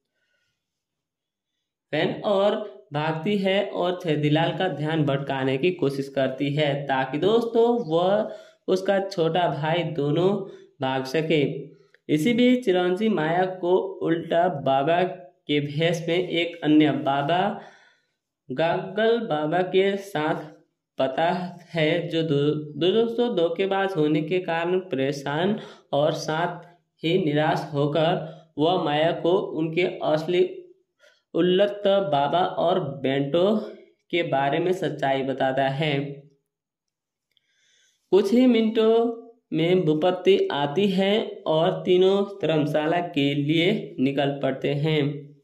और भागती है और छेदीलाल का ध्यान भटकाने की कोशिश करती है ताकि दोस्तों वह उसका छोटा भाई दोनों भाग सके। इसी बीच चिरंजी माया को उल्टा बाबा के भेष में एक अन्य बाबा गागल बाबा के साथ पता है जो दोस्तों धोखेबाज होने के कारण परेशान और साथ ही निराश होकर वह माया को उनके असली उल्लत बाबा और बेंटो के बारे में सच्चाई बताता है। कुछ ही मिनटों में विपत्ति आती है और तीनों धर्मशाला के लिए निकल पड़ते हैं।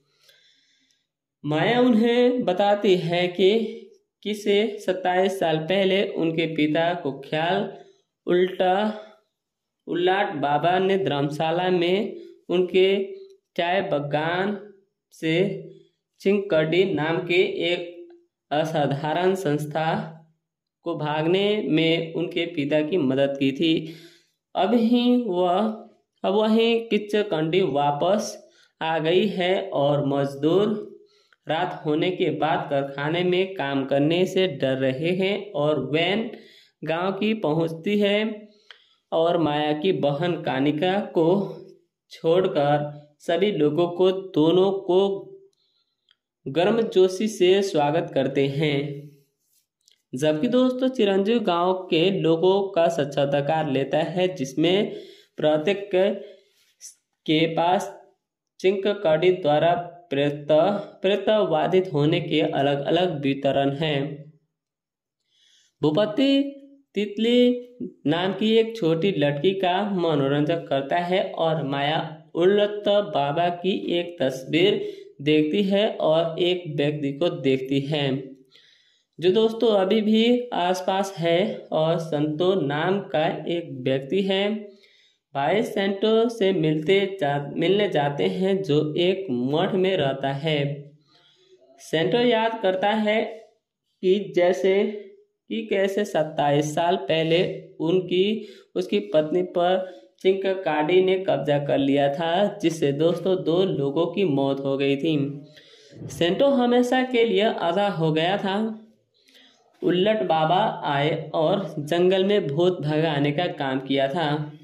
माया उन्हें बताती है कि किसे 27 साल पहले उनके पिता को ख्याल उल्लाट बाबा ने धर्मशाला में उनके चाय बागान से चिंकड़ी नाम के एक असाधारण संस्था को भागने में उनके पिता की मदद की थी। अब वही किच्चकंडी वापस आ गई है और मजदूर रात होने के बाद कारखाने में काम करने से डर रहे हैं और वैन गांव की पहुंचती है और माया की बहन कानिका को छोड़कर सभी लोगों को दोनों को गर्मजोशी से स्वागत करते हैं। जबकि दोस्तों चिरंजीव गांव के लोगों का साक्षात्कार लेता है जिसमें प्रत्येक के पास चिंककड़ी द्वारा प्रेतवादित होने के अलग अलग वितरण हैं। भूपति तितली नाम की एक छोटी लड़की का मनोरंजन करता है और माया उल्लत बाबा की एक तस्वीर देखती है और एक व्यक्ति को देखती है जो दोस्तों अभी भी आसपास है और संतो नाम का एक व्यक्ति है। भाई सेंटो से मिलने जाते हैं जो एक मठ में रहता है। सेंटो याद करता है कि कैसे 27 साल पहले उसकी पत्नी पर चिंककाडी ने कब्जा कर लिया था जिससे दोस्तों 2 लोगों की मौत हो गई थी। सेंटो हमेशा के लिए आधा हो गया था। उल्लट बाबा आए और जंगल में भूत भगाने का काम किया था।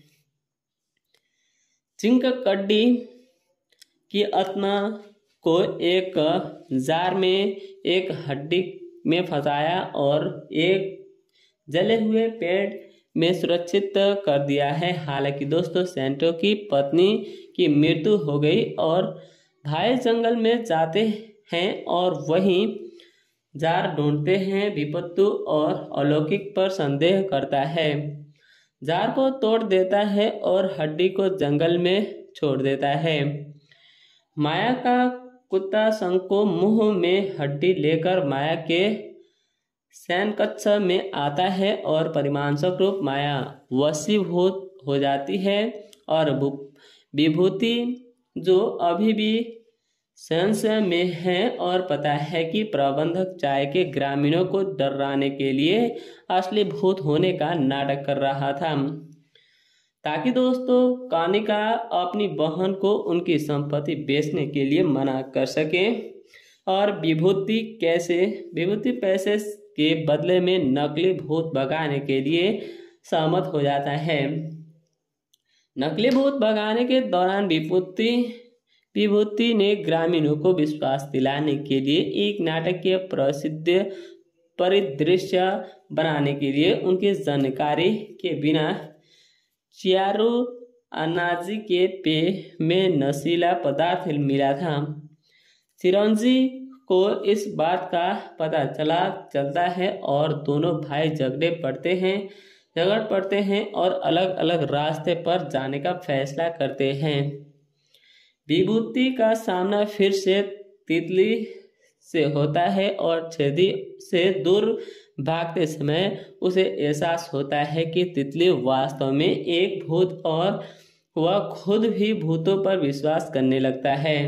चिंककडी की आत्मा को एक जार में एक हड्डी में फंसाया और एक जले हुए पेड़ में सुरक्षित कर दिया है। हालांकि दोस्तों सेंटो की पत्नी की मृत्यु हो गई और भाई जंगल में जाते हैं और वहीं जार ढूंढते हैं। विपत्तु और अलौकिक पर संदेह करता है, जार को तोड़ देता है और हड्डी को जंगल में छोड़ देता है। माया का कुत्ता शंको मुंह में हड्डी लेकर माया के शयन कक्ष में आता है और परिणामस्वरूप माया वशीभूत हो जाती है और विभूति जो अभी भी संशय में है और पता है कि प्रबंधक चाय के ग्रामीणों को डराने के लिए असली भूत होने का नाटक कर रहा था ताकि दोस्तों कानिका अपनी बहन को उनकी संपत्ति बेचने के लिए मना कर सके और विभूति पैसे के बदले में नकली भूत भगाने के लिए सहमत हो जाता है। नकली भूत भगाने के दौरान विभूति ने ग्रामीणों को विश्वास दिलाने के लिए एक नाटकीय प्रसिद्ध परिदृश्य बनाने के लिए उनकी जानकारी के बिना चियारू अनाजी के पेय में नशीला पदार्थ मिला था। चिरंजी को इस बात का पता चलता है और दोनों भाई झगड़ पड़ते हैं और अलग अलग रास्ते पर जाने का फैसला करते हैं। विभूति का सामना फिर से तितली से होता है और छेदी से दूर भागते समय उसे एहसास होता है कि तितली वास्तव में एक भूत और वह खुद भी भूतों पर विश्वास करने लगता है।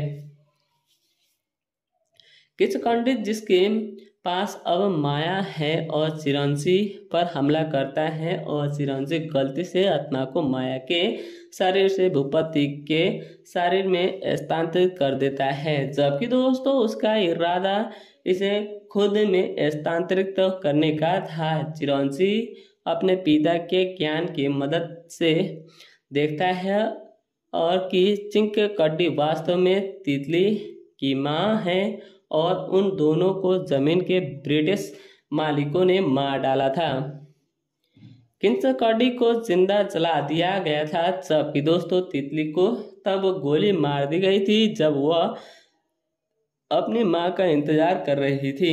किचकंडी जिसके पास अब माया है और चिरंजी पर हमला करता है और चिरंजी गलती से आत्मा को माया के शरीर से भूपति के शरीर में स्थानांतरित कर देता है, जबकि दोस्तों उसका इरादा इसे खुद में स्थानांतरित करने का था। चिरंजी अपने पिता के ज्ञान की मदद से देखता है और कि चिंककडी वास्तव में तितली की मां है और उन दोनों को जमीन के ब्रिटिश मालिकों ने मार डाला था। चिंककडी को जिंदा जला दिया गया था, जबकि दोस्तों तितली को तब गोली मार दी गई थी जब वह अपनी मां का इंतजार कर रही थी।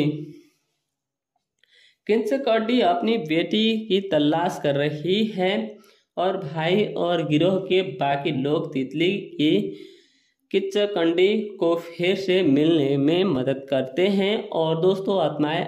चिंककडी अपनी बेटी की तलाश कर रही है और भाई और गिरोह के बाकी लोग तितली की किचकंडी को फिर से मिलने में मदद करते हैं। और दोस्तों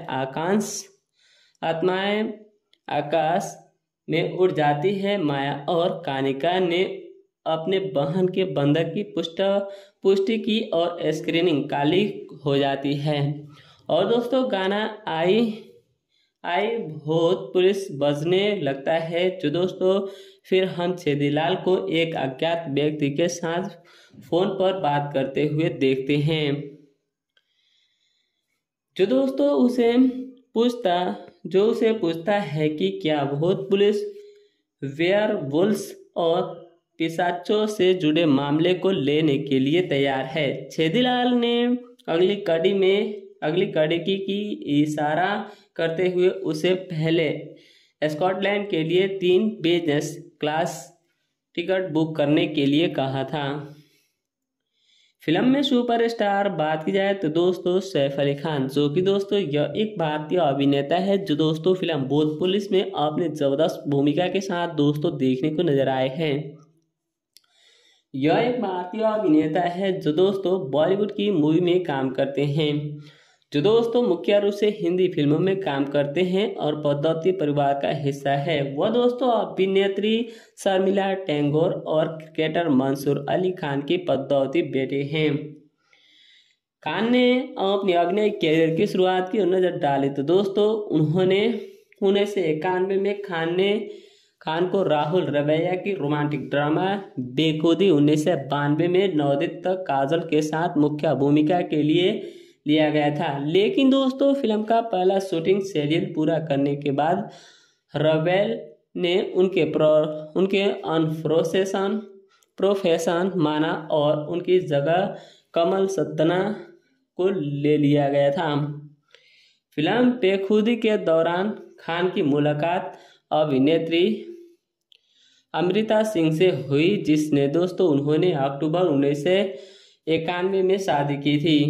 आत्माएं आकाश में उड़ जाती है। माया और कानिका ने अपने बहन के बंदर की पुष्टि की और स्क्रीनिंग काली हो जाती है। और दोस्तों गाना आई भूत पुलिस बजने लगता है, जो दोस्तों फिर हम छेदीलाल को एक अज्ञात व्यक्ति के साथ फोन पर बात करते हुए देखते हैं, जो उसे पूछता है कि क्या भूत पुलिस वेयरवुल्व्स और पिशाचों से जुड़े मामले को लेने के लिए तैयार है। छेदीलाल ने अगली कड़ी की इशारा करते हुए उसे पहले स्कॉटलैंड के लिए 3 बिजनेस क्लास टिकट बुक करने के लिए कहा था। फिल्म में सुपरस्टार बात की जाए तो दोस्तों सैफ अली खान, जो कि दोस्तों यह एक भारतीय अभिनेता है जो दोस्तों फिल्म भूत पुलिस में अपने जबरदस्त भूमिका के साथ दोस्तों देखने को नजर आए हैं। यह एक भारतीय अभिनेता है जो दोस्तों बॉलीवुड की मूवी में काम करते हैं, जो दोस्तों मुख्य रूप से हिंदी फिल्मों में काम करते हैं और पद्मावती परिवार का हिस्सा है। वह दोस्तों अभिनेत्री शर्मिला टैगोर और क्रिकेटर मंसूर अली खान की पद्मावती बेटे हैं। खान ने अपने अभिनय कैरियर की शुरुआत की नजर डाली तो दोस्तों उन्होंने 1991 में खान को राहुल रवैया की रोमांटिक ड्रामा बेखुदी 1992 में नवोदित काजल के साथ मुख्य भूमिका के लिए लिया गया था। लेकिन दोस्तों फिल्म का पहला शूटिंग शेड्यूल पूरा करने के बाद रवेल ने उनके प्रोफेशन माना और उनकी जगह कमल सत्तना को ले लिया गया था। फिल्म बेखुदी के दौरान खान की मुलाकात अभिनेत्री अमृता सिंह से हुई, जिसने दोस्तों उन्होंने अक्टूबर 1991 में शादी की थी।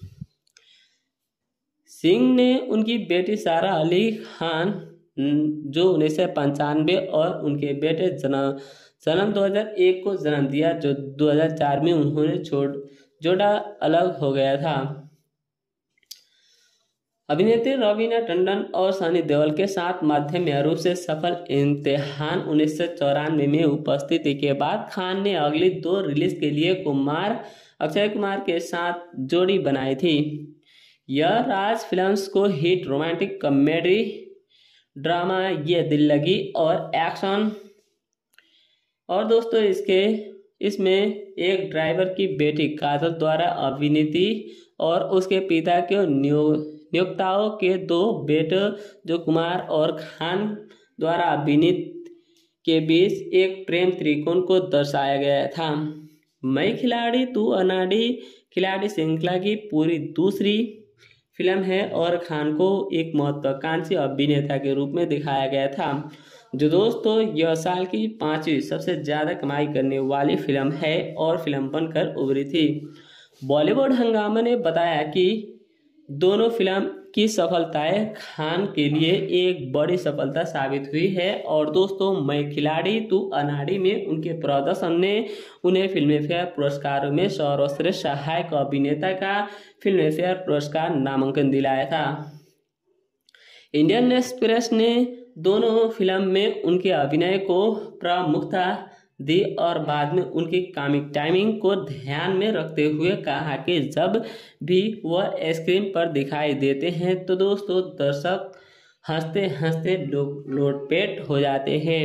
सिंह ने उनकी बेटी सारा अली खान जो 1995 और उनके बेटे जन्म 2001 को जन्म दिया, जो 2004 में उन्होंने जोड़ा अलग हो गया था। अभिनेत्री रवीना टंडन और सनी देओल के साथ मध्यम रूप से सफल इम्तिहान 1994 में उपस्थिति के बाद खान ने अगली 2 रिलीज के लिए अक्षय कुमार के साथ जोड़ी बनाई थी। यह राज फिल्म्स को hit romantic comedy drama Yeh दिल लगी और एक्शन और दोस्तों इसमें एक ड्राइवर की बेटी काजल द्वारा अभिनीति और उसके पिता के नियोक्ताओं के 2 बेटे जो कुमार और खान द्वारा अभिनीत के बीच एक प्रेम त्रिकोण को दर्शाया गया था। मैं खिलाड़ी तू अनाड़ी खिलाड़ी श्रृंखला की पूरी दूसरी फिल्म है और खान को एक महत्वाकांक्षी अभिनेता के रूप में दिखाया गया था। जो दोस्तों यह साल की 5वीं सबसे ज़्यादा कमाई करने वाली फिल्म है और फिल्म बनकर उभरी थी। बॉलीवुड हंगामा ने बताया कि दोनों फिल्म की सफलताएं खान के लिए एक बड़ी सफलता साबित हुई है और दोस्तों मैं खिलाड़ी तू अनाड़ी में उनके प्रदर्शन ने उन्हें फिल्मफेयर पुरस्कारों में सर्वश्रेष्ठ सहायक अभिनेता का फिल्मफेयर पुरस्कार नामांकन दिलाया था। इंडियन एक्सप्रेस ने दोनों फिल्म में उनके अभिनय को प्रमुखता दी और बाद में उनकी कॉमिक टाइमिंग को ध्यान में रखते हुए कहा कि जब भी वह स्क्रीन पर दिखाई देते हैं तो दोस्तों दर्शक हंसते हंसते लोटपेट हो जाते हैं।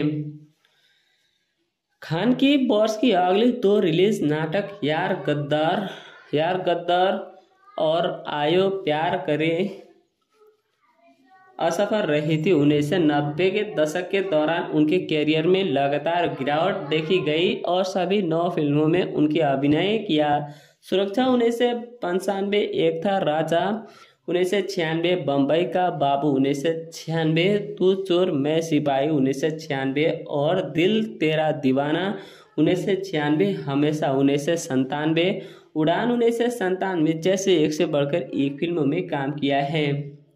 खान की वर्ष की अगली 2 रिलीज नाटक यार गद्दार और आयो प्यार करे असफल रही थी। 1990 के दशक के दौरान उनके कैरियर में लगातार गिरावट देखी गई और सभी 9 फिल्मों में उनके अभिनय किया। सुरक्षा 1995 एक था राजा, 1996 बम्बई का बाबू, 1996 तू चोर मैं सिपाही, 1996 और दिल तेरा दीवाना, 1996 हमेशा, 1997 उड़ान, 1997 जैसे एक से बढ़कर एक फिल्मों में काम किया है।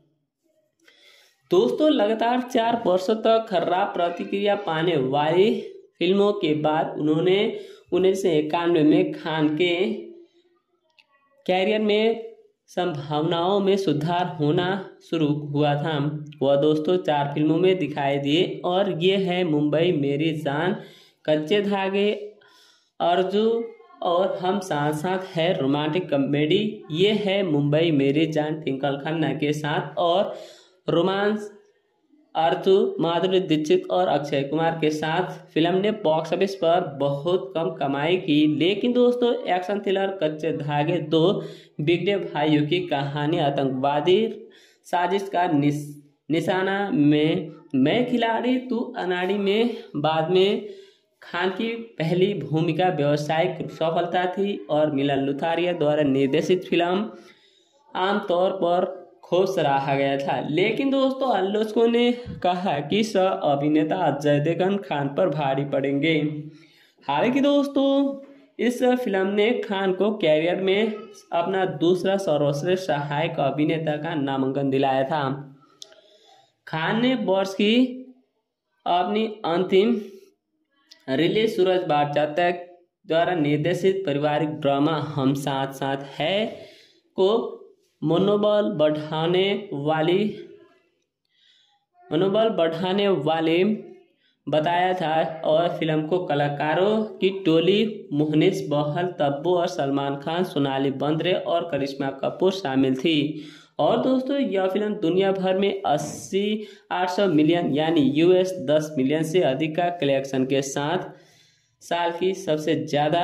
दोस्तों लगातार 4 वर्षों तक खराब प्रतिक्रिया पाने वाली फिल्मों के बाद उन्होंने 1991 में खान के कैरियर में संभावनाओं में सुधार होना शुरू हुआ था। वह दोस्तों 4 फिल्मों में दिखाई दिए और ये है मुंबई मेरी जान, कच्चे धागे, अर्जू और हम साथ साथ है रोमांटिक कॉमेडी। ये है मुंबई मेरी जान ट्विंकल खन्ना के साथ और रोमांस अर्जू माधुरी दीक्षित और अक्षय कुमार के साथ। फिल्म ने बॉक्स ऑफिस पर बहुत कम कमाई की, लेकिन दोस्तों एक्शन थ्रिलर कच्चे धागे 2 बिगड़े भाइयों की कहानी, आतंकवादी साजिश का निशाना में, मैं खिलाड़ी तू अनाड़ी में बाद में खान की पहली भूमिका व्यावसायिक सफलता थी और मिलन लुथारिया द्वारा निर्देशित फिल्म आमतौर पर खूब सराहा गया था। लेकिन दोस्तों आलोचकों ने कहा कि सह अभिनेता अजय देवगन खान पर भारी पड़ेंगे। हालांकि दोस्तों इस फिल्म ने खान को कैरियर में अपना दूसरा सर्वश्रेष्ठ सहायक अभिनेता का नामांकन दिलाया था। खान ने वर्ष की अपनी अंतिम रिलीज सूरज बार जातक द्वारा निर्देशित पारिवारिक ड्रामा हम साथ साथ है को मनोबल बढ़ाने वाले बताया था और फिल्म को कलाकारों की टोली मोहनिस बहल, तब्बू और सलमान खान, सोनाली बेंद्रे और करिश्मा कपूर शामिल थी। और दोस्तों यह फिल्म दुनिया भर में 800 मिलियन यानी US 10 मिलियन से अधिक का कलेक्शन के साथ साल की सबसे ज़्यादा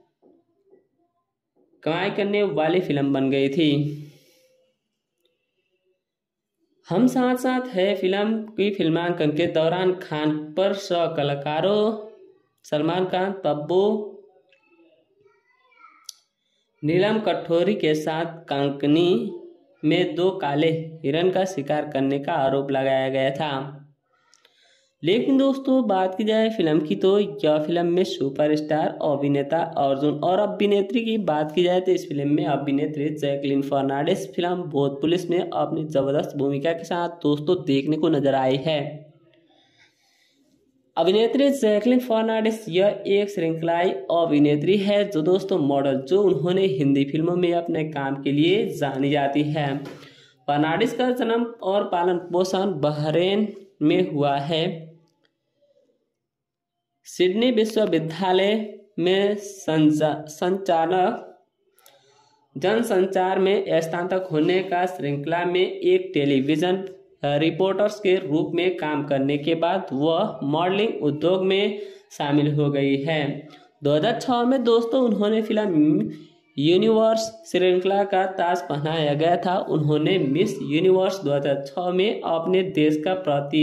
कमाई करने वाली फिल्म बन गई थी। हम साथ साथ है फिल्म की फिल्मांकन के दौरान खान पर सह कलाकारों सलमान खान, तब्बू, नीलम कटोरी के साथ कंकनी में 2 काले हिरण का शिकार करने का आरोप लगाया गया था। लेकिन दोस्तों बात की जाए फिल्म की तो यह फिल्म में सुपरस्टार अभिनेता अर्जुन और अभिनेत्री की बात की जाए तो इस फिल्म में अभिनेत्री जैकलीन फर्नांडिस फिल्म भूत पुलिस में अपनी जबरदस्त भूमिका के साथ दोस्तों देखने को नजर आई है। अभिनेत्री जैकलीन फर्नांडिस यह एक श्रृंखलाई अभिनेत्री है जो दोस्तों मॉडल जो उन्होंने हिंदी फिल्मों में अपने काम के लिए जानी जाती है। फर्नांडिस का जन्म और पालन पोषण बहरेन में हुआ है। सिडनी विश्वविद्यालय में जनसंचार में स्नातक होने का श्रृंखला में एक टेलीविजन रिपोर्टर्स के रूप में काम करने के बाद वह मॉडलिंग उद्योग में शामिल हो गई है। 2006 में दोस्तों उन्होंने फिल्म यूनिवर्स श्रृंखला का ताज पहनाया गया था। उन्होंने मिस यूनिवर्स 2006 में अपने देश का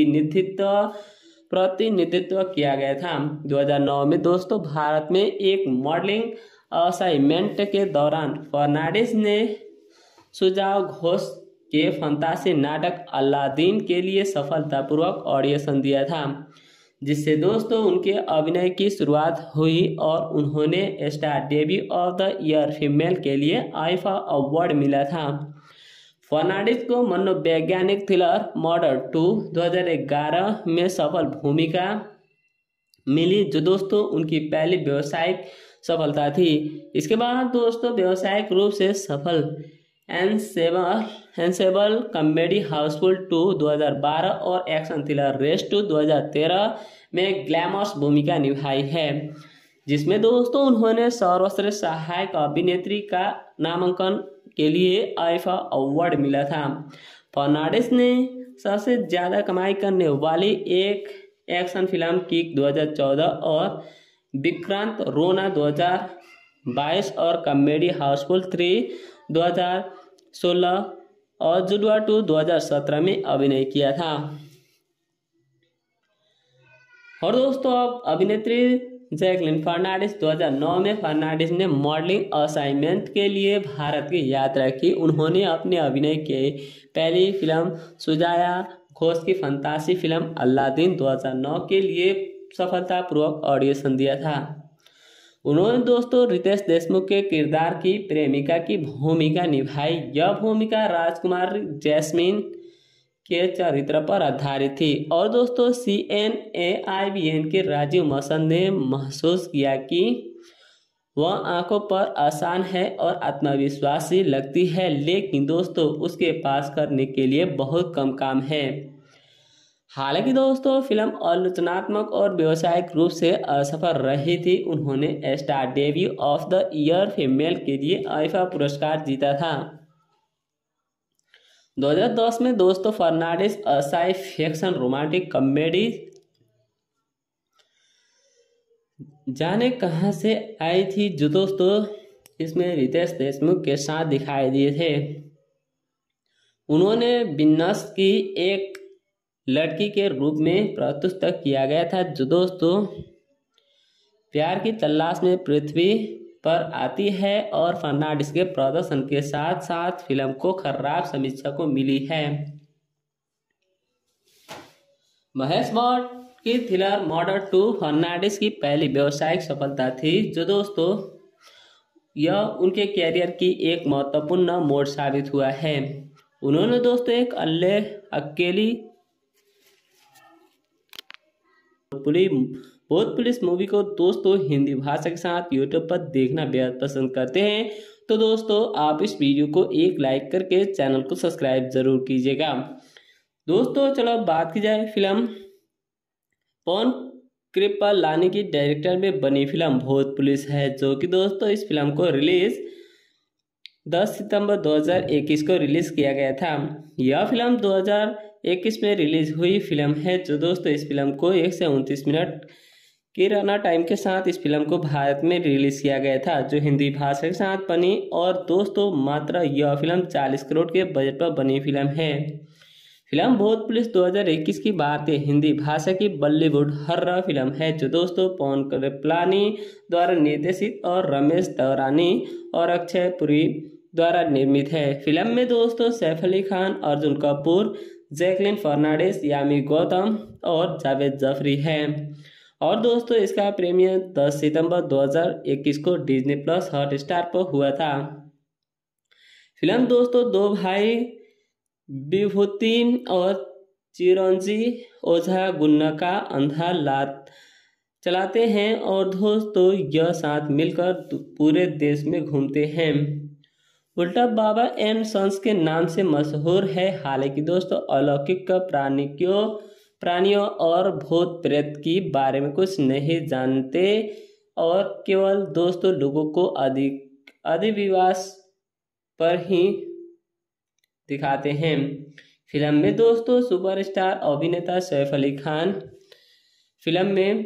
प्रतिनिधित्व किया गया था। 2009 में दोस्तों भारत में एक मॉडलिंग असाइनमेंट के दौरान फर्नांडिस ने सुझाव घोष के फंतासी नाटक अलादीन के लिए सफलतापूर्वक ऑडिशन दिया था, जिससे दोस्तों उनके अभिनय की शुरुआत हुई और उन्होंने star debut of the year female के लिए आईफा अवार्ड मिला था। फर्नांडिस को मनोवैज्ञानिक थ्रिलर मर्डर 2 2011 में सफल भूमिका मिली, जो दोस्तों उनकी पहली व्यावसायिक सफलता थी। इसके बाद दोस्तों व्यावसायिक रूप से सफल एनसेबल कॉमेडी हाउसफुल 2 2012 और एक्शन थ्रिलर रेस 2 2013 में ग्लैमरस भूमिका निभाई है, जिसमें दोस्तों उन्होंने सर्वश्रेष्ठ सहायक अभिनेत्री का नामांकन के लिए आईफा अवार्ड मिला था। फर्नांडिस ने सबसे ज्यादा कमाई करने वाली एक एक्शन फिल्म किक 2014 और विक्रांत रोना 2022 और कॉमेडी हाउसफुल 3 2016 और जुडवा 2 2017 में अभिनय किया था। और दोस्तों अब अभिनेत्री जैकलिन फर्नांडिस 2009 में फर्नांडिस ने मॉडलिंग असाइनमेंट के लिए भारत की यात्रा की। उन्होंने अपने अभिनय के पहली फिल्म सुजाया घोष की फंतासी फिल्म अलादीन 2009 के लिए सफलतापूर्वक ऑडिशन दिया था। उन्होंने दोस्तों रितेश देशमुख के किरदार की प्रेमिका की भूमिका निभाई। यह भूमिका राजकुमार जैस्मीन के चरित्र पर आधारित थी और दोस्तों CNAIBN के राजीव मसंद ने महसूस किया कि वह आंखों पर आसान है और आत्मविश्वासी लगती है, लेकिन दोस्तों उसके पास करने के लिए बहुत कम काम है। हालांकि दोस्तों फिल्म आलोचनात्मक और व्यावसायिक रूप से असफल रही थी। उन्होंने star debut of the year female के लिए आईफा पुरस्कार जीता था। 2010 में दोस्तों Fernandez sci fiction romantic comedy Jaane Kahan से आई थी, जो दोस्तों इसमें रितेश देशमुख के साथ दिखाई दिए थे। उन्होंने विनस की एक लड़की के रूप में प्रस्तुत किया गया था, जो दोस्तों प्यार की तलाश में पृथ्वी पर आती है और फर्नांडिस के प्रदर्शन के साथ साथ फिल्म को खराब समीक्षा को मिली है। महेश भट्ट की थ्रिलर मर्डर 2 फर्नांडिस की पहली व्यावसायिक सफलता थी, जो दोस्तों यह उनके कैरियर की एक महत्वपूर्ण मोड़ साबित हुआ है। उन्होंने दोस्तों एक अकेली भूत पुलिस मूवी को दोस्तों हिंदी भाषा के साथ यूट्यूब पर देखना बेहद पसंद करते हैं, तो दोस्तों आप इस वीडियो को एक लाइक करके चैनल को सब्सक्राइब जरूर कीजिएगा। दोस्तों चलो बात की जाए फिल्म पवन कृपलानी की डायरेक्टर में बनी फिल्म भूत पुलिस है, जो कि दोस्तों इस फिल्म को रिलीज 10 सितंबर 2021 को रिलीज किया गया था। यह फिल्म 2021 में रिलीज हुई फिल्म है, जो दोस्तों इस फिल्म को 1 से 29 मिनट की रनर टाइम के साथ इस फिल्म को भारत में रिलीज किया गया था, जो हिंदी भाषा के साथ बनी। और दोस्तों मात्र यह फिल्म 40 करोड़ के बजट पर बनी फिल्म है। फिल्म भूत पुलिस 2021 की भारतीय हिंदी भाषा की बॉलीवुड हॉरर फिल्म है, जो दोस्तों पवन कृपलानी द्वारा निर्देशित और रमेश तौरानी और अक्षय पुरी द्वारा निर्मित है। फिल्म में दोस्तों सैफ अली खान, अर्जुन कपूर, जैकलिन फर्नांडिस, यामी गौतम और जावेद जाफरी है। और दोस्तों इसका प्रीमियर 10 सितंबर 2021 को डिज्नी प्लस हॉटस्टार पर हुआ था। फिल्म दोस्तों दो भाई विभूति और चिरंजी ओझा गुन्ना का अंधा लात चलाते हैं और दोस्तों यह साथ मिलकर पूरे देश में घूमते हैं। उल्टा बाबा एंड सन्स के नाम से मशहूर है। हालांकि दोस्तों अलौकिक प्राणियों और भूत प्रेत के बारे में कुछ नहीं जानते और केवल दोस्तों लोगों को अधिविश्वास पर ही दिखाते हैं। फिल्म में दोस्तों सुपरस्टार अभिनेता सैफ अली खान फिल्म में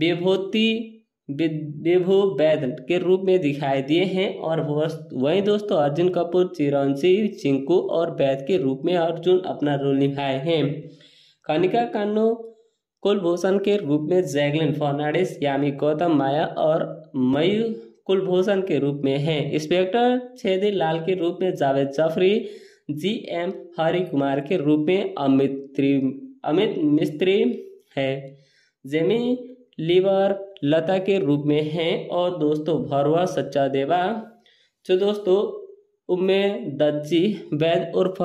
विभू वैद के रूप में दिखाई दिए हैं और वहीं दोस्तों अर्जुन कपूर चिरंजीवी चिंकू और वैद के रूप में अर्जुन अपना रोल निभाए हैं। कनिका कान्नू कुलभूषण के रूप में जैकलिन फर्नांडिस, यामी गौतम माया और मयू कुलभूषण के रूप में हैं। इंस्पेक्टर छेदी लाल के रूप में जावेद जाफरी, GM हरि कुमार के रूप में अमित मिस्त्री है। जेमी लीवर लता के रूप में हैं और दोस्तों भरवा सच्चा देवा जो दोस्तों उम्मे दज्जी वैद उर्फ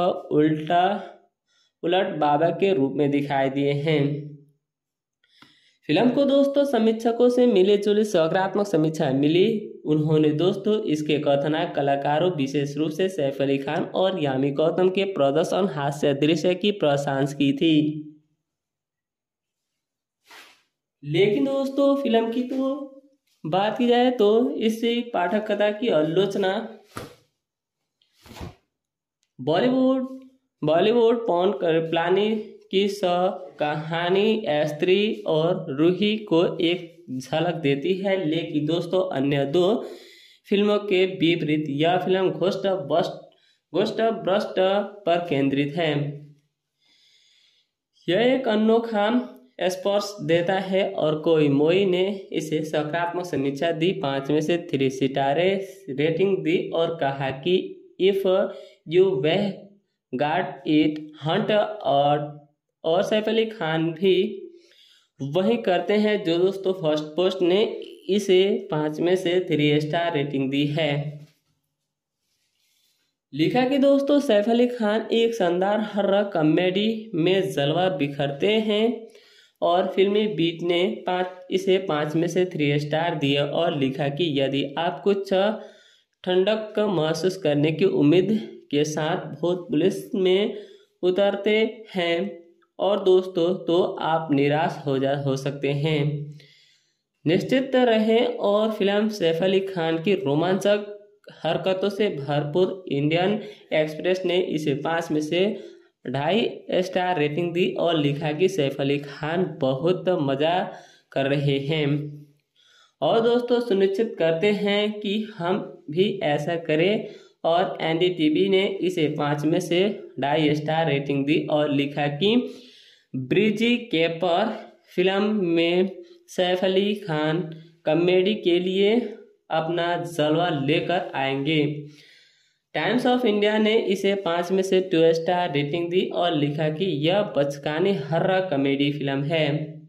उलट बाबा के रूप में दिखाई दिए हैं। फिल्म को दोस्तों समीक्षकों से मिली जुली सकारात्मक समीक्षा मिली। उन्होंने दोस्तों इसके कथानक कलाकारों विशेष रूप से सैफ अली खान और यामी गौतम के प्रदर्शन हास्य दृश्य की प्रशंसा की थी। लेकिन दोस्तों फिल्म की तो बात की जाए तो इस पाठक कथा की आलोचना बॉलीवुड पॉन प्लानी की कहानी स्त्री और रूही को एक झलक देती है, लेकिन दोस्तों अन्य दो फिल्मों के विपरीत यह फिल्म घोस्ट ब्रस्ट पर केंद्रित है। यह एक अनोखा स्पर्श देता है और कोई मोई ने इसे सकारात्मक समीक्षा दी, 5 में से 3 सितारे रेटिंग दी और कहा कि if you've got it. Haunt और सैफ अली खान भी वही करते हैं जो दोस्तों फर्स्ट पोस्ट ने इसे 5 में से 3 स्टार रेटिंग दी है। लिखा कि दोस्तों सैफ अली खान एक शानदार हर्रर कॉमेडी में जलवा बिखरते हैं और फिल्मी बीट ने इसे 5 में से 3 स्टार दिए और लिखा कि यदि आप कुछ ठंडक महसूस करने की उम्मीद के साथ भूत पुलिस में उतरते हैं और दोस्तों तो आप निराश हो सकते हैं। निश्चित रहें और फिल्म सैफ अली खान की रोमांचक हरकतों से भरपूर। इंडियन एक्सप्रेस ने इसे 5 में से 2.5 स्टार रेटिंग दी और लिखा कि सैफ अली खान बहुत मजा कर रहे हैं और दोस्तों सुनिश्चित करते हैं कि हम भी ऐसा करें। और NDTV ने इसे 5 में से 2.5 स्टार रेटिंग दी और लिखा कि ब्रिजी केपर फिल्म में सैफ अली खान कॉमेडी के लिए अपना जलवा लेकर आएंगे। टाइम्स ऑफ इंडिया ने इसे 5 में से 2 स्टार रेटिंग दी और लिखा कि यह बचकानी हर्रर कॉमेडी फिल्म है।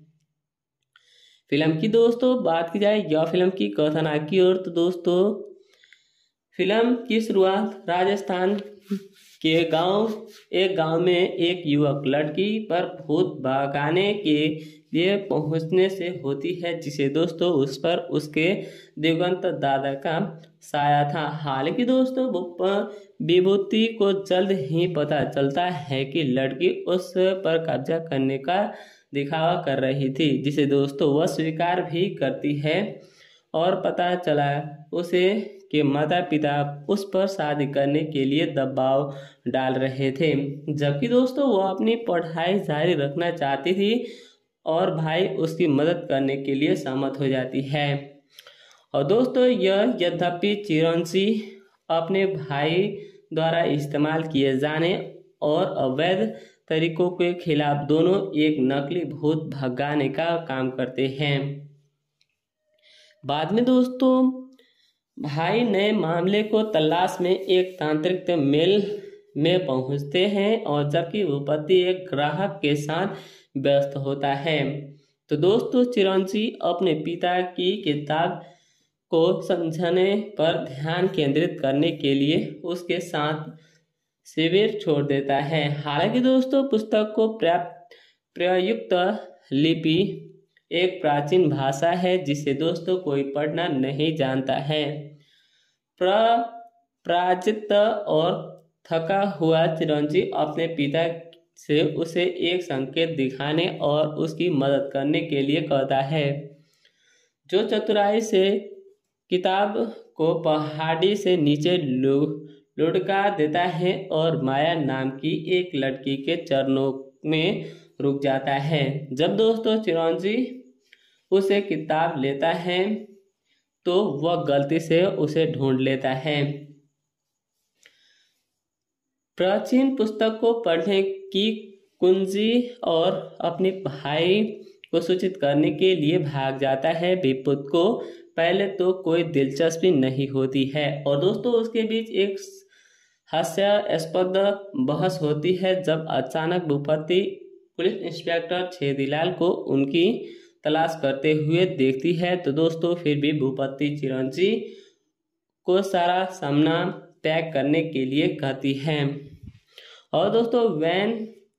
फिल्म की दोस्तों बात की जाए यह फिल्म की कथानक की ओर तो दोस्तों फिल्म की शुरुआत राजस्थान के एक गांव में एक युवक लड़की पर भूत भगाने के लिए पहुंचने से होती है, जिसे दोस्तों उस पर उसके दिवंगत दादा का साया था। हालांकि दोस्तों विभूति को जल्द ही पता चलता है कि लड़की उस पर कब्जा करने का दिखावा कर रही थी, जिसे दोस्तों वह स्वीकार भी करती है और पता चला उसे कि माता पिता उस पर शादी करने के लिए दबाव डाल रहे थे, जबकि दोस्तों वो अपनी पढ़ाई जारी रखना चाहती थी और भाई उसकी मदद करने के लिए सहमत हो जाती है। और दोस्तों यह यद्यपि चिरंजी अपने भाई द्वारा इस्तेमाल किए जाने और अवैध तरीकों के खिलाफ दोनों एक नकली भूत भगाने का काम करते हैं। बाद में दोस्तों भाई नए मामले को तलाश में एक तांत्रिक मेल में पहुंचते हैं और जबकि वो पति एक ग्राहक के साथ व्यस्त होता है, तो दोस्तों चिरंजी अपने पिता की किताब को समझने पर ध्यान केंद्रित करने के लिए उसके साथ शिविर छोड़ देता है। हालांकि दोस्तों पुस्तक को प्रयुक्त लिपि एक प्राचीन भाषा है जिसे दोस्तों कोई पढ़ना नहीं जानता है। पराजित और थका हुआ चिरंजी अपने पिता से उसे एक संकेत दिखाने और उसकी मदद करने के लिए कहता है, जो चतुराई से किताब को पहाड़ी से नीचे लुढ़का देता है और माया नाम की एक लड़की के चरणों में रुक जाता है। जब दोस्तों चिरंजी उसे किताब लेता है तो वह गलती से उसे ढूंढ लेता है। प्राचीन पुस्तक को पढ़ने की कुंजी और अपने भाई को सूचित करने के लिए भाग जाता है। विपुत को पहले तो कोई दिलचस्पी नहीं होती है और दोस्तों उसके बीच एक हास्यास्पद बहस होती है जब अचानक भूपति पुलिस इंस्पेक्टर छेदीलाल को उनकी तलाश करते हुए देखती है। तो दोस्तों फिर भी भूपति चिरंजीव को सारा सामना त्याग करने के लिए कहती है। और दोस्तों वैन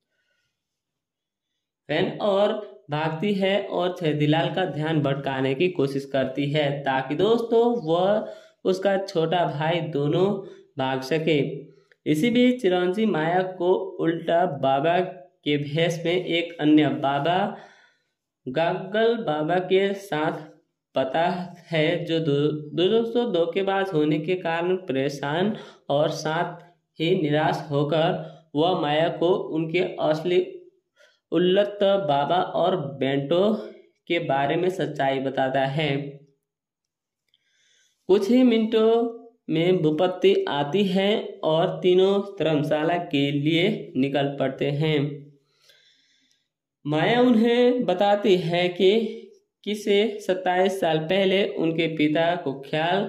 और भागती है और छेदीलाल का ध्यान भटकाने की कोशिश करती है ताकि दोस्तों वह उसका छोटा भाई दोनों भाग सके। इसी बीच चिरंजीव माया को उल्टा बाबा के भेष में एक अन्य बाबा गागल बाबा के साथ पता है जो दोस्तों धोखेबाज होने के कारण परेशान और साथ ही निराश होकर वह माया को उनके असली उल्लत बाबा और बेंटो के बारे में सच्चाई बताता है। कुछ ही मिनटों में भूपति आती है और तीनों धर्मशाला के लिए निकल पड़ते हैं। माया उन्हें बताती है कि किसे 27 साल पहले उनके पिता को ख्याल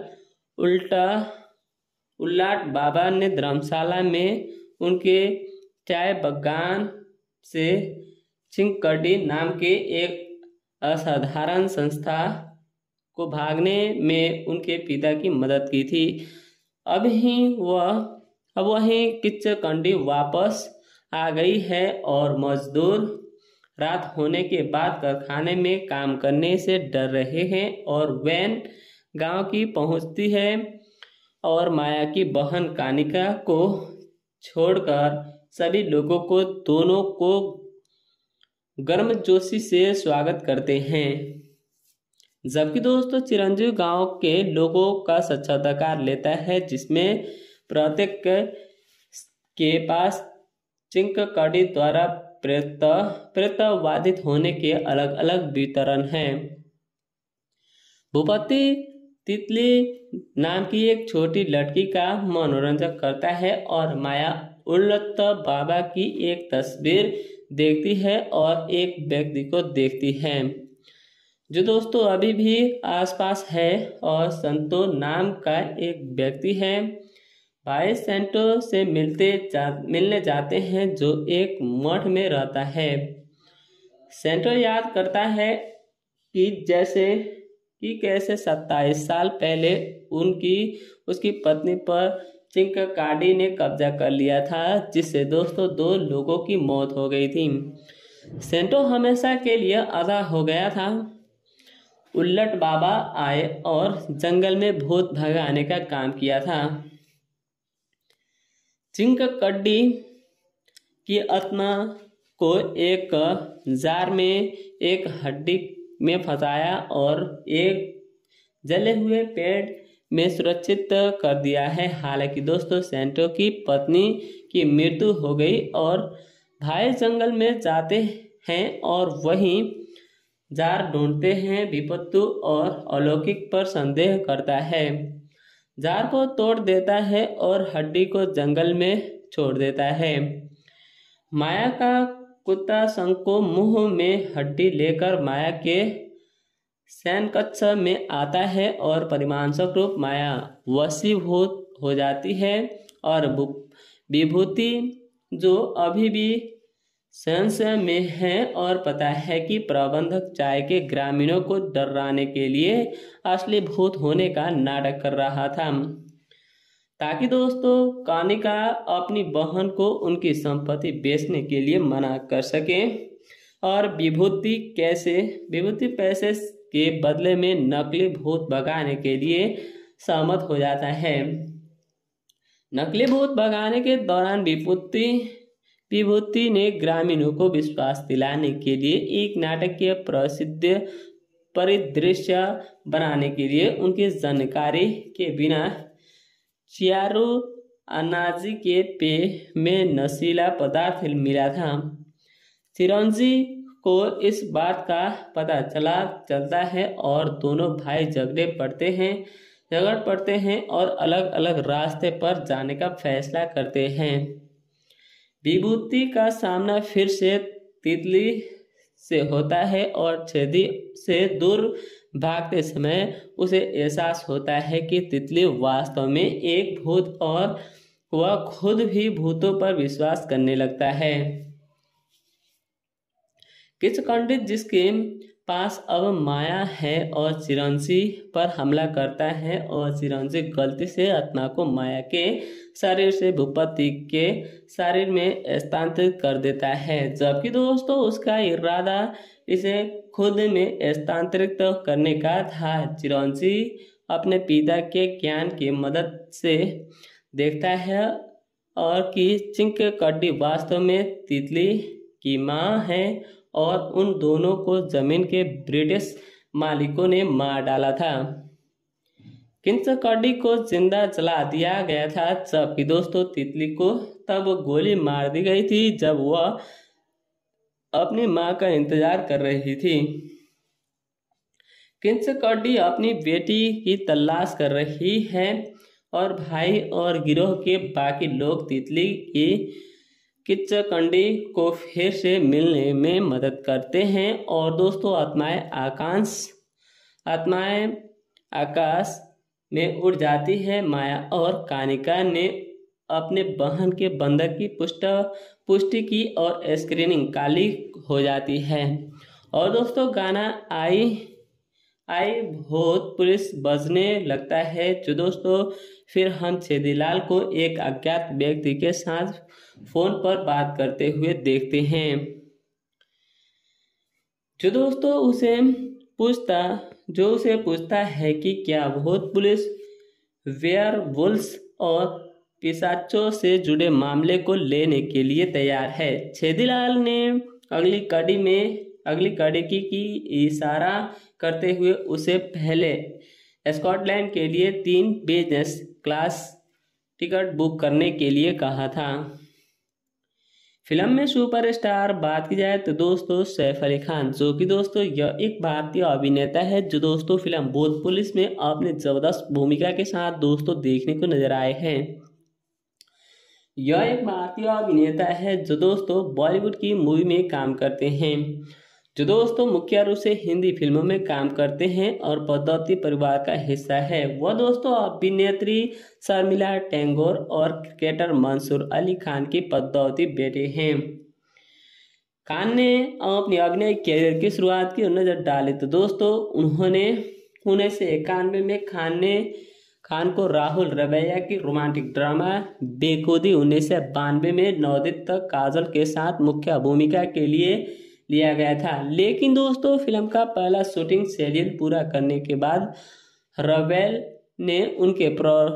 उल्लाट बाबा ने धर्मशाला में उनके चाय बगान से चिंकड़ी नाम के एक असाधारण संस्था को भागने में उनके पिता की मदद की थी। अब वही किच्चकंडी वापस आ गई है और मजदूर रात होने के बाद कारखाने में काम करने से डर रहे हैं। और वैन गांव की पहुंचती है और माया की बहन कानिका को छोड़कर सभी लोगों को दोनों को गर्मजोशी से स्वागत करते हैं। जबकि दोस्तों चिरंजीव गांव के लोगों का साक्षात्कार लेता है जिसमें प्रत्येक के पास चिंकड़ी द्वारा प्रेतवादित होने के अलग अलग वितरण हैं। भूपति तितली नाम की एक छोटी लड़की का मनोरंजन करता है और माया उल्लत बाबा की एक तस्वीर देखती है और एक व्यक्ति को देखती है जो दोस्तों अभी भी आसपास है और संतो नाम का एक व्यक्ति है। भाई सेंटो से मिलने जाते हैं जो एक मठ में रहता है। सेंटो याद करता है कि कैसे 27 साल पहले उसकी पत्नी पर चिंकड़ी ने कब्जा कर लिया था जिससे दोस्तों 2 लोगों की मौत हो गई थी। सेंटो हमेशा के लिए आधा हो गया था। उल्लट बाबा आए और जंगल में भूत भगाने का काम किया था। चिंकड़ी की आत्मा को एक जार में एक हड्डी में फंसाया और एक जले हुए पेड़ में सुरक्षित कर दिया है। हालांकि दोस्तों सेंटो की पत्नी की मृत्यु हो गई और भाई जंगल में जाते हैं और वहीं जार ढूंढते हैं। विपत्तु और अलौकिक पर संदेह करता है, जार को तोड़ देता है और हड्डी को जंगल में छोड़ देता है। माया का कुत्ता शंको मुंह में हड्डी लेकर माया के शयन कक्ष में आता है और परिणामस्वरूप रूप माया वशीभूत हो जाती है और विभूति जो अभी भी संशय में है और पता है कि प्रबंधक चाय के ग्रामीणों को डराने के लिए असली भूत होने का नाटक कर रहा था ताकि दोस्तों कानिका अपनी बहन को उनकी संपत्ति बेचने के लिए मना कर सके। और विभूति पैसे के बदले में नकली भूत भगाने के लिए सहमत हो जाता है। नकली भूत भगाने के दौरान विभूति ने ग्रामीणों को विश्वास दिलाने के लिए एक नाटकीय प्रसिद्ध परिदृश्य बनाने के लिए उनकी जानकारी के बिना चियारू अनाजी के पेय में नशीला पदार्थ मिला था। चिरंजीव को इस बात का पता चलता है और दोनों भाई झगड़ पड़ते हैं और अलग अलग रास्ते पर जाने का फैसला करते हैं। विभूति का सामना फिर से तितली से होता है और छेदी से दूर भागते समय उसे एहसास होता है कि तितली वास्तव में एक भूत और वह खुद भी भूतों पर विश्वास करने लगता है। किच पंडित, जिसके पास अब माया है और चिरंजी पर हमला करता है और चिरंजी गलती से आत्मा को माया के शरीर से भूपति के शरीर में स्थानांतरित कर देता है, जबकि दोस्तों उसका इरादा इसे खुद में स्थानांतरित करने का था। चिरंजी अपने पिता के ज्ञान की मदद से देखता है और कि चिंककड्डी वास्तव में तितली की मां है और उन दोनों को जमीन के ब्रिटिश मालिकों ने मार डाला था। चिंककड्डी को जिंदा जला दिया गया था, जबकि दोस्तों तितली को तब गोली मार दी गई थी जब वह अपनी मां का इंतजार कर रही थी। चिंककड्डी अपनी बेटी की तलाश कर रही है और भाई और गिरोह के बाकी लोग तितली की चिंककड्डी को फिर से मिलने में मदद करते हैं। और दोस्तों आत्माएं आकाश में उड़ जाती है। माया और कानिका ने अपने बहन के बंधक की पुष्टि की और स्क्रीनिंग काली हो जाती है। और दोस्तों गाना आई भूत पुलिस बजने लगता है, जो दोस्तों फिर हम छेदीलाल को एक अज्ञात व्यक्ति के साथ फोन पर बात करते हुए देखते हैं, जो दोस्तों उसे पूछता है कि क्या भूत पुलिस वेयरवुल्व्स और पिशाचों से जुड़े मामले को लेने के लिए तैयार है। छेदीलाल ने अगली कड़ी की इशारा करते हुए उसे पहले स्कॉटलैंड के लिए 3 बिजनेस क्लास टिकट बुक करने के लिए कहा था। फिल्म में सुपरस्टार बात की जाए तो दोस्तों सैफ अली खान, जो कि दोस्तों यह एक भारतीय अभिनेता है जो दोस्तों फिल्म भूत पुलिस में अपने जबरदस्त भूमिका के साथ दोस्तों देखने को नजर आए हैं। यह एक भारतीय अभिनेता है जो दोस्तों बॉलीवुड की मूवी में काम करते हैं, जो दोस्तों मुख्य रूप से हिंदी फिल्मों में काम करते हैं और पद्मावती परिवार का हिस्सा है। वह दोस्तों अभिनेत्री शर्मिला टैगोर और क्रिकेटर मंसूर अली खान की पद्मावती बेटे हैं। खान ने अपने अभिनय कैरियर की शुरुआत की नजर डाले तो दोस्तों उन्होंने 1991 में खान को राहुल रवैया की रोमांटिक ड्रामा बेखुदी 1992 में नवोदित तक काजल के साथ मुख्य भूमिका के लिए लिया गया था। लेकिन दोस्तों फिल्म का पहला शूटिंग शेड्यूल पूरा करने के बाद रवेल ने उनके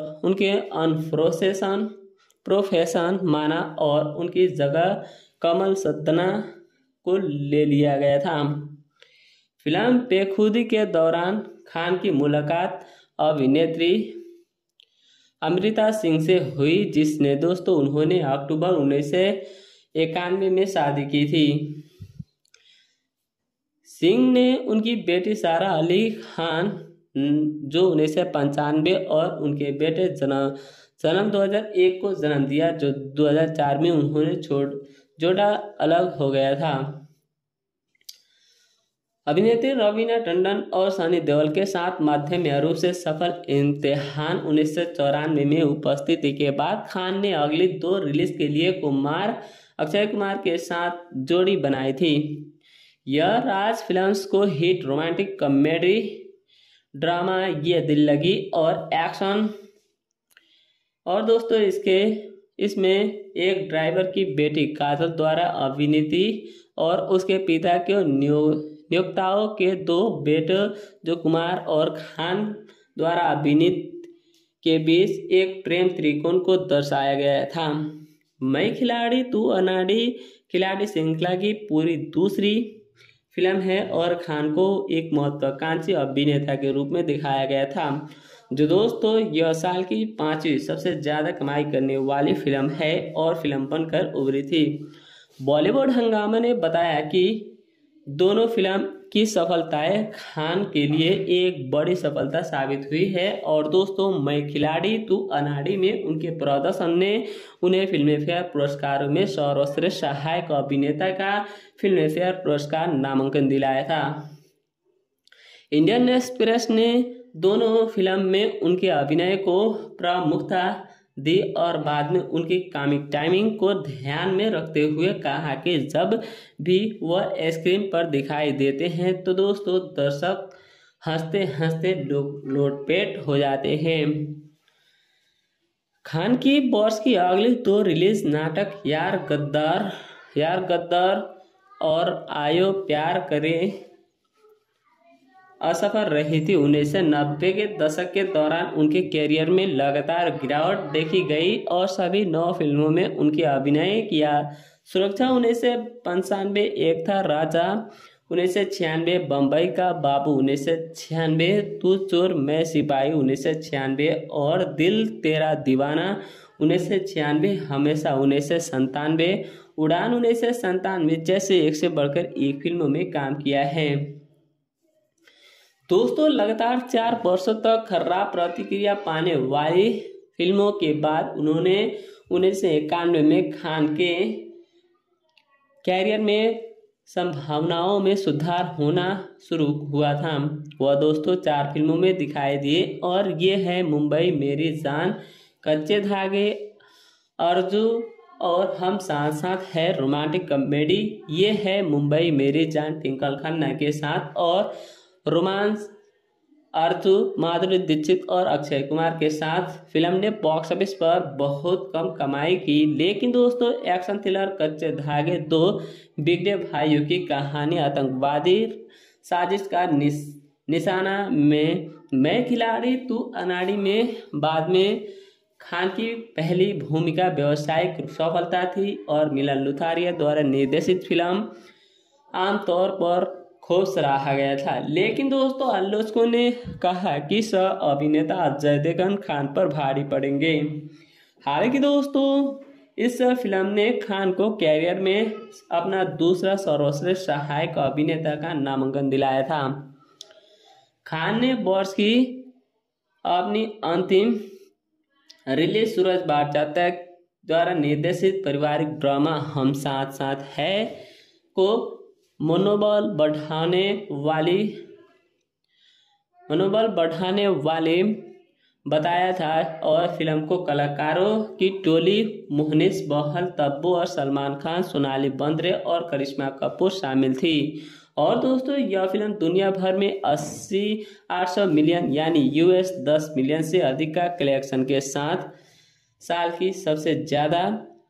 प्रोफेशन माना और उनकी जगह कमल सत्तना को ले लिया गया था। फिल्म बेखुदी के दौरान खान की मुलाकात अभिनेत्री अमृता सिंह से हुई, जिसने दोस्तों उन्होंने अक्टूबर 1991 में शादी की थी। सिंह ने उनकी बेटी सारा अली खान जो 1995 और उनके बेटे जन्म 2001 को जन्म दिया, जो 2004 में उन्होंने जोड़ा अलग हो गया था। अभिनेत्री रवीना टंडन और सनी देओल के साथ मध्यम रूप से सफल इम्तिहान 1994 में उपस्थिति के बाद खान ने अगली 2 रिलीज के लिए अक्षय कुमार के साथ जोड़ी बनाई थी। यह राज फिल्म्स को hit romantic comedy drama Yeh दिल लगी और एक्शन और दोस्तों इसमें एक ड्राइवर की बेटी काजल द्वारा अभिनीति और उसके पिता के नियोक्ताओं के 2 बेटे जो कुमार और खान द्वारा अभिनीत के बीच एक प्रेम त्रिकोण को दर्शाया गया था। मैं खिलाड़ी तू अनाड़ी खिलाड़ी श्रृंखला की पूरी दूसरी फिल्म है और खान को एक महत्वाकांक्षी अभिनेता के रूप में दिखाया गया था, जो दोस्तों यह साल की 5वीं सबसे ज़्यादा कमाई करने वाली फिल्म है और फिल्म बनकर उभरी थी। बॉलीवुड हंगामा ने बताया कि दोनों फिल्म की सफलताएं खान के लिए एक बड़ी सफलता साबित हुई है और दोस्तों मैं खिलाड़ी तू अनाड़ी में उनके प्रदर्शन ने उन्हें फिल्मफेयर पुरस्कारों में सर्वश्रेष्ठ सहायक अभिनेता का फिल्मफेयर पुरस्कार नामांकन दिलाया था। इंडियन एक्सप्रेस ने दोनों फिल्म में उनके अभिनय को प्रमुखता दी और बाद में उनकी कॉमिक टाइमिंग को ध्यान में रखते हुए कहा कि जब भी वह स्क्रीन पर दिखाई देते हैं तो दोस्तों दर्शक हंसते हंसते लोटपेट हो जाते हैं। खान की वर्ष की अगली 2 रिलीज नाटक यार गद्दार और आयो प्यार करे असफल रही थी। 1990 के दशक के दौरान उनके करियर में लगातार गिरावट देखी गई और सभी 9 फिल्मों में उनके अभिनय किया। सुरक्षा 1995 एक था राजा, 1996 बम्बई का बाबू, 1996 तू चोर मैं सिपाही, 1996 और दिल तेरा दीवाना, 1996 हमेशा, 1997 उड़ान, 1997 जैसे एक से बढ़कर एक फिल्मों में काम किया है। दोस्तों लगातार 4 वर्षों तक खराब प्रतिक्रिया पाने वाली फिल्मों के बाद उन्होंने 1991 में खान के कैरियर में संभावनाओं में सुधार होना शुरू हुआ था। वह दोस्तों 4 फिल्मों में दिखाई दिए और ये है मुंबई मेरी जान, कच्चे धागे, अर्जू और हम साथ साथ है रोमांटिक कॉमेडी। ये है मुंबई मेरी जान ट्विंकल खन्ना के साथ और रोमांस अर्जू माधुरी दीक्षित और अक्षय कुमार के साथ। फिल्म ने बॉक्स ऑफिस पर बहुत कम कमाई की, लेकिन दोस्तों एक्शन थ्रिलर कच्चे धागे 2 बिगड़े भाइयों की कहानी, आतंकवादी साजिश का निशाना में, मैं खिलाड़ी तू अनाड़ी में बाद में खान की पहली भूमिका व्यावसायिक सफलता थी और मिलन लुथारिया द्वारा निर्देशित फिल्म आमतौर पर खूब सराहा गया था। लेकिन दोस्तों आलोचकों ने कहा कि सह अभिनेता अजय देवगन खान पर भारी पड़ेंगे। हालांकि दोस्तों इस फिल्म ने खान को कैरियर में अपना दूसरा सर्वश्रेष्ठ सहायक अभिनेता का नामांकन दिलाया था। खान ने वर्ष की अपनी अंतिम रिलीज सूरज बाट जातक द्वारा निर्देशित पारिवारिक ड्रामा हम साथ साथ है को मनोबल बढ़ाने वाले बताया था और फिल्म को कलाकारों की टोली मुहनिस बहल, तब्बू और सलमान खान, सोनाली बेंद्रे और करिश्मा कपूर शामिल थी। और दोस्तों यह फिल्म दुनिया भर में 800 मिलियन यानी US 10 मिलियन से अधिक का कलेक्शन के साथ साल की सबसे ज़्यादा